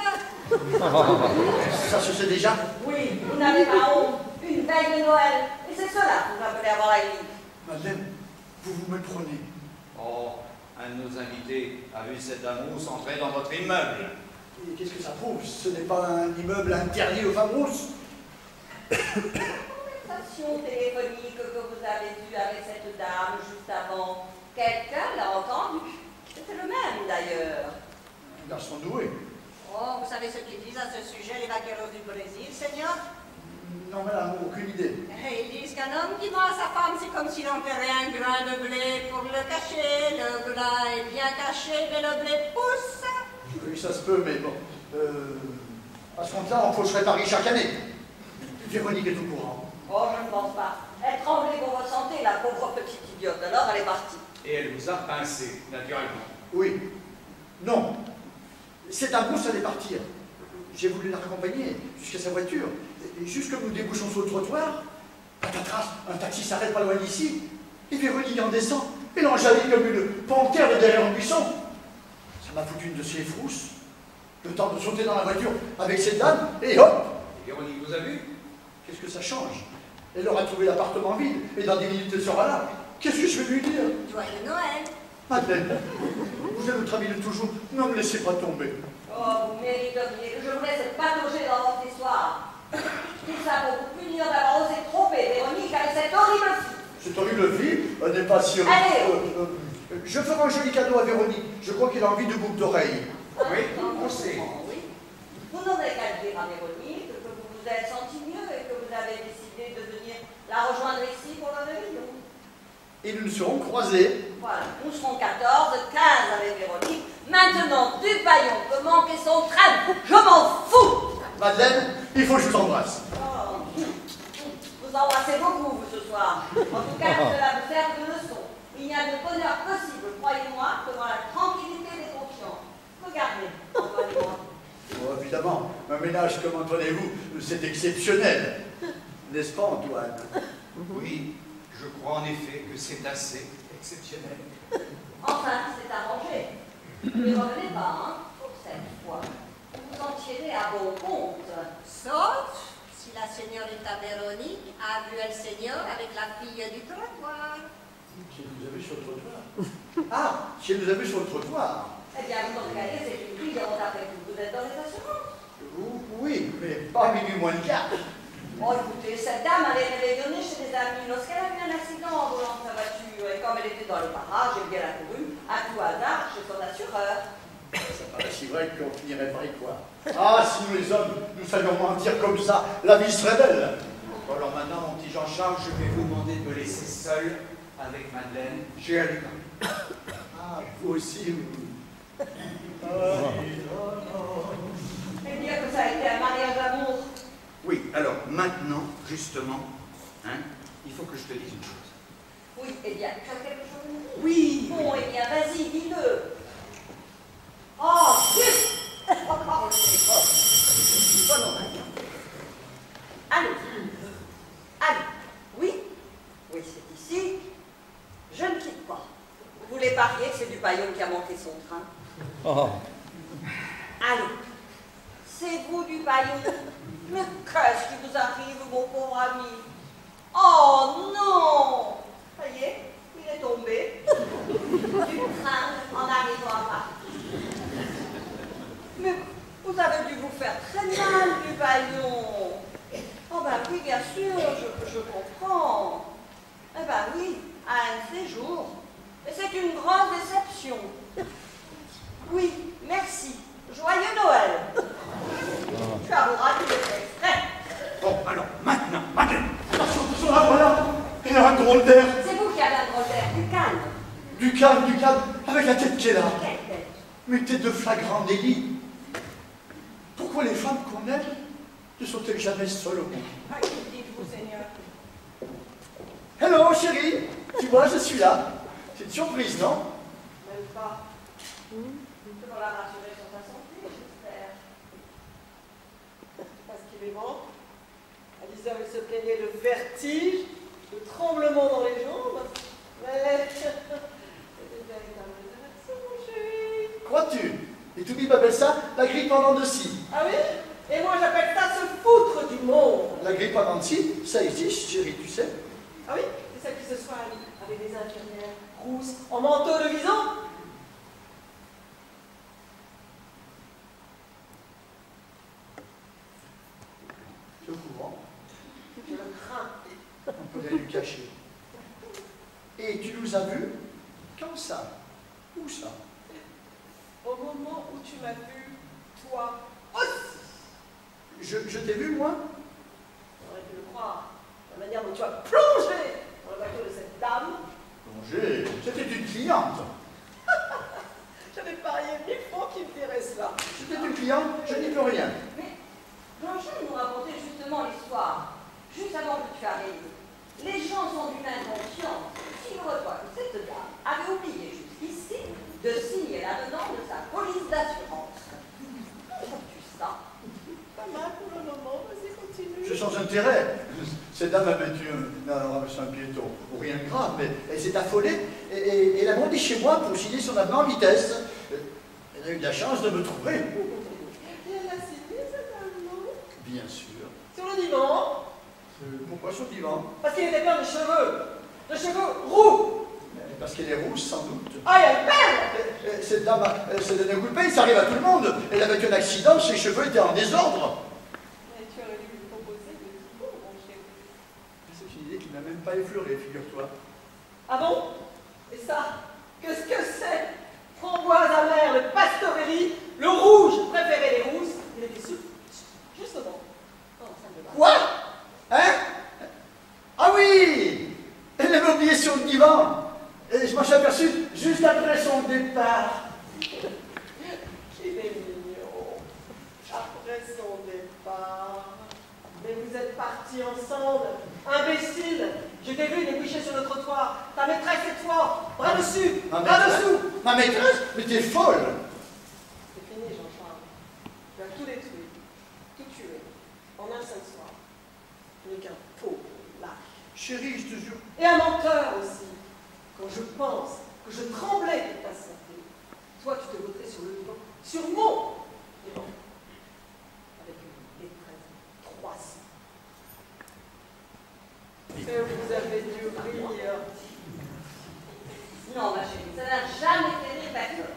Ça se sait déjà? Oui, vous n'avez pas honte. Une veille de Noël. Et c'est cela que vous appelez avoir la vie. Madame, vous vous me prenez. Oh, un de nos invités a vu cet amour entrer dans votre immeuble. Et qu'est-ce que ça prouve? Ce n'est pas un immeuble interdit aux femmes rousses. La conversation téléphonique que vous avez eue avec cette dame juste avant, quelqu'un l'a entendu. C'était le même d'ailleurs. Un garçon doué. Oh, vous savez ce qu'ils disent à ce sujet, les vaqueros du Brésil, señor? Non, madame, aucune idée. Ils disent qu'un homme qui ment à sa femme, c'est comme s'il enterrait un grain de blé pour le cacher. Le grain est bien caché, mais le blé pousse. Oui, ça se peut, mais bon. Euh, à ce compte-là, on faucherait Paris chaque année. Véronique est au courant. Oh, je ne pense pas. Elle tremblait pour votre santé, la pauvre petite idiote. Alors elle est partie. Et elle vous a pincé, naturellement. Oui. Non. Cette amoureuse allait partir. J'ai voulu la raccompagner jusqu'à sa voiture. Et juste comme nous débouchons sur le trottoir, patatras, un taxi s'arrête pas loin d'ici. Et Véronique en descend. Elle en jaillit comme une panthère de derrière un buisson. Ça m'a foutu une de ces frousses. Le temps de sauter dans la voiture avec cette dame, et hop! Et Véronique vous a vu? Qu'est-ce que ça change? Elle aura trouvé l'appartement vide, et dans dix minutes elle sera là. Qu'est-ce que je vais lui dire? Joyeux Noël. Madeleine, vous êtes notre ami de toujours, ne me laissez pas tomber. Oh, vous mériteriez que je vous laisse patauger dans votre histoire. Tout ça pour vous punir d'avoir osé tromper Véronique avec cette horrible fille. Cette horrible fille, elle n'est pas si... Allez. Euh, euh, je ferai un joli cadeau à Véronique. Je crois qu'elle a envie de boucles d'oreilles. Oui, on sait. Oui. Vous n'aurez qu'à le dire à Véronique que vous vous êtes senti mieux et que vous avez décidé de venir la rejoindre ici pour le réveillon. Et nous nous serons croisés. Voilà, nous serons quatorze, quinze avec Véronique. Maintenant, Dupaillon peut manquer son train. Je m'en fous. Madeleine, il faut que je vous embrasse. Oh. Vous embrassez beaucoup, vous, ce soir. En tout cas, cela vous sert de leçon. Il n'y a de bonheur possible, croyez-moi, que dans la tranquillité des consciences. Regardez, Antoine et moi. Oh, évidemment, un ménage comme Antoine et vous, c'est exceptionnel. N'est-ce pas, Antoine? Oui, je crois en effet que c'est assez exceptionnel. Enfin, c'est arrangé. Ne revenez pas, hein, pour cette fois. Vous en tirez à bon compte. Sauf si la señorita Véronique a vu el señor avec la fille du trottoir. Si elle nous a vus sur le trottoir. Ah, si elle nous a vus sur le trottoir. Eh bien, vous en regardez, c'est une brillante après tout. Vous êtes dans les assurances. Oui, mais pas minuit moins le quart. Oh, écoutez, cette dame allait réveillonner chez des amis lorsqu'elle a eu un accident en volant sa voiture. Et comme elle était dans le parage, elle bien accourue, à tout hasard, chez son assureur. Ça paraît si vrai qu'on finirait par y croire. Ah, si nous les hommes, nous savions mentir comme ça, la vie serait belle. Bon, alors maintenant, mon petit Jean-Charles, je vais vous demander de me laisser seul avec Madeleine chez Alika. Ah, vous aussi, vous. Et dire que ça a été un mariage d'amour. Oui, alors maintenant, justement, hein, il faut que je te dise une chose. Oui, eh bien, tu as quelque chose à me dire? Oui. Bon, eh bien, vas-y, dis-le. Oh, zut! Oh, oh, c'est bon, oreille. Allez, allez, oui, oui, c'est ici. Je ne quitte pas. Vous voulez parier que c'est du Paillon qui a manqué son train? Oh. Allez, c'est vous du Paillon. Mais qu'est-ce qui vous arrive, mon pauvre ami? Oh non! Ça y est, il est tombé. Du train en arrivant à Paris. Mais vous avez dû vous faire très mal, du Paillon. Oh ben oui, bien sûr, je, je comprends. Eh ben oui, à un séjour. Et c'est une grande déception. Oui, merci. Joyeux Noël. Tu avoueras qu'il était exprès. Bon, alors, maintenant, maintenant, attention, attention, là, voilà. Il a un drôle d'air. C'est vous qui avez un drôle d'air, du calme. Du calme, du calme, avec la tête qu'elle a. Quelle tête? Mais tête de flagrant délit. Pourquoi les femmes qu'on aime ne sont-elles jamais seules au monde? Ah, que dites-vous, Seigneur? Hello, chérie. Tu vois, je suis là. C'est une surprise, non? Même pas. Tu vas la rassurer sur ta santé, j'espère. Parce qu'il est bon. À dix heures, il se plaignait de vertige, de tremblements dans les jambes. Mais c'est une véritable révélation, mon chéri. Crois-tu? Et tout le monde appelle ça la grippe en dents de scie. Ah oui? Et moi, j'appelle ça se foutre du monde. La grippe en dents de scie, ça existe, chérie, tu sais. Ah oui? C'est celle qui se soigne avec des infirmières rousses en manteau de vison. Tu es au courant? Je le crains. On pourrait lui cacher. Et tu nous as vus? Quand ça? Où ça? Au moment où tu m'as vu, toi aussi. Je, je t'ai vu, moi? J'aurais pu le croire. La manière dont tu as plongé dans le bateau de cette dame. Plongé? C'était une cliente. J'avais parié mille francs qu'il me dirait cela. C'était une cliente, je n'y peux rien. Mais Blanchard nous racontait justement l'histoire, juste avant que tu arrives. Les gens sont d'une inconscience. Figure-toi que cette dame avait oublié jusqu'ici de signer là-dedans de sa police d'assurance. Trouves-tu ça? Pas mal pour le moment, vas-y, continue. C'est sans intérêt. Cette dame avait tué un, un, un piéton. Rien de grave, mais elle s'est affolée et, et, et elle a monté chez moi pour signer son avenant en vitesse. Elle a eu de la chance de me trouver. Et elle a signé cet avenant? Bien sûr. Sur le divan? Euh, pourquoi sur le divan? Parce qu'il était plein de cheveux. De cheveux roux. Parce qu'elle est rousse, sans doute. Ah, et elle perd. Et- et Cette dame elle s'est donné un coup de pain, ça arrive à tout le monde. Elle avait eu un accident, ses cheveux étaient en désordre. Mais tu aurais dû lui proposer de Thibaut, mon chéri. C'est une idée qui n'a même pas effleuré, figure-toi. Ah bon? Et ça, qu'est-ce que c'est? Framboise amère, le pastorelli, le rouge préféré des rousses. Il était sous. Justement. Oh, ça me va. Quoi? Hein? Ah oui! Elle avait oublié sur le divan. Et je m'en suis aperçu juste après son départ. Qu'il est mignon. Après son départ. Mais vous êtes partis ensemble. Imbécile. Je t'ai vu déboucher sur le trottoir. Ta maîtresse et toi. Bras dessus. Ma Bras maîtresse? dessous. Ma maîtresse? Mais t'es folle! C'est fini, Jean-Charles. Tu as tout détruit. Tout tué. En un seul soir. Tu n'es qu'un pauvre lâche. Chérie, je te jure. Et un menteur aussi. Quand je pense que je tremblais de ta santé, toi tu te voterais sur le divan, sur mon divan, avec une maîtresse trois cents. Que vous avez dû rire. Non, ma chérie, ça n'a jamais fait rire personne.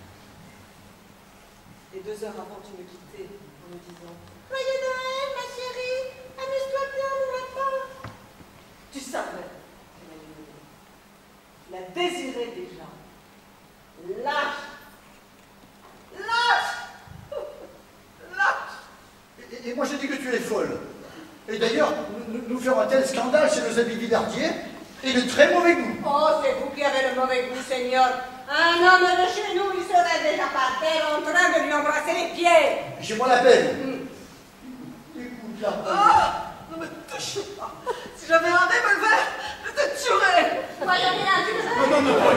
Et deux heures avant, tu me quittais en me disant Joyeux Noël, ma chérie, amuse-toi bien, mon lapin. tu savais qu'elle allait mourir. Tu la désirais déjà. Lâche. Lâche. Lâche. Et, et moi je dis que tu es folle. Et d'ailleurs, nous, nous ferons un tel scandale chez nos amis Villardier et de très mauvais goût. Oh, c'est vous qui avez le mauvais goût, Seigneur. Un homme de chez nous, il serait déjà par terre en train de lui embrasser les pieds. Chez moi la peine. Écoute là. Ah, ne me touchez pas. Si j'avais un revolver, non, non, non.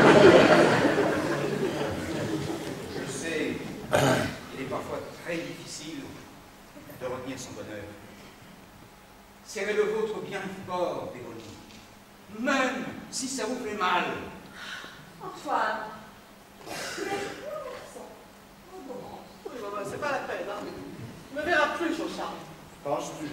Je sais, il est parfois très difficile de retenir son bonheur. Serrez le vôtre bien fort, Véronique. Même si ça vous fait mal. Antoine. Tu es mon garçon. On commence. Oui, maman, c'est pas la peine, hein. Tu me verras plus, Jean-Charles. Penses-tu?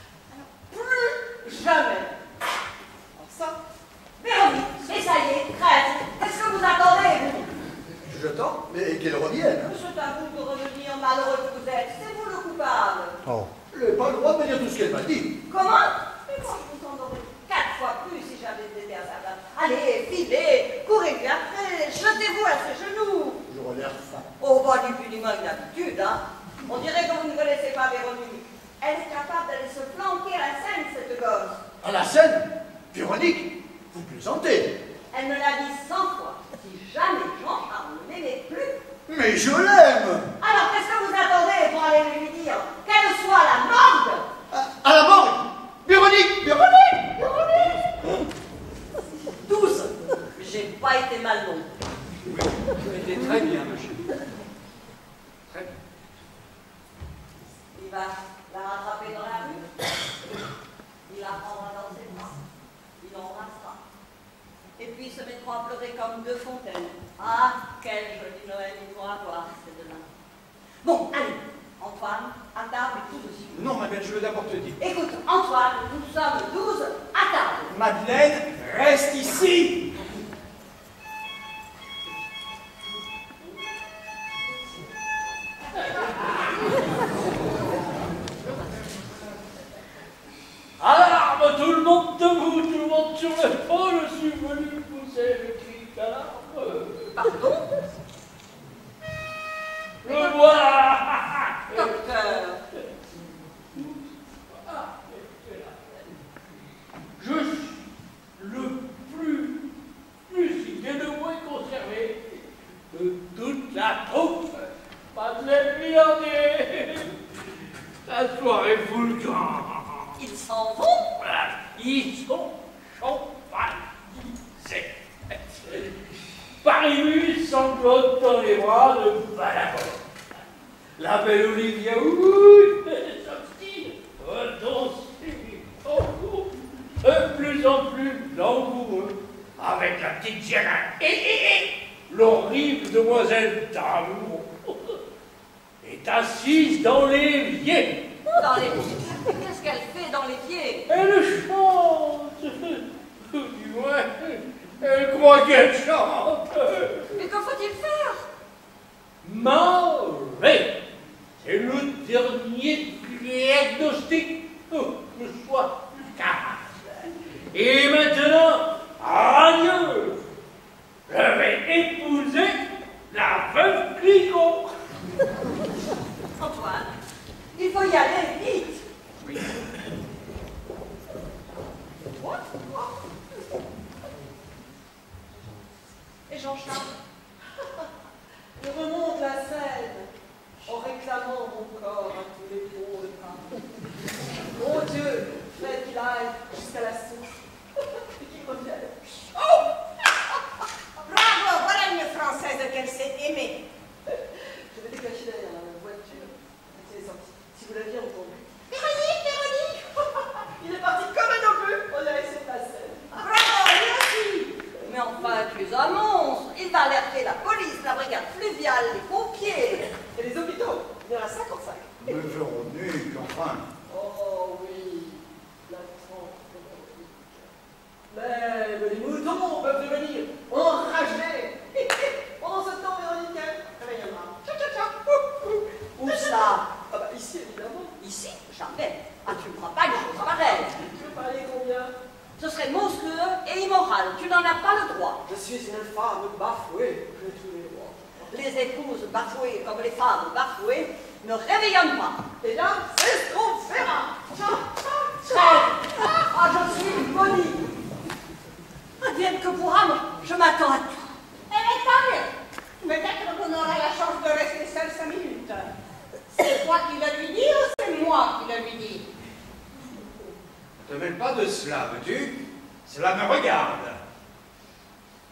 Plus jamais. Alors ça, Véronique, et ça y est, crève. Qu'est-ce que vous attendez, vous? J'attends, mais qu'elle revienne. C'est à vous de revenir malheureux que vous êtes. C'est vous le coupable. Oh. Je n'ai pas le droit de me dire tout ce qu'elle m'a dit. Comment? Mais moi, je vous en aurais quatre fois plus si j'avais été à sa place. Allez, filez, courez-lui après, jetez-vous à ses genoux. J'aurais l'air faim. Oh, bah, ni plus ni moins une habitude, hein. On dirait que vous ne connaissez pas Véronique. Elle est capable d'aller se flanquer à la scène, cette gosse. À la scène? Véronique, vous plaisantez. Elle me l'a dit cent fois. Si jamais Jean-Charles ne m'aimait plus, Mais je l'aime. alors qu'est-ce que vous attendez pour aller lui dire qu'elle soit la morgue? À, à la morgue. Véronique, Véronique, Véronique. Douze. J'ai pas été mal non. Oui, vous étiez très bien, monsieur. Très bien. Il va la rattraper dans la rue. Il la prendra dans ses bras. Il l'embrassera. Et puis ils se mettront à pleurer comme deux fontaines. Ah, quel joli Noël ils vont avoir, ces deux-là. Bon, allez, Antoine, à table et tout de suite. Non, Madeleine, je veux d'abord te dire. Écoute, Antoine, nous sommes douze à table. Madeleine, reste ici. Alarme, tout le monde debout, tout le monde sur le pont, je suis venu pousser le cri d'alarme. Pardon? Le voilà. Docteur. Je suis le plus lucide et le moins conservé de toute la troupe. Madeleine Villandier. La soirée fulgurante. Ils s'en vont? Voilà, ils sont champanisés. Paris sanglote dans les bras de Balabon. La belle Olivia, ouh, s'obstine, redonsée, de plus en plus langoureux, avec la petite Gérard et, et, et l'horrible demoiselle d'amour est assise dans l'évier. Dans les pieds. Qu'est-ce qu'elle fait dans les pieds? Elle chante, ou du moins, elle croit qu'elle chante. Mais que faut-il faire? Mauvais. C'est le dernier diagnostic que je sois capable. Et maintenant, adieu. Je vais épouser la veuve Clicquot. Antoine, il faut y aller vite. Oui. et Jean-Charles, il remonte la Seine en réclamant mon corps à tous les pots de pain. Mon Dieu, fais qu'il aille jusqu'à la source et qu'il revienne. Oh! Bravo, voilà une Française qu'elle sait aimer. Je vais décacher derrière la voiture. Elle est sortie. Si vous l'aviez entendu. Véronique, Véronique! Il est parti comme un obus. On a laissé passer. Bravo, lui aussi! Mais enfin, tu es un monstre. Il va alerter la police, la brigade fluviale, les pompiers. Et les hôpitaux, il y en a cinquante-cinq. Mais Véronique, enfin. Oh oui, la trompe Véronique. Mais les moutons peuvent devenir enragés. Pendant ce temps, Véronique, elle reviendra. Tcha tcha tcha. Où ça? Ah bah ici, évidemment. Ici? Jamais. Ah, tu ne crois pas une chose pareille. Tu veux parler combien? Ce serait monstrueux et immoral. Tu n'en as pas le droit. Je suis une femme bafouée. J'ai tous les droits. Les épouses bafouées comme les femmes bafouées ne réveillonnent pas. Et là, c'est ce qu'on fera. Très. Ah, je suis une bonnie. Advienne que pourra, moi, je m'attends à tout. Eh bien, tant mieux. Peut-être qu'on aura la chance de rester seul cinq minutes. C'est toi qui le lui dis ou c'est moi qui le lui dis? Ne te mêle pas de cela, veux-tu? Cela me regarde.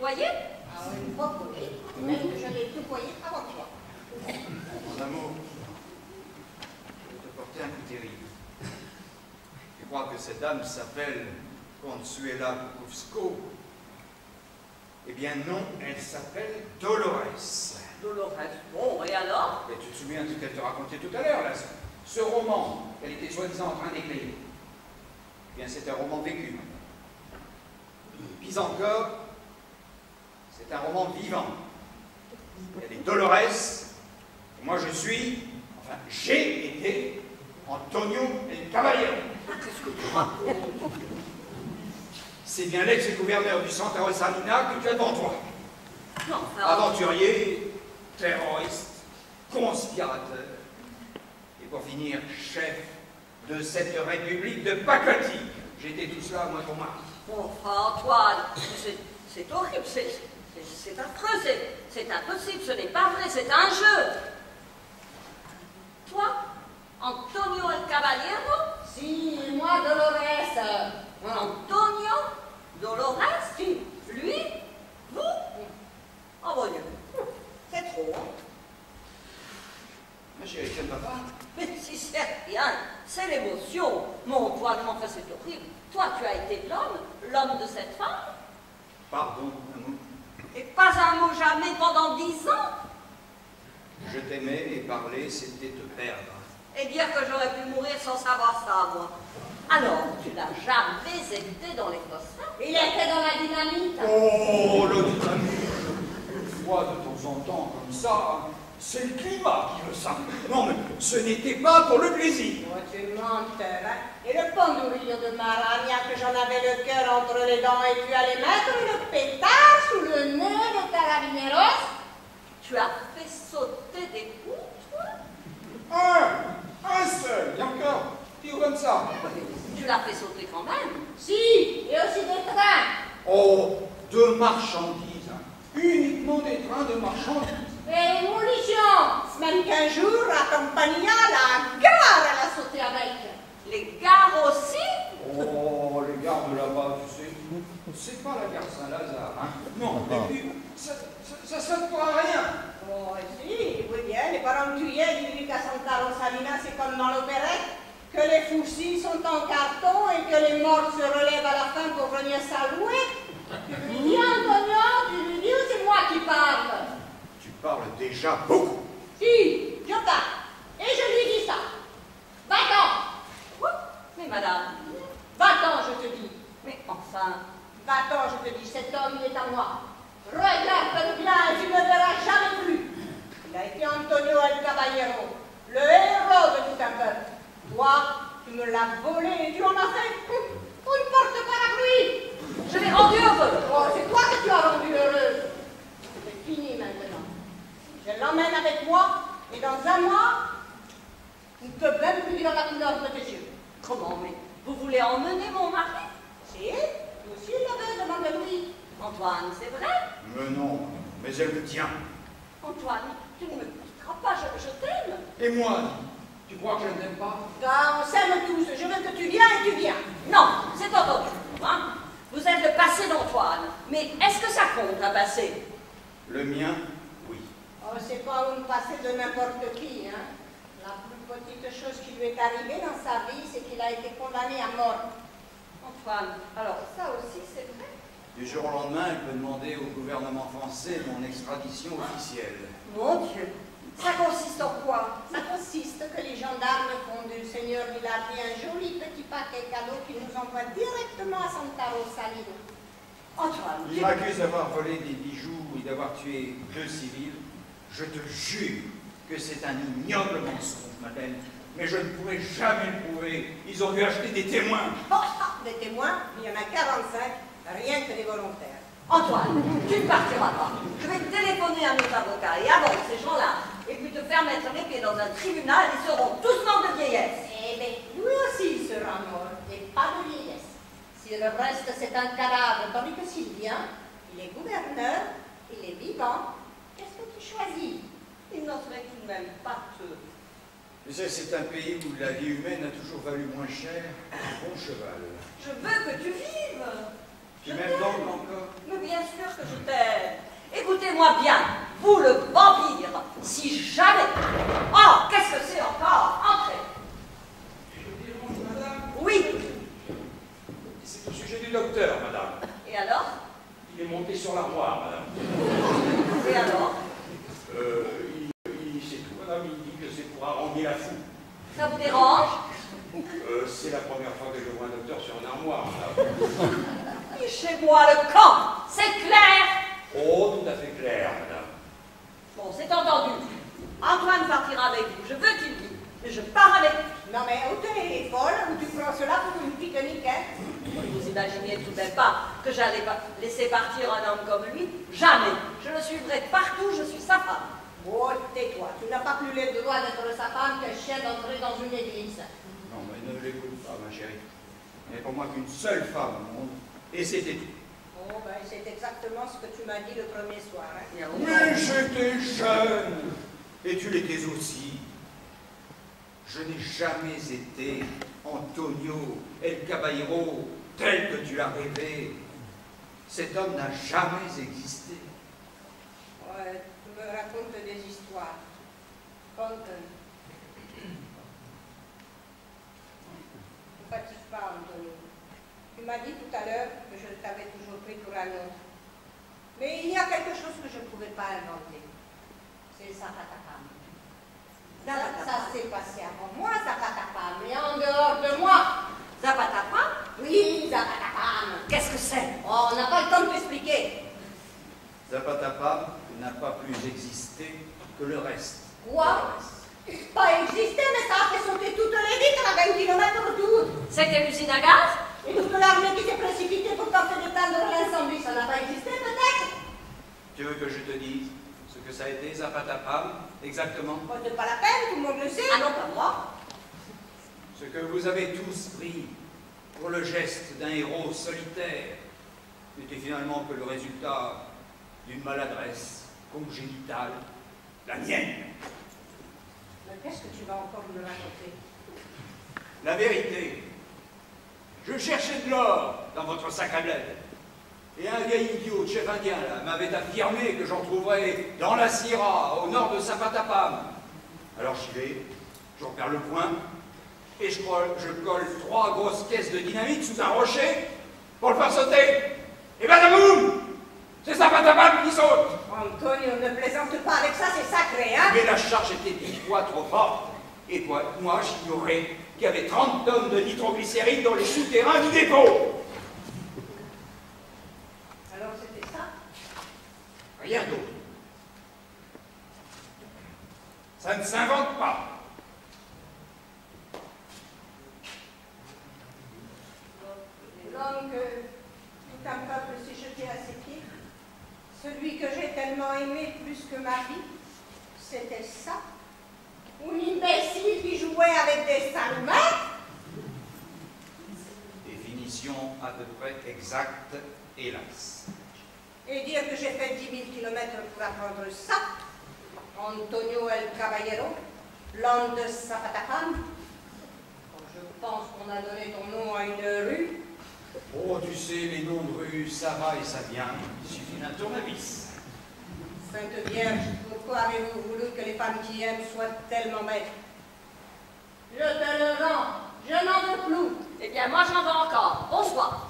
tutoyer? Ah, une fois oui, même que je l'ai tutoyé avant toi. Mon amour, je vais te porter un coup terrible. Tu crois que cette dame s'appelle Consuela Kukowsko? Eh bien non, elle s'appelle Dolores. Dolores, bon, et alors? Et tu te souviens de ce qu'elle te racontait tout à l'heure, là, ce roman qu'elle était soi-disant en train d'écrire? Eh bien, c'est un roman vécu. Puis encore, c'est un roman vivant. Elle est Dolores, et moi je suis, enfin, j'ai été Antonio El Caballero. Qu'est-ce que tu racontes? C'est bien l'ex-gouverneur du Santa Rosalina que tu as devant toi. Non, enfin, Aventurier, terroriste, conspirateur, et pour finir, chef de cette république de pacotille. J'étais tout cela, moi, ton mari. bon, enfin, Antoine, c'est c'est horrible, c'est c'est- c'est affreux, c'est c'est impossible, ce n'est pas vrai, c'est un jeu. Toi, Antonio El Caballero? Si, moi, Dolores. Antonio? Dolores? Lui? Vous? Oh mon Dieu, c'est trop, hein? Ma chérie, tu ne vas pas? Mais si c'est rien, c'est l'émotion. Mon Antoine, enfin c'est horrible. Toi, tu as été l'homme, l'homme de cette femme, Pardon, amour. et pas un mot jamais pendant dix ans. Je t'aimais et parler, c'était te perdre. Et dire que j'aurais pu mourir sans savoir ça, moi. Alors, tu n'as jamais été dans les cossins? Il était dans la dynamite. Oh, le dynamite! Une fois de temps en temps, comme ça, c'est le climat qui veut ça. Non, mais ce n'était pas pour le plaisir. Oh, tu es menteur, hein? Et le pandurillo de Maragna, que j'en avais le cœur entre les dents, et tu allais mettre le pétard sous le nez de Carabineros? Tu as fait sauter des coups, toi? Un, un seul, et encore, pire comme ça. Tu l'as fait sauter quand même. Si, et aussi des trains. Oh, de marchandises, hein. Uniquement des trains de marchandises. Et une munition. Même qu'un jour, à Campania, la gare, elle a sauté avec. Les gares aussi? Oh, les gares de là-bas, tu sais, c'est pas la gare Saint-Lazare, hein. Non, et puis, ça, ça, ça sert pas à rien. Oh, si, oui bien, les parentuyers du Duc à Santa Rosalina, c'est comme dans l'opérette, que les fousilles sont en carton et que les morts se relèvent à la fin pour venir saluer. Tu lui dis, Antonio, tu lui dis ou c'est moi qui parle? Tu parles déjà beaucoup. Si, je parle. Et je lui dis ça. Va-t'en. Quoi? Mais madame, Va-t'en, je te dis. mais enfin, Va-t'en, je te dis, cet homme, il est à moi. Regarde-le bien et tu ne le verras jamais plus. Il a été Antonio El Caballero, le héros de tout un peuple. Toi, tu me l'as volé et tu en as fait une porte-parapluie. je l'ai rendu heureux. Oh, c'est toi que tu as rendu heureuse. C'est fini maintenant. Je l'emmène avec moi et dans un mois, tu ne peux même plus dire la couleur de tes yeux. Comment, mais vous voulez emmener mon mari? Si, toi aussi il l'avait demandé lui. Antoine, c'est vrai? Mais non, mais elle me tient. Antoine, tu ne me quitteras pas, je, je t'aime. Et moi, tu crois que je ne t'aime pas? Car on s'aime tous, je veux que tu viennes et tu viens. Non, c'est entendu. Hein? Vous êtes le passé d'Antoine. Mais est-ce que ça compte, un passé? Le mien, oui. Oh, c'est pas un passé de n'importe qui, hein. La plus petite chose qui lui est arrivée dans sa vie, c'est qu'il a été condamné à mort. Antoine, alors ça aussi, c'est vrai? Du jour au lendemain, elle peut demander au gouvernement français mon extradition officielle. Mon Dieu, ça consiste en quoi? Ça consiste que les gendarmes font du seigneur Villardi un joli petit paquet cadeau qui nous envoie directement à Santa Rosalina. Antoine, Il m'accuse d'avoir volé des bijoux et d'avoir tué deux civils. Je te jure que c'est un ignoble mensonge, madame. Mais je ne pourrai jamais le prouver. Ils ont dû acheter des témoins. Oh, ah, des témoins, il y en a quarante-cinq, rien que des volontaires. Antoine, tu ne partiras pas. Je vais téléphoner à nos avocats et avant ces gens-là, et puis te faire mettre les pieds dans un tribunal, ils seront tous morts de vieillesse. Eh bien, lui aussi il sera mort, et pas de vieillesse. Si le reste c'est un cadavre, tandis que s'il vient, il est gouverneur, il est vivant, qu'est-ce que tu choisis? Il n'en serait tout de même pas peu. Tu sais, c'est un pays où la vie humaine a toujours valu moins cher qu'un bon cheval. Je veux que tu vives. Tu m'aimes donc encore? Mais bien sûr que je t'aime. Écoutez-moi bien, vous le vampire, si jamais... Oh, qu'est-ce que c'est encore? Entrez. Je vous dérange, madame? Oui. C'est au sujet du docteur, madame. Et alors? Il est monté sur l'armoire, madame. Et alors? Euh, il, il c'est tout, madame. Il dit que c'est pour haranguer la foule. Ça vous dérange? Euh, c'est la première fois que je vois un docteur sur une armoire, madame. Et chez moi le camp, c'est clair? Oh, tout à fait clair, madame. Bon, c'est entendu. Antoine partira avec vous, je veux qu'il vienne. Mais je pars avec vous. Non mais où t'es folle, ou tu prends cela pour une pique-nique, hein? Vous imaginez tout de même pas que j'allais pas laisser partir un homme comme lui? Jamais. Je le suivrai partout, je suis sa femme. Oh, tais-toi, tu n'as pas plus le droit d'être sa femme qu'un chien d'entrer dans une église. Non, mais ne l'écoute pas, ma chérie. Il n'y a pour moi qu'une seule femme au monde, et c'était tout. Oh, ben c'est exactement ce que tu m'as dit le premier soir, hein? Il y a longtemps. Mais j'étais jeune, et tu l'étais aussi. Je n'ai jamais été Antonio El Caballero tel que tu l'as rêvé. Cet homme n'a jamais existé. Ouais, tu me racontes des histoires. Conte. Ne fatigue pas, Antonio. Tu m'as dit tout à l'heure que je t'avais toujours pris pour un autre. Mais il y a quelque chose que je ne pouvais pas inventer. C'est Zapatapam. Ça, ça s'est passé avant moi, Zapatapam, mais en dehors de moi. Zapatapam? Oui, Zapatapam. Qu'est-ce que c'est? Oh, on n'a pas le temps de t'expliquer. Zapatapam n'a pas plus existé que le reste. Quoi? Pas existé, mais ça a fait sauter toutes les vitres à vingt kilomètres autour. C'était l'usine à gaz? Et toute l'armée qui s'est précipitée pour tenter d'éteindre l'incendie, ça n'a pas existé peut-être? Tu veux que je te dise ce que ça a été, Zapatapam, exactement? Oh, c'est pas la peine, tout le monde le sait. Ah non, pas moi. Ce que vous avez tous pris pour le geste d'un héros solitaire n'était finalement que le résultat d'une maladresse congénitale, la mienne. Mais qu'est-ce que tu vas encore me raconter? La vérité. Je cherchais de l'or dans votre sac à bled. Et un vieil idiot de chef indien là m'avait affirmé que j'en trouverais dans la Sierra, au nord de Zapatapam. Alors j'y vais, je repère le point, et je colle, je colle trois grosses caisses de dynamite sous un rocher pour le faire sauter. Et badaboum! C'est Zapatapam qui saute! Antonio, ne plaisante pas avec ça, c'est sacré, hein? Mais la charge était dix fois trop forte. Et quoi, moi, j'ignorais qu'il y avait trente tonnes de nitroglycérine dans les souterrains du dépôt. Alors c'était ça? Rien d'autre. Ça ne s'invente pas. Donc, euh, tout un peuple s'est jeté à ses pieds. Celui que j'ai tellement aimé plus que ma vie, c'était ça? Ou l'imbécile qui jouait avec des allumettes? Définition à peu près exacte, hélas. Et dire que j'ai fait dix mille kilomètres pour apprendre ça? Antonio El Caballero, l'homme de Zapatapam? Je pense qu'on a donné ton nom à une rue. Oh, tu sais, les noms de rues, ça va et ça vient. Il suffit d'un tournevis. Sainte Vierge, pourquoi avez-vous voulu que les femmes qui aiment soient tellement bêtes? Je te le rends, je n'en veux plus. Eh bien, moi, j'en veux encore. Bonsoir.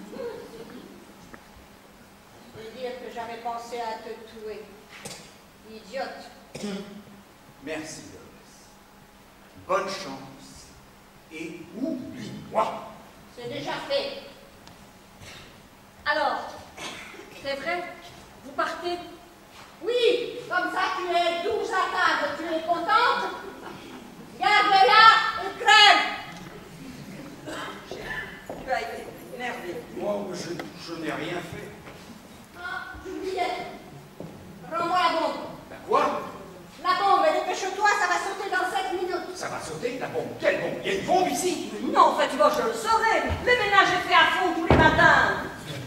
Et dire que j'avais pensé à te tuer. Idiote. Merci, Dolores. Bonne chance. Et oublie-moi. C'est déjà fait. Alors, c'est vrai? Vous partez? Oui, comme ça tu es douze à table, tu es contente? Garde-la et crève. Tu as été énervé. Moi, je, je n'ai rien fait. Ah, Juliette, rends-moi la bombe. Ben quoi? La bombe, dépêche-toi, ça va sauter dans sept minutes. Ça va sauter, la bombe. Quelle bombe? Il y a une bombe ici. Non, en fait, tu vois, je le saurais. Le ménage est fait à fond tous les matins.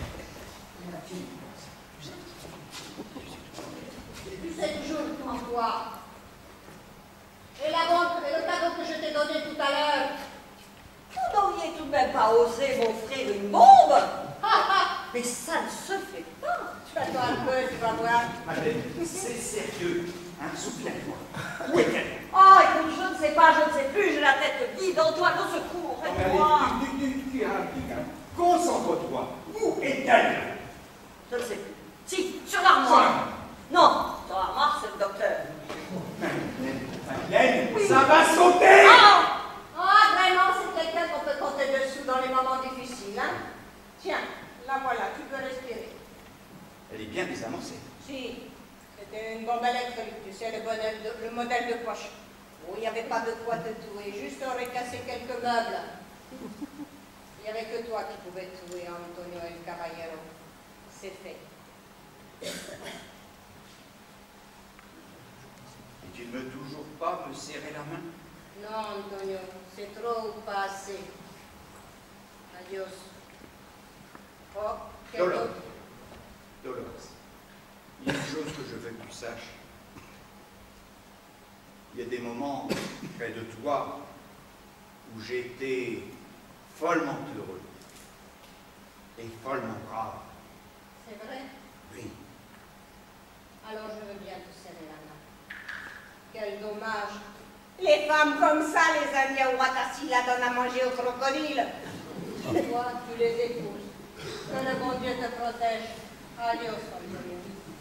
Tu sais toujours tout en toi. Et la bombe et le cadeau que je t'ai donné tout à l'heure. Vous n'auriez tout de même pas osé m'offrir une bombe? Ah ah, mais ça ne se fait pas. Tu attends un peu, tu vas voir. Madeleine, c'est sérieux, hein, souviens-toi. Où est-elle? Oh, écoute, je ne sais pas, je ne sais plus, j'ai la tête vide, Antoine, au secours, Non, mais aide-moi. allez, tu, tu, tu, tu, hein, concentre-toi. Où est-elle? Je ne sais plus. Si, sur l'armoire. Non, sur l'armoire, c'est le docteur. Madeleine, ça va sauter! Ah! Ah, vraiment, c'est quelqu'un qu'on peut compter dessous dans les moments difficiles, hein? Tiens, la voilà, tu peux respirer. Elle est bien désamorcée. Si, c'était une bombe électrique, tu sais, le, modèle de, le modèle de poche. Oh, il n'y avait pas de quoi te tuer, juste aurait cassé quelques meubles. Il n'y avait que toi qui pouvais tuer Antonio El Caballero. C'est fait. Et tu ne veux toujours pas me serrer la main? Non, Antonio, c'est trop ou pas assez. Adios. Oh, quel Dolores. autre? Dolores, il y a une chose que je veux que tu saches. Il y a des moments près de toi où j'ai été follement heureux et follement brave. C'est vrai? Oui. Alors je veux bien te serrer la main. Quel dommage. Les femmes comme ça, les amis à Ouattasi la donnent à manger aux crocodiles. Toi, tu les épouses. Que le bon Dieu te protège. Adios, Antonio.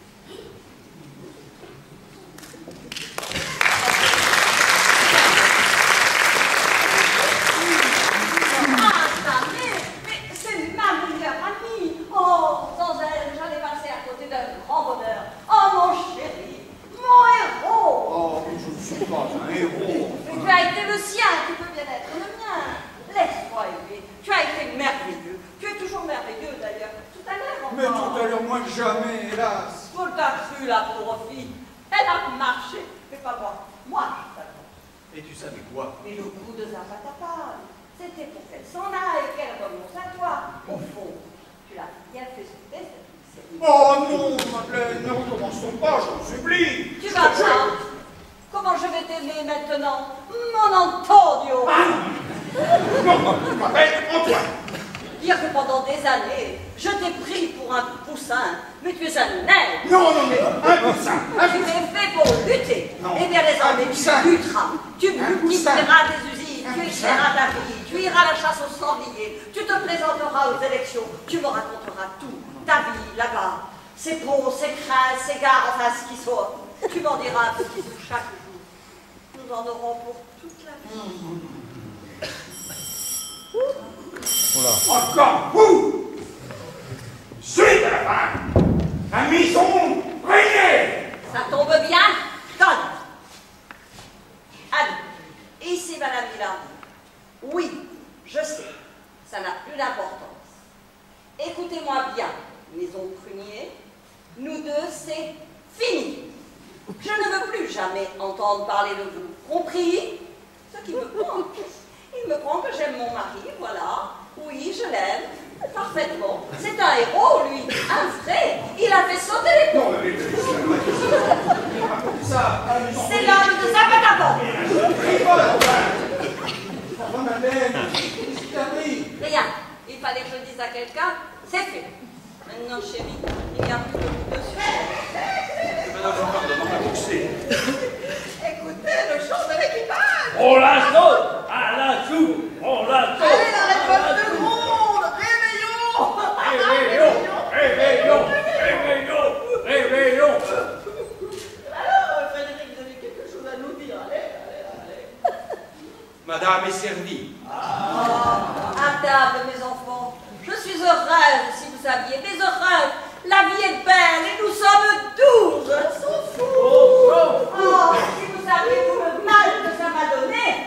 Ah, ça, mais, mais c'est ma meilleure amie. Oh, sans elle, j'allais passer à côté d'un grand bonheur. Oh, mon chéri, mon héros. Oh, mais je ne suis pas un héros. Mais tu as été le sien, tu peux bien être le mien. Laisse-moi aimer. Tu as été merveilleux. Tu es toujours merveilleux, d'ailleurs. Tout à l'heure, Mais encore. tout à l'heure, moins que jamais, hélas. Tout a cru, la pauvre fille. Elle a marché. Mais pas moi. Moi, je t'attends. Et tu savais quoi? Mais le coup de Zapatapal, c'était pour qu'elle s'en aille, qu'elle renonce à toi. Au fond, tu l'as bien fait sauter, cette fille. Oh non, Madeleine, ne recommençons pas, je t'en supplie. Tu vas voir. Comment je vais t'aimer maintenant, mon Antonio? Non, tu m'appelles Antoine. Dire que pendant des années, je t'ai pris pour un poussin, mais tu es un nègre. Non, non, mais un poussin, un Tu poussin. m'es fait pour lutter. Non. Eh bien, désormais, Un tu poussin. lutteras. Tu Un multiplieras tes usines, Un tu poussin. écriras ta vie, tu iras à la chasse aux sangliers, tu te présenteras aux élections, tu me raconteras tout, ta vie là-bas, ses ponts, ses crins, ses gares, enfin ce qui sort. Tu m'en diras un petit bout chaque jour. Nous en aurons pour toute la vie. Encore vous. Suite à la fin. La maison régnée. Ça tombe bien? Donne. Allez, ici Madame Millardi. Oui, je sais, ça n'a plus d'importance. Écoutez-moi bien, maison Prunier, nous deux, c'est fini. Je ne veux plus jamais entendre parler de vous. Compris? Ce qui me prend. Il me prend que j'aime mon mari, voilà. Oui, je l'aime. Parfaitement. C'est un héros, lui. Un vrai. Il a fait sauter les ponts. Non, mais ça. C'est l'homme de Zapatapal. Oh, Madeleine, qu'est-ce qui t'arrive? Rien. Il fallait que je dise à quelqu'un. C'est fait. Maintenant, chérie, il n'y a plus de coup dessus. Madame Jean-Claude, demande à boxer. Écoutez le chant de l'équipage. On la saute à la soupe. On la saute. Allez, la révolte de monde. Réveillons. Réveillons, réveillons, réveillons, réveillons. Alors, Frédéric, vous avez quelque chose à nous dire. Allez, allez, allez. Madame est servie. À table, mes enfants. Je suis heureuse, si vous saviez, mais heureuse. La vie est belle et nous sommes douze. On s'en fout. On s'en fout. Oh, si vous saviez tout le mal que ça m'a donné,